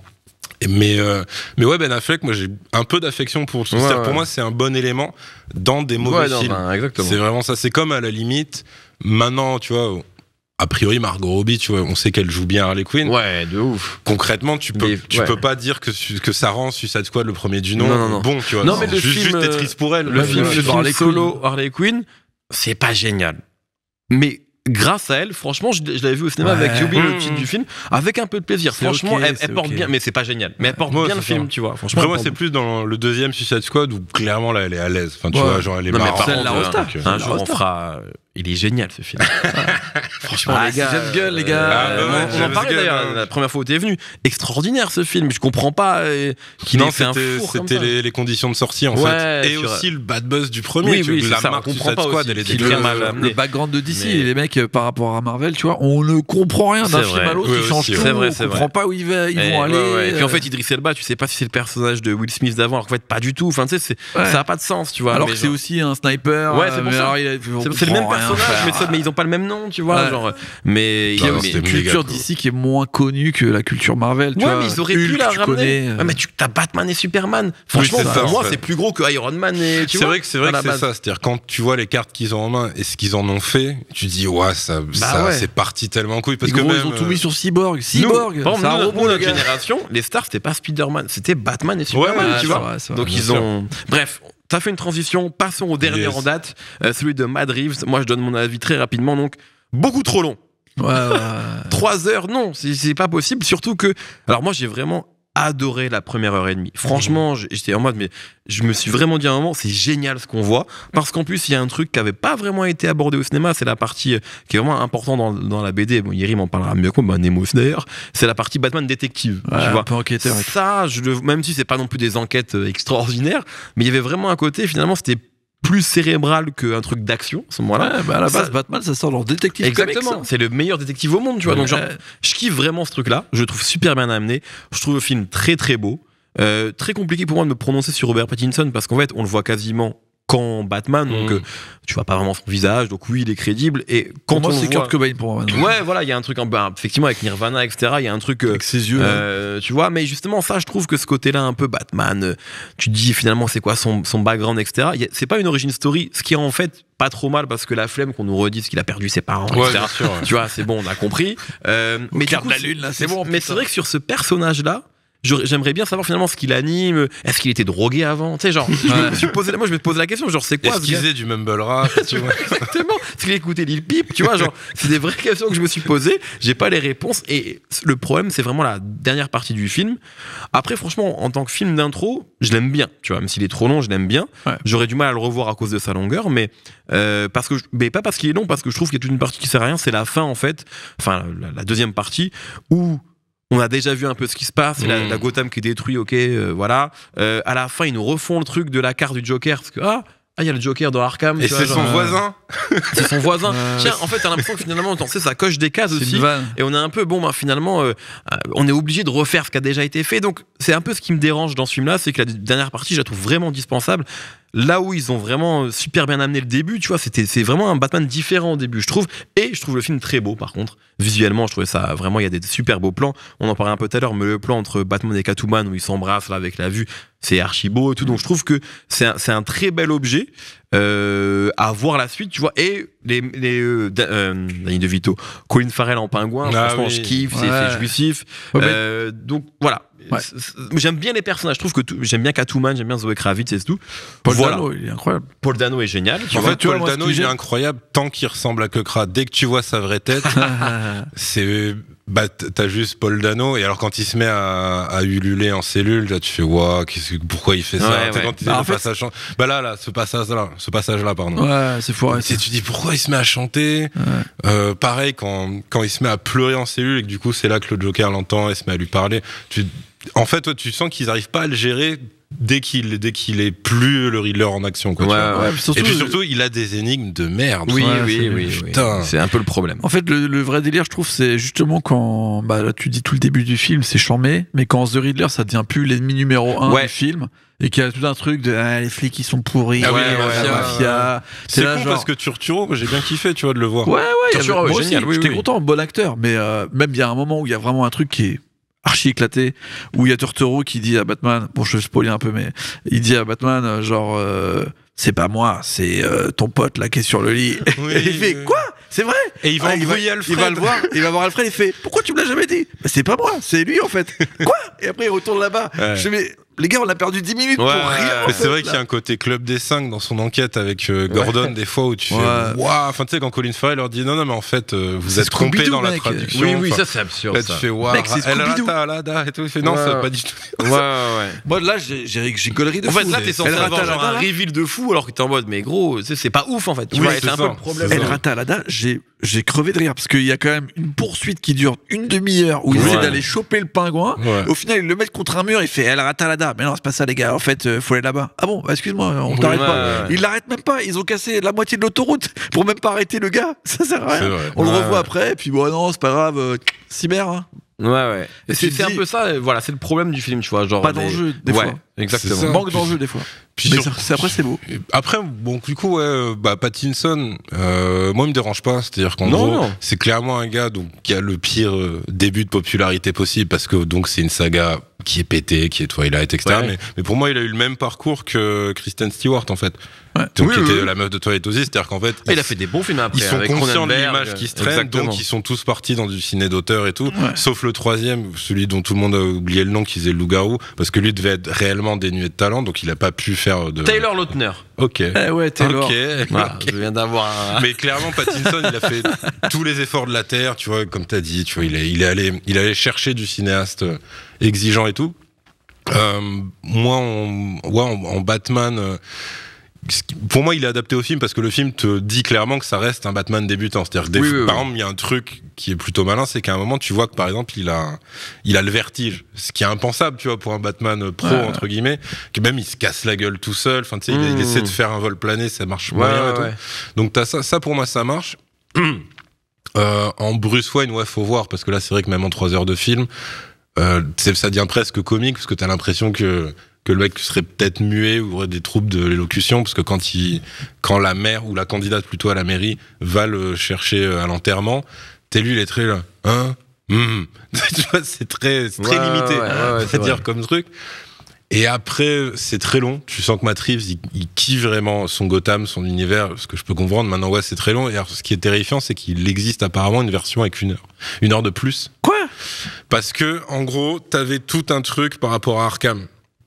Et Mais euh, mais ouais Ben Affleck, moi j'ai un peu d'affection pour. Ouais, c'est-à-dire, ouais. Pour moi c'est un bon élément dans des mauvais Ouais, non, films. ben, exactement. C'est vraiment ça. C'est comme à la limite maintenant tu vois. A priori, Margot Robbie, tu vois, on sait qu'elle joue bien Harley Quinn. Ouais, de ouf. Concrètement, tu peux, Mais, tu ouais. peux pas dire que, su- que ça rend Suicide Squad le premier du nom Non, non, non. bon, tu vois. Non, mais le juste, film, juste t'es euh, triste pour elle. Le Ouais, film, ouais. le film Harley solo Harley Quinn, c'est pas génial. Mais grâce à elle, franchement, je, je l'avais vu au cinéma Ouais. avec Yubi, le Mmh. titre du film, avec un peu de plaisir. C'est Franchement, ok, elle, c'est elle porte ok. bien, mais c'est pas génial. Mais elle porte Ouais, bien le c'est film, ça. tu vois. Franchement, Après, elle moi, porte c'est plus dans le deuxième Suicide Squad où clairement là, elle est à l'aise. Enfin, tu Ouais. vois, genre, elle est Non, mais marrante. par C'est contre, la un- Rosta. un, C'est la jour, on Rosta. fera. euh, Il est génial ce film. Franchement, Ah, les gars. c'est James Gunn, les gars. Ah, bah ouais, on- on, en James parlait Gunn, d'ailleurs hein. la première fois où tu es venu. Extraordinaire ce film. Je comprends pas euh, qu'il Non, ait fait un c'était four comme c'était ça. les, les conditions de sortie en Ouais, fait. Et sur- aussi le bad buzz du premier. Oui, tu oui, vois, c'est la ça, on marque comprend Suicide pas Squad, aussi. elle est Qui le, très dégueulasse. mal amené. le background de D C Mais- et les mecs euh, par rapport à Marvel, tu vois, on ne comprend rien d'un C'est film vrai. à l'autre, Oui, ils aussi, changent ouais. tout, C'est vrai, on c'est comprend vrai. pas où ils, va- ils Et, vont ouais, aller. ouais. Et puis en euh, fait, Idris Elba, tu sais pas si c'est le personnage de Will Smith d'avant, alors qu'en fait, pas du tout. Enfin, tu sais, c'est- Ouais. ça a pas de sens, tu vois. alors mais que c'est genre- aussi un sniper. Ouais, c'est euh, pour mais ça. alors, il a- on C'est c'est le même comprend rien, personnage, frère. mais, ça- mais ils ont pas le même nom, tu vois. Ouais. Genre, mais Il y a Non, aussi c'était une méga culture cool. d'ici qui est moins connue que la culture Marvel. Tu ouais, vois. mais ils auraient pu Hulk, la tu ramener. connais, euh. Ouais, mais tu as Batman et Superman. Franchement, c'est ça, pour en moi, fait. c'est plus gros que Iron Man. Et, tu C'est vois, vrai que c'est vrai à que la c'est base. ça. C'est-à-dire quand tu vois les cartes qu'ils ont en main et ce qu'ils en ont fait, tu dis ouais ça, ça Bah ouais. c'est parti tellement en couille parce Et que gros, même, ils ont tout euh, mis sur Cyborg. Cyborg, Par c'est un exemple, nous, robot, nous, le notre gars. génération, les stars, c'était pas Spider-Man, c'était Batman et Superman, Ouais, tu c'est vois. vrai, c'est vrai, Donc bien ils sûr. ont. Bref, t'as fait une transition. Passons au dernier Yes. en date, euh, celui de Matt Reeves. Moi, je donne mon avis très rapidement. Donc, beaucoup trop long. Ouais, ouais. Trois heures, non, c'est c'est pas possible. Surtout que. Alors, moi, j'ai vraiment adoré la première heure et demie. Franchement, j'étais en mode, mais je me suis vraiment dit à un moment, c'est génial ce qu'on voit, parce qu'en plus, il y a un truc qui n'avait pas vraiment été abordé au cinéma, c'est la partie qui est vraiment importante dans, dans la B D. Bon, Yeri m'en parlera mieux que moi, bah, Nemo aussi d'ailleurs. C'est la partie Batman détective. Ouais, tu vois. Un peu enquêteur. Ça, je le, même si c'est pas non plus des enquêtes extraordinaires, mais il y avait vraiment un côté, finalement, c'était plus cérébral qu'un truc d'action à ce moment-là. Ouais, bah à la base, Ça- Batman, ça sort dans détective. Exactement, Comics, hein. c'est le meilleur détective au monde, tu vois. Donc, genre, Ouais. je kiffe vraiment ce truc-là. Je le trouve super bien amené. Je trouve le film très très beau. Euh, très compliqué pour moi de me prononcer sur Robert Pattinson parce qu'en fait, on le voit quasiment qu'en Batman, donc Mm. euh, tu vois pas vraiment son visage. Donc oui, il est crédible. Et quand Pour moi, on c'est le voit, Kurt Cobain pour moi. maintenant. ouais, voilà, il y a un truc, en, bah, effectivement, avec Nirvana, et cetera. Il y a un truc. euh, Avec ses yeux. là. euh, tu vois, mais justement, ça, je trouve que ce côté-là, un peu Batman, euh, tu te dis finalement, c'est quoi son, son background, et cetera. Il y a- C'est pas une origin story, ce qui est en fait pas trop mal parce que la flemme qu'on nous redise qu'il a perdu ses parents, Ouais, et cetera. bien sûr. ouais. Tu vois, c'est bon, on a compris. Euh, mais du clair coup, de la c'est- lune, là, c'est c'est bon. bon, Mais putain. c'est vrai que sur ce personnage-là, j'aurais- j'aimerais bien savoir finalement ce qui l'anime. Est-ce qu'il était drogué avant? Tu sais, genre, je me suis posé, moi, je me posais la question, genre, c'est quoi Est-ce ce qu'ils gars faisaient du mumble rap tu vois Exactement. Est-ce qu'il écoutait Lil Peep? Tu vois, genre, c'est des vraies questions que je me suis posées. J'ai pas les réponses. Et le problème, c'est vraiment la dernière partie du film. Après, franchement, en tant que film d'intro, je l'aime bien. Tu vois, même s'il est trop long, je l'aime bien. Ouais. J'aurais du mal à le revoir à cause de sa longueur, mais, euh, parce que je- mais pas parce qu'il est long, parce que je trouve qu'il y a toute une partie qui sert à rien. C'est la fin, en fait. Enfin, la, la deuxième partie où on a déjà vu un peu ce qui se passe, c'est la, Mm. la Gotham qui est détruite, ok, euh, voilà. Euh, à la fin, ils nous refont le truc de la carte du Joker, parce que, ah, ah, il y a le Joker dans Arkham. Et tu vois, c'est genre, son euh, voisin c'est son voisin. Ouais. Tiens, en fait, t'as l'impression que finalement, tu sais, ça coche des cases C'est aussi. une vanne. Et on est un peu, bon, bah, finalement, euh, euh, on est obligé de refaire ce qui a déjà été fait. Donc, c'est un peu ce qui me dérange dans ce film-là, c'est que la dernière partie, je la trouve vraiment dispensable. Là où ils ont vraiment euh, super bien amené le début, tu vois, c'était, c'est vraiment un Batman différent au début, je trouve. Et je trouve le film très beau, par contre. Visuellement, je trouvais ça vraiment, il y a des super beaux plans. On en parlait un peu tout à l'heure, mais le plan entre Batman et Catwoman où ils s'embrassent là avec la vue, c'est archi beau et tout. Donc, je trouve que c'est un, c'est un très bel objet euh, à voir la suite, tu vois. Et les, les euh, Da- euh, Danny DeVito, Colin Farrell en pingouin, Ah franchement, oui. je kiffe, c'est, Ouais. c'est jouissif. Ouais, mais- Euh, donc voilà. Ouais. C'est- c'est- J'aime bien les personnages. Je trouve que tout- j'aime bien Catwoman, j'aime bien Zoé Kravitz et tout. Paul voilà. Dano, il est incroyable. Paul Dano est génial. Tu En vois. fait, tu vois, Paul moi, ce Dano, qui il est gêne- incroyable tant qu'il ressemble à Kekra. Dès que tu vois sa vraie tête, c'est. Bah, t- t'as juste Paul Dano, et alors quand il se met à, à ululer en cellule, là, tu fais, waouh, qu'est-ce que- pourquoi il fait ça? Ouais, Tu sais, ouais. quand il Bah, dit en le fait- passage. Bah là, là, ce passage-là, ce passage-là, pardon. Ouais, c'est fou. Et tu dis pourquoi il se met à chanter. Euh, pareil quand quand il se met à pleurer en cellule et que du coup c'est là que le Joker l'entend et se met à lui parler. Tu, en fait, toi, tu sens qu'ils arrivent pas à le gérer dès qu'il dès qu'il est plus le Riddler en action. Quoi, tu Ouais, vois. ouais. Ouais, surtout, Et puis surtout, il a des énigmes de merde. Oui, Ouais, oui, c'est- oui, oui. putain. C'est un peu le problème. En fait, le, le vrai délire, je trouve, c'est justement quand bah, là, tu dis tout le début du film, c'est charmé, mais quand The Riddler, ça devient plus l'ennemi numéro un Ouais. du film, et qu'il y a tout un truc de ah, les flics ils sont pourris, Ah oui, la la mafia, mafia, c'est C'est là con genre. parce que Turturro, moi, j'ai bien kiffé, tu vois, de le voir. Ouais, ouais, il y avait- Turturro, moi ouais, aussi, génial, oui, j'étais oui. content, bon acteur, mais euh, même il y a un moment où il y a vraiment un truc qui est archi éclaté, où il y a Turturro qui dit à Batman, bon je vais spoiler un peu, mais il dit à Batman, euh, genre, euh, c'est pas moi, c'est euh, ton pote là qui est sur le lit. Oui, et il fait, oui. quoi? C'est vrai? Et il va Ah, il, va, embrouiller Alfred. il va le voir, il va voir Alfred, il fait pourquoi tu me l'as jamais dit? Bah, c'est pas moi, c'est lui en fait. Quoi? Et après il retourne là-bas. Ouais. Je fais mais les gars on a perdu dix minutes Ouais, pour ouais, rien. ouais. en Mais fait, c'est vrai qu'il y a là. un côté club des cinq dans son enquête avec euh, Gordon, des fois où tu Ouais. fais waouh. Enfin, tu sais, quand Colin Farrell leur dit non, non, mais en fait, euh, vous C'est êtes trompé Scooby-Doo, dans la mec. traduction. Oui, oui, Enfin, ça c'est absurde. là, ça. tu fais waouh. Mec, c'est Elle Scooby-Doo. rata, là, là, et tout. Il fait non, Ouais. c'est pas du tout. Ouais, ouais, ouais. Moi là j'ai j'ai j'ai gaulerie de En fou. fait, là, t'es censé El avoir genre Ratalada, un là. reveal de fou alors que t'es en mode, mais gros, c'est c'est pas ouf en fait. Tu Oui, vois, et c'est c'est un ça. peu le problème. C'est El ça. Ratalada, j'ai j'ai crevé de rire parce qu'il y a quand même une poursuite qui dure une demi-heure où il Ouais. essaie d'aller choper le pingouin. Ouais. Au final, il le met contre un mur, il fait El Ratalada. Mais non, c'est pas ça, les gars. En fait, euh, faut aller là-bas. Ah bon, bah, excuse-moi, on Oui, t'arrête ouais, pas. ouais. Ils l'arrêtent même pas. Ils ont cassé la moitié de l'autoroute pour même pas arrêter le gars. Ça sert à C'est rien. vrai. On le Ouais, revoit ouais. après, et puis bon, non, c'est pas grave. euh, cyber, hein. Ouais, ouais. Et Et c'est tu c'est te un dis- peu ça, euh, voilà, c'est le problème du film, tu vois. Genre, Pas les- d'enjeu, des ouais, fois. exactement. C'est ça. Manque puis- d'enjeu, des fois. Puis Mais sur- c'est- après, c'est beau. Après, bon, du coup, ouais, euh, bah, Pattinson, euh, moi, il me dérange pas. C'est-à-dire qu'en Non, gros, non. c'est clairement un gars donc, qui a le pire euh, début de popularité possible parce que donc c'est une saga qui est pétée, qui est Twilight, et cetera. Ouais. Mais, mais pour moi, il a eu le même parcours que Kristen Stewart, en fait. Ouais. Donc, Oui, qui oui, était oui. la meuf de Twilight aussi, c'est-à-dire qu'en fait, Ah, il a fait des bons films après. ils sont avec conscients de Cronenberg, l'image qui se traîne, exactement. donc ils sont tous partis dans du ciné d'auteur et tout, Ouais. sauf le troisième, celui dont tout le monde a oublié le nom, qui faisait le loup-garou, parce que lui devait être réellement dénué de talent, donc il a pas pu faire de... Taylor Lautner. Ok. Eh ouais, Taylor. Ok. Voilà, Ok. je viens d'avoir un. Mais clairement, Pattinson, il a fait tous les efforts de la terre, tu vois, comme t'as dit, tu vois, il est, il est allé, il est allé chercher du cinéaste euh, exigeant et tout. Euh, moi, en, ouais, en, en Batman, euh, ce qui- pour moi, il est adapté au film parce que le film te dit clairement que ça reste un Batman débutant. C'est-à-dire que des Oui, fois- oui, par oui. exemple, il y a un truc qui est plutôt malin, c'est qu'à un moment, tu vois que par exemple, il a, il a le vertige, ce qui est impensable, tu vois, pour un Batman pro Ouais. entre guillemets, que même il se casse la gueule tout seul. Enfin, tu sais, il, Mmh. il essaie de faire un vol plané, ça marche Ouais, moyen et ouais, tout. ouais. Donc t'as ça, ça pour moi ça marche. Euh, en Bruce Wayne, ouais, faut voir parce que là c'est vrai que même en trois heures de film, euh, c'est- ça devient presque comique parce que t'as l'impression que que le mec serait peut-être muet ou aurait des troubles de l'élocution parce que quand il, quand la mère ou la candidate plutôt à la mairie va le chercher à l'enterrement, t'es lui il est très là, hein, hum. Tu vois, c'est très, c'est très Ouais, limité, ouais, ouais, ouais, c'est c'est-à-dire vrai. comme truc. Et après, c'est très long. Tu sens que Matt Reeves, il, il kiffe vraiment son Gotham, son univers, ce que je peux comprendre. Maintenant, ouais, c'est très long. Et alors, ce qui est terrifiant, c'est qu'il existe apparemment une version avec une heure. Une heure de plus. Quoi? Parce que, en gros, t'avais tout un truc par rapport à Arkham.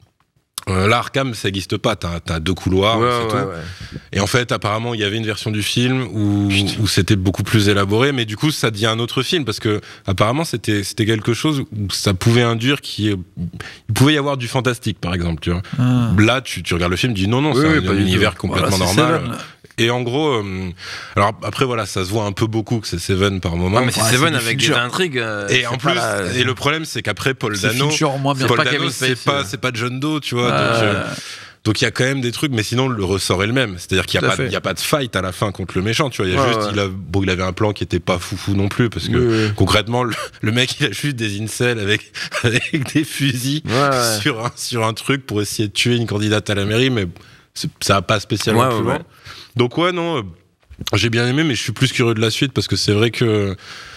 Euh, là, Arkham, ça n'existe pas. T'as, t'as deux couloirs, Ouais, c'est ouais, tout. ouais. Et en fait, apparemment, il y avait une version du film où, où c'était beaucoup plus élaboré, mais du coup, ça devient un autre film parce que apparemment, c'était c'était quelque chose où ça pouvait induire qu'il il pouvait y avoir du fantastique, par exemple. Tu vois. Ah. Là, tu, tu regardes le film, tu dis non, non, Oui, c'est oui, un, pas un du univers tout. complètement Voilà, c'est normal. Seven. Et en gros, euh, alors après voilà, ça se voit un peu beaucoup que c'est Seven par moment. Ouais, mais c'est Ouais, Seven c'est du avec des Fincher. intrigues. euh, Et c'est en pas plus, la- et le problème, c'est qu'après Paul C'est Dano, Fincher moins bien. Paul pas Dano, Kevin c'est Spacey, pas, ouais. c'est pas John Doe, tu vois. Ouais. donc, euh, Donc il y a quand même des trucs, mais sinon le ressort est le même. C'est-à-dire qu'il y Tout a à pas, fait. il y a pas de fight à la fin contre le méchant. Tu vois, il y a Ouais, juste, ouais. il a, bon, il avait un plan qui était pas foufou non plus parce que Oui, oui. concrètement, le, le mec il a juste des incels avec avec des fusils Ouais, ouais. sur un sur un truc pour essayer de tuer une candidate à la mairie, mais c'est- ça a pas spécialement Ouais, plus ouais, loin. ouais. Donc ouais, non, euh, j'ai bien aimé, mais je suis plus curieux de la suite parce que c'est vrai que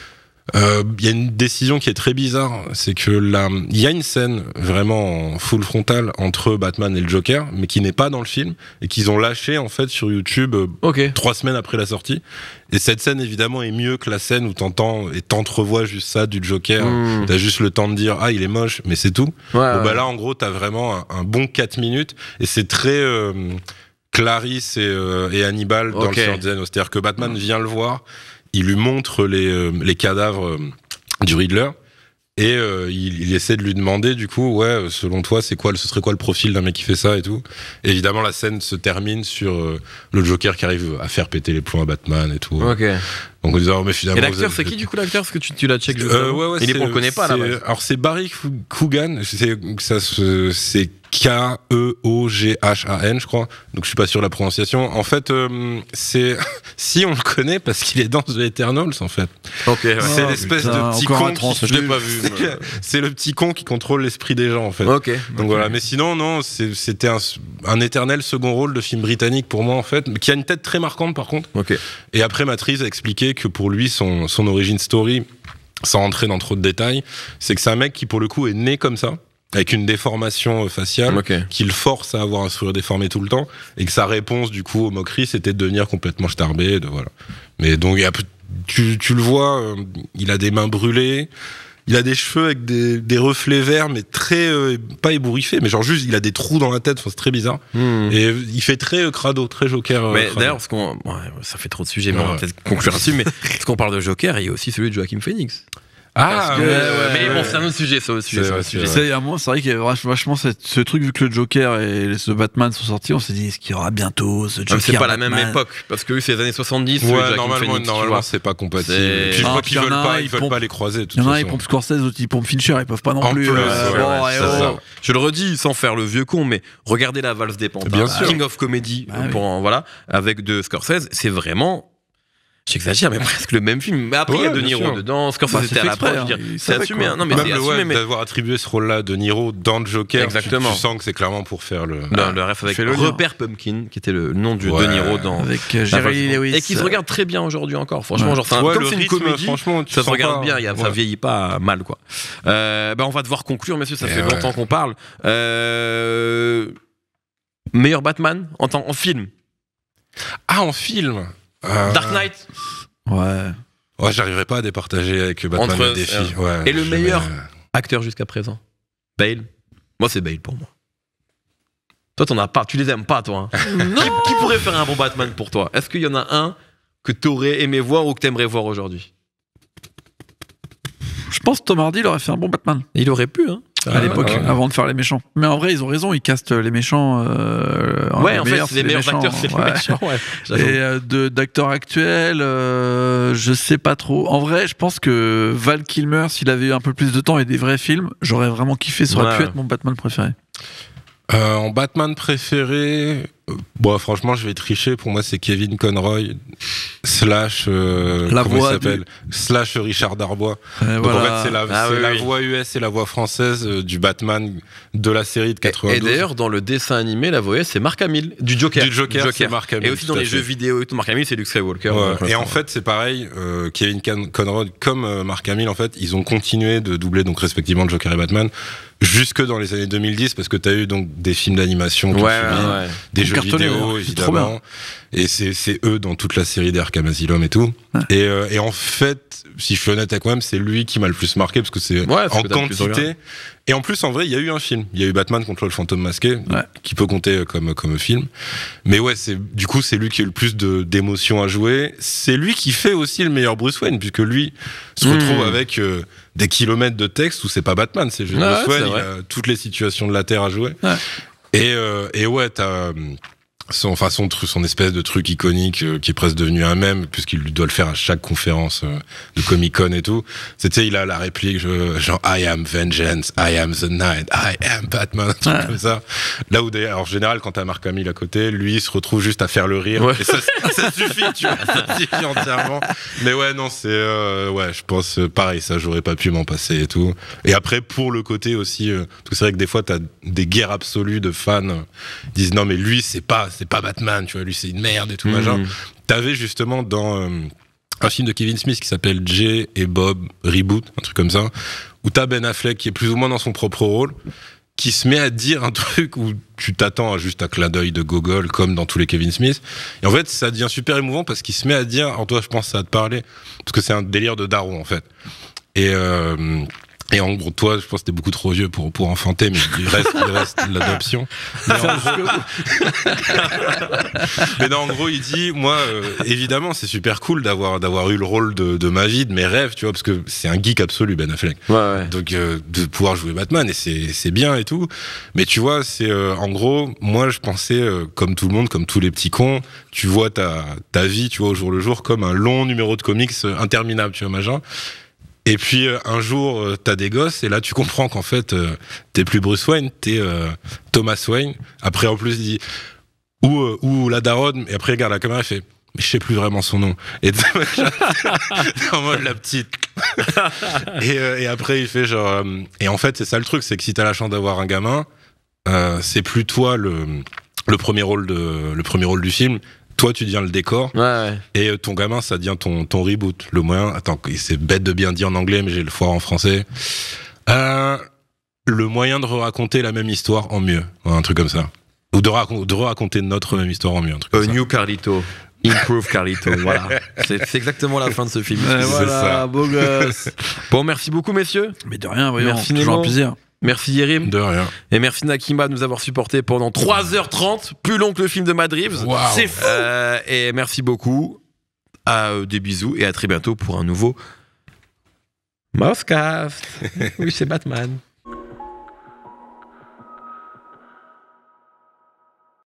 euh, il y a une décision qui est très bizarre, c'est que là, il y a une scène vraiment en full frontal entre Batman et le Joker, mais qui n'est pas dans le film et qu'ils ont lâché en fait sur YouTube euh, Ok. trois semaines après la sortie. Et cette scène évidemment est mieux que la scène où t'entends et t'entrevois juste ça du Joker. Mmh. T'as juste le temps de dire ah il est moche, mais c'est tout. Ouais, Bon, ouais. bah là, en gros, t'as vraiment un, un bon quatre minutes et c'est très euh, Clarisse et, euh, et Hannibal dans Ok. le Seigneur des Anneaux. C'est-à-dire que Batman vient le voir, il lui montre les, euh, les cadavres euh, du Riddler et euh, il, il essaie de lui demander, du coup, ouais, euh, selon toi, c'est quoi, ce serait quoi le profil d'un mec qui fait ça et tout. Et évidemment, la scène se termine sur euh, le Joker qui arrive à faire péter les plombs à Batman et tout. Ok. Donc on disait, oh, mais finalement. Et vous l'acteur, êtes- c'est qui du coup l'acteur? Parce que tu, tu l'as check juste euh, avant. ouais, ouais, Il est c'est- bon, on le connaît pas là. c'est- Alors c'est Barry Coo- Coogan, c'est ça se- c'est K E O G H A N, je crois. Donc je suis pas sûr de la prononciation. En fait, euh, c'est si on le connaît parce qu'il est dans The Eternals en fait. Ok. Ouais. c'est Oh, l'espèce putain, de petit encore con. un qui- transfuge. Je l'ai pas vu. C'est- moi. C'est le petit con qui contrôle l'esprit des gens en fait. Ok. Donc voilà, mais sinon non, c'est- c'était un, un éternel second rôle de film britannique pour moi en fait, mais qui a une tête très marquante par contre. Ok. Et après, Matrice a expliqué que pour lui, son, son origin story, sans entrer dans trop de détails, c'est que c'est un mec qui, pour le coup, est né comme ça, avec une déformation faciale, Ok. qui le force à avoir un sourire déformé tout le temps, et que sa réponse, du coup, aux moqueries, c'était de devenir complètement starbé, de voilà. Mais donc, il y a, tu, tu le vois, euh, il a des mains brûlées, il a des cheveux avec des, des reflets verts, mais très, euh, pas ébouriffés, mais genre juste, il a des trous dans la tête, enfin, c'est très bizarre. Hmm. Et il fait très euh, crado, très Joker. euh, Mais crado. d'ailleurs, parce qu'on, ouais, ça fait trop de sujets, mais on va Ouais. peut-être conclure là-dessus. Mais parce qu'on parle de Joker, il y a aussi celui de Joaquin Phoenix. Ah, Parce que- ouais, ouais, ouais, mais ouais. bon, c'est un autre sujet, ça aussi. C'est C'est un vrai, autre sujet. c'est C'est, à moi, c'est vrai qu'il y a vach- vachement cette- ce truc, vu que le Joker et ce Batman sont sortis, on s'est dit, est-ce qu'il y aura bientôt ce Ah, Joker mais c'est pas la même Batman époque, parce que eux, c'est les années soixante-dix. celui de Ouais, Joaquin normalement, Phoenix, tu normalement vois. c'est pas compatible. C'est- Puis je Ah, crois puis qu'ils y en veulent a un, pas, ils ils veulent pompent- pas les croiser. De toute Il y en a un, ils façon. pompent Scorsese, d'autres ils pompent Fincher, ils peuvent pas non En plus. plus, euh, ouais, bon, ouais, ouais, c'est ouais. ça. Je le redis sans faire le vieux con, mais regardez la valse des panthères, Bien sûr. King of Comedy, Bah oui. pour, en- voilà, avec de Scorsese, c'est vraiment. J'exagère, mais presque le même film. Mais après, il y a Ouais, De bien Niro sûr. dedans. Scorsese Bah, c'est était à fait la exprès, poche. je veux hein, dire, il C'est savait, assumé. quoi. hein. Non, mais Même c'est le assumé. ouais, Mais d'avoir attribué ce rôle-là de Niro dans le Joker, Exactement. Tu, tu sens que c'est clairement pour faire le. le, le ref avec Fais-le lien. Repère Pumpkin, qui était le nom du Ouais. De Niro dans. Avec euh, la Jerry valse- Lewis. Et qui se regarde très bien aujourd'hui encore. Franchement, Ouais. genre, c'est un- Ouais, comme le c'est une rythme, comédie. franchement, tu Ça se sens regarde pas- bien, il y a- ça ouais. vieillit pas mal, quoi. Euh, bah, on va devoir conclure, messieurs, ça Et fait ouais. longtemps qu'on parle. Euh, meilleur Batman en, temps, en film. Ah, en film euh... Dark Knight. Ouais. Ouais, j'arriverai pas à départager avec Batman Entre, le défi. euh, Ouais, et le je meilleur mets, euh, acteur jusqu'à présent. Bale. Moi, c'est Bale pour moi. Toi, t'en as pas. Tu les aimes pas, toi. Hein. Non. Qui, qui pourrait faire un bon Batman pour toi? Est-ce qu'il y en a un que t'aurais aimé voir ou que t'aimerais voir aujourd'hui? Je pense que Tom Hardy il aurait fait un bon Batman Il aurait pu, hein. à l'époque, ouais. avant de faire les méchants. Mais en vrai, ils ont raison, ils castent les méchants. Euh, Ouais, en fait, meilleurs, c'est les meilleurs méchants, acteurs, c'est les ouais. méchants. Ouais, j'avoue. Et euh, de, d'acteurs actuels, euh, je sais pas trop. En vrai, je pense que Val Kilmer, s'il avait eu un peu plus de temps et des vrais films, j'aurais vraiment kiffé. Ça aurait Ouais. pu être mon Batman préféré. Euh, en Batman préféré, euh, bon, franchement, je vais tricher. Pour moi, c'est Kevin Conroy slash euh, La comment voix il s'appelle slash Richard Darbois. Euh, Donc voilà. en fait, c'est la, Ah c'est oui, la oui. voix U S et la voix française euh, du Batman de la série de Et, quatre-vingt-douze. et d'ailleurs, dans le dessin animé, la voix, c'est Mark Hamill, du Joker. Du Joker, c'est Mark Hamill, Et aussi tout dans à les fait. jeux vidéo et tout, Mark Hamill, c'est Luke Skywalker. Ouais. Donc, Et euh, en fait, c'est pareil. euh, Kevin Con- Conroy, comme euh, Mark Hamill, en fait, ils ont continué de doubler donc respectivement le Joker et Batman jusque dans les années deux mille dix parce que t'as eu donc des films d'animation, qui Ouais, ont suivi, ouais, ouais. des Ils ont jeux cartonné, vidéo hein. C'est trop bien. évidemment, et c'est c'est eux dans toute la série d'Arkham Asylum et tout. Ouais. Et, euh, et en fait, si je suis honnête avec moi-même, c'est lui qui m'a le plus marqué parce que c'est Ouais, c'est en que t'as le plus regardé. quantité. Et en plus, en vrai, il y a eu un film. Il y a eu Batman contre le fantôme masqué, Ouais. qui peut compter comme comme film. Mais ouais, c'est du coup c'est lui qui a eu le plus de d'émotions à jouer. C'est lui qui fait aussi le meilleur Bruce Wayne puisque lui se retrouve Mmh. avec euh, des kilomètres de texte où c'est pas Batman, c'est juste Ouais, Bruce ouais, Wayne. c'est Il vrai. a toutes les situations de la Terre à jouer. Ouais. Et euh, et ouais, t'as son, enfin son truc, son espèce de truc iconique euh, qui est presque devenu un mème puisqu'il doit le faire à chaque conférence euh, de Comic Con et tout. C'était, il a la réplique je- genre I am vengeance, I am the night, I am Batman, un truc Ouais. comme ça. Là où d'ailleurs, en général, quand t'as Mark Hamill à côté, lui il se retrouve juste à faire le rire Ouais. et ça, ça suffit, tu vois, ça suffit entièrement. Mais ouais, non, c'est euh, ouais, je pense euh, pareil, ça j'aurais pas pu m'en passer et tout. Et après pour le côté aussi, euh, parce que c'est vrai que des fois t'as des guerres absolues de fans euh, qui disent non mais lui c'est pas c'est pas Batman, tu vois, lui c'est une merde et tout machin. Mmh. T'avais justement dans euh, un film de Kevin Smith qui s'appelle Jay et Bob Reboot, un truc comme ça, où t'as Ben Affleck qui est plus ou moins dans son propre rôle, qui se met à dire un truc où tu t'attends à juste un clin d'œil de gogol comme dans tous les Kevin Smith. Et en fait, ça devient super émouvant parce qu'il se met à dire, alors toi je pense que ça va te parler, parce que c'est un délire de daron en fait. Et euh, Et en gros, toi, je pense que t'es beaucoup trop vieux pour, pour enfanter, mais il reste, il reste l'adoption. Mais, en gros... mais non, en gros, il dit, moi, euh, évidemment, c'est super cool d'avoir, d'avoir eu le rôle de, de ma vie, de mes rêves, tu vois, parce que c'est un geek absolu, Ben Affleck. Ouais, ouais. Donc, euh, de pouvoir jouer Batman, et c'est, c'est bien et tout. Mais tu vois, c'est, euh, en gros, moi, je pensais, euh, comme tout le monde, comme tous les petits cons, tu vois ta, ta vie, tu vois, au jour le jour, comme un long numéro de comics euh, interminable, tu vois, machin. Et puis euh, un jour, euh, t'as des gosses et là tu comprends qu'en fait euh, t'es plus Bruce Wayne, t'es euh, Thomas Wayne. Après en plus il dit ou euh, ou la daronne. Et après il regarde la caméra et fait mais je sais plus vraiment son nom. Et en mode la petite. et, euh, et après il fait genre euh, et en fait c'est ça le truc, c'est que si t'as la chance d'avoir un gamin, euh, c'est plus toi le le premier rôle de le premier rôle du film. Toi, tu deviens le décor, Ouais, ouais. et ton gamin, ça devient ton, ton reboot. Le moyen, attends, c'est bête de bien dire en anglais, mais j'ai le foire en français. Euh, le moyen de raconter la même histoire en mieux, un truc comme ça. Ou de, racon- de raconter notre même histoire en mieux, un truc comme A ça. New Carlito. Improve Carlito, voilà. C'est, c'est exactement la fin de ce film. Ouais, C'est voilà, ça. beau gosse. Bon, merci beaucoup, messieurs. Mais de rien, voyons, Merci, toujours Nemo. un plaisir. Merci Yerim. De rien. Et merci Nakima de nous avoir supporté pendant trois heures trente, plus long que le film de Mad Reeves. Wow. C'est fou. Euh, et merci beaucoup. À, euh, des bisous et à très bientôt pour un nouveau Mousecast. Oui, c'est Batman.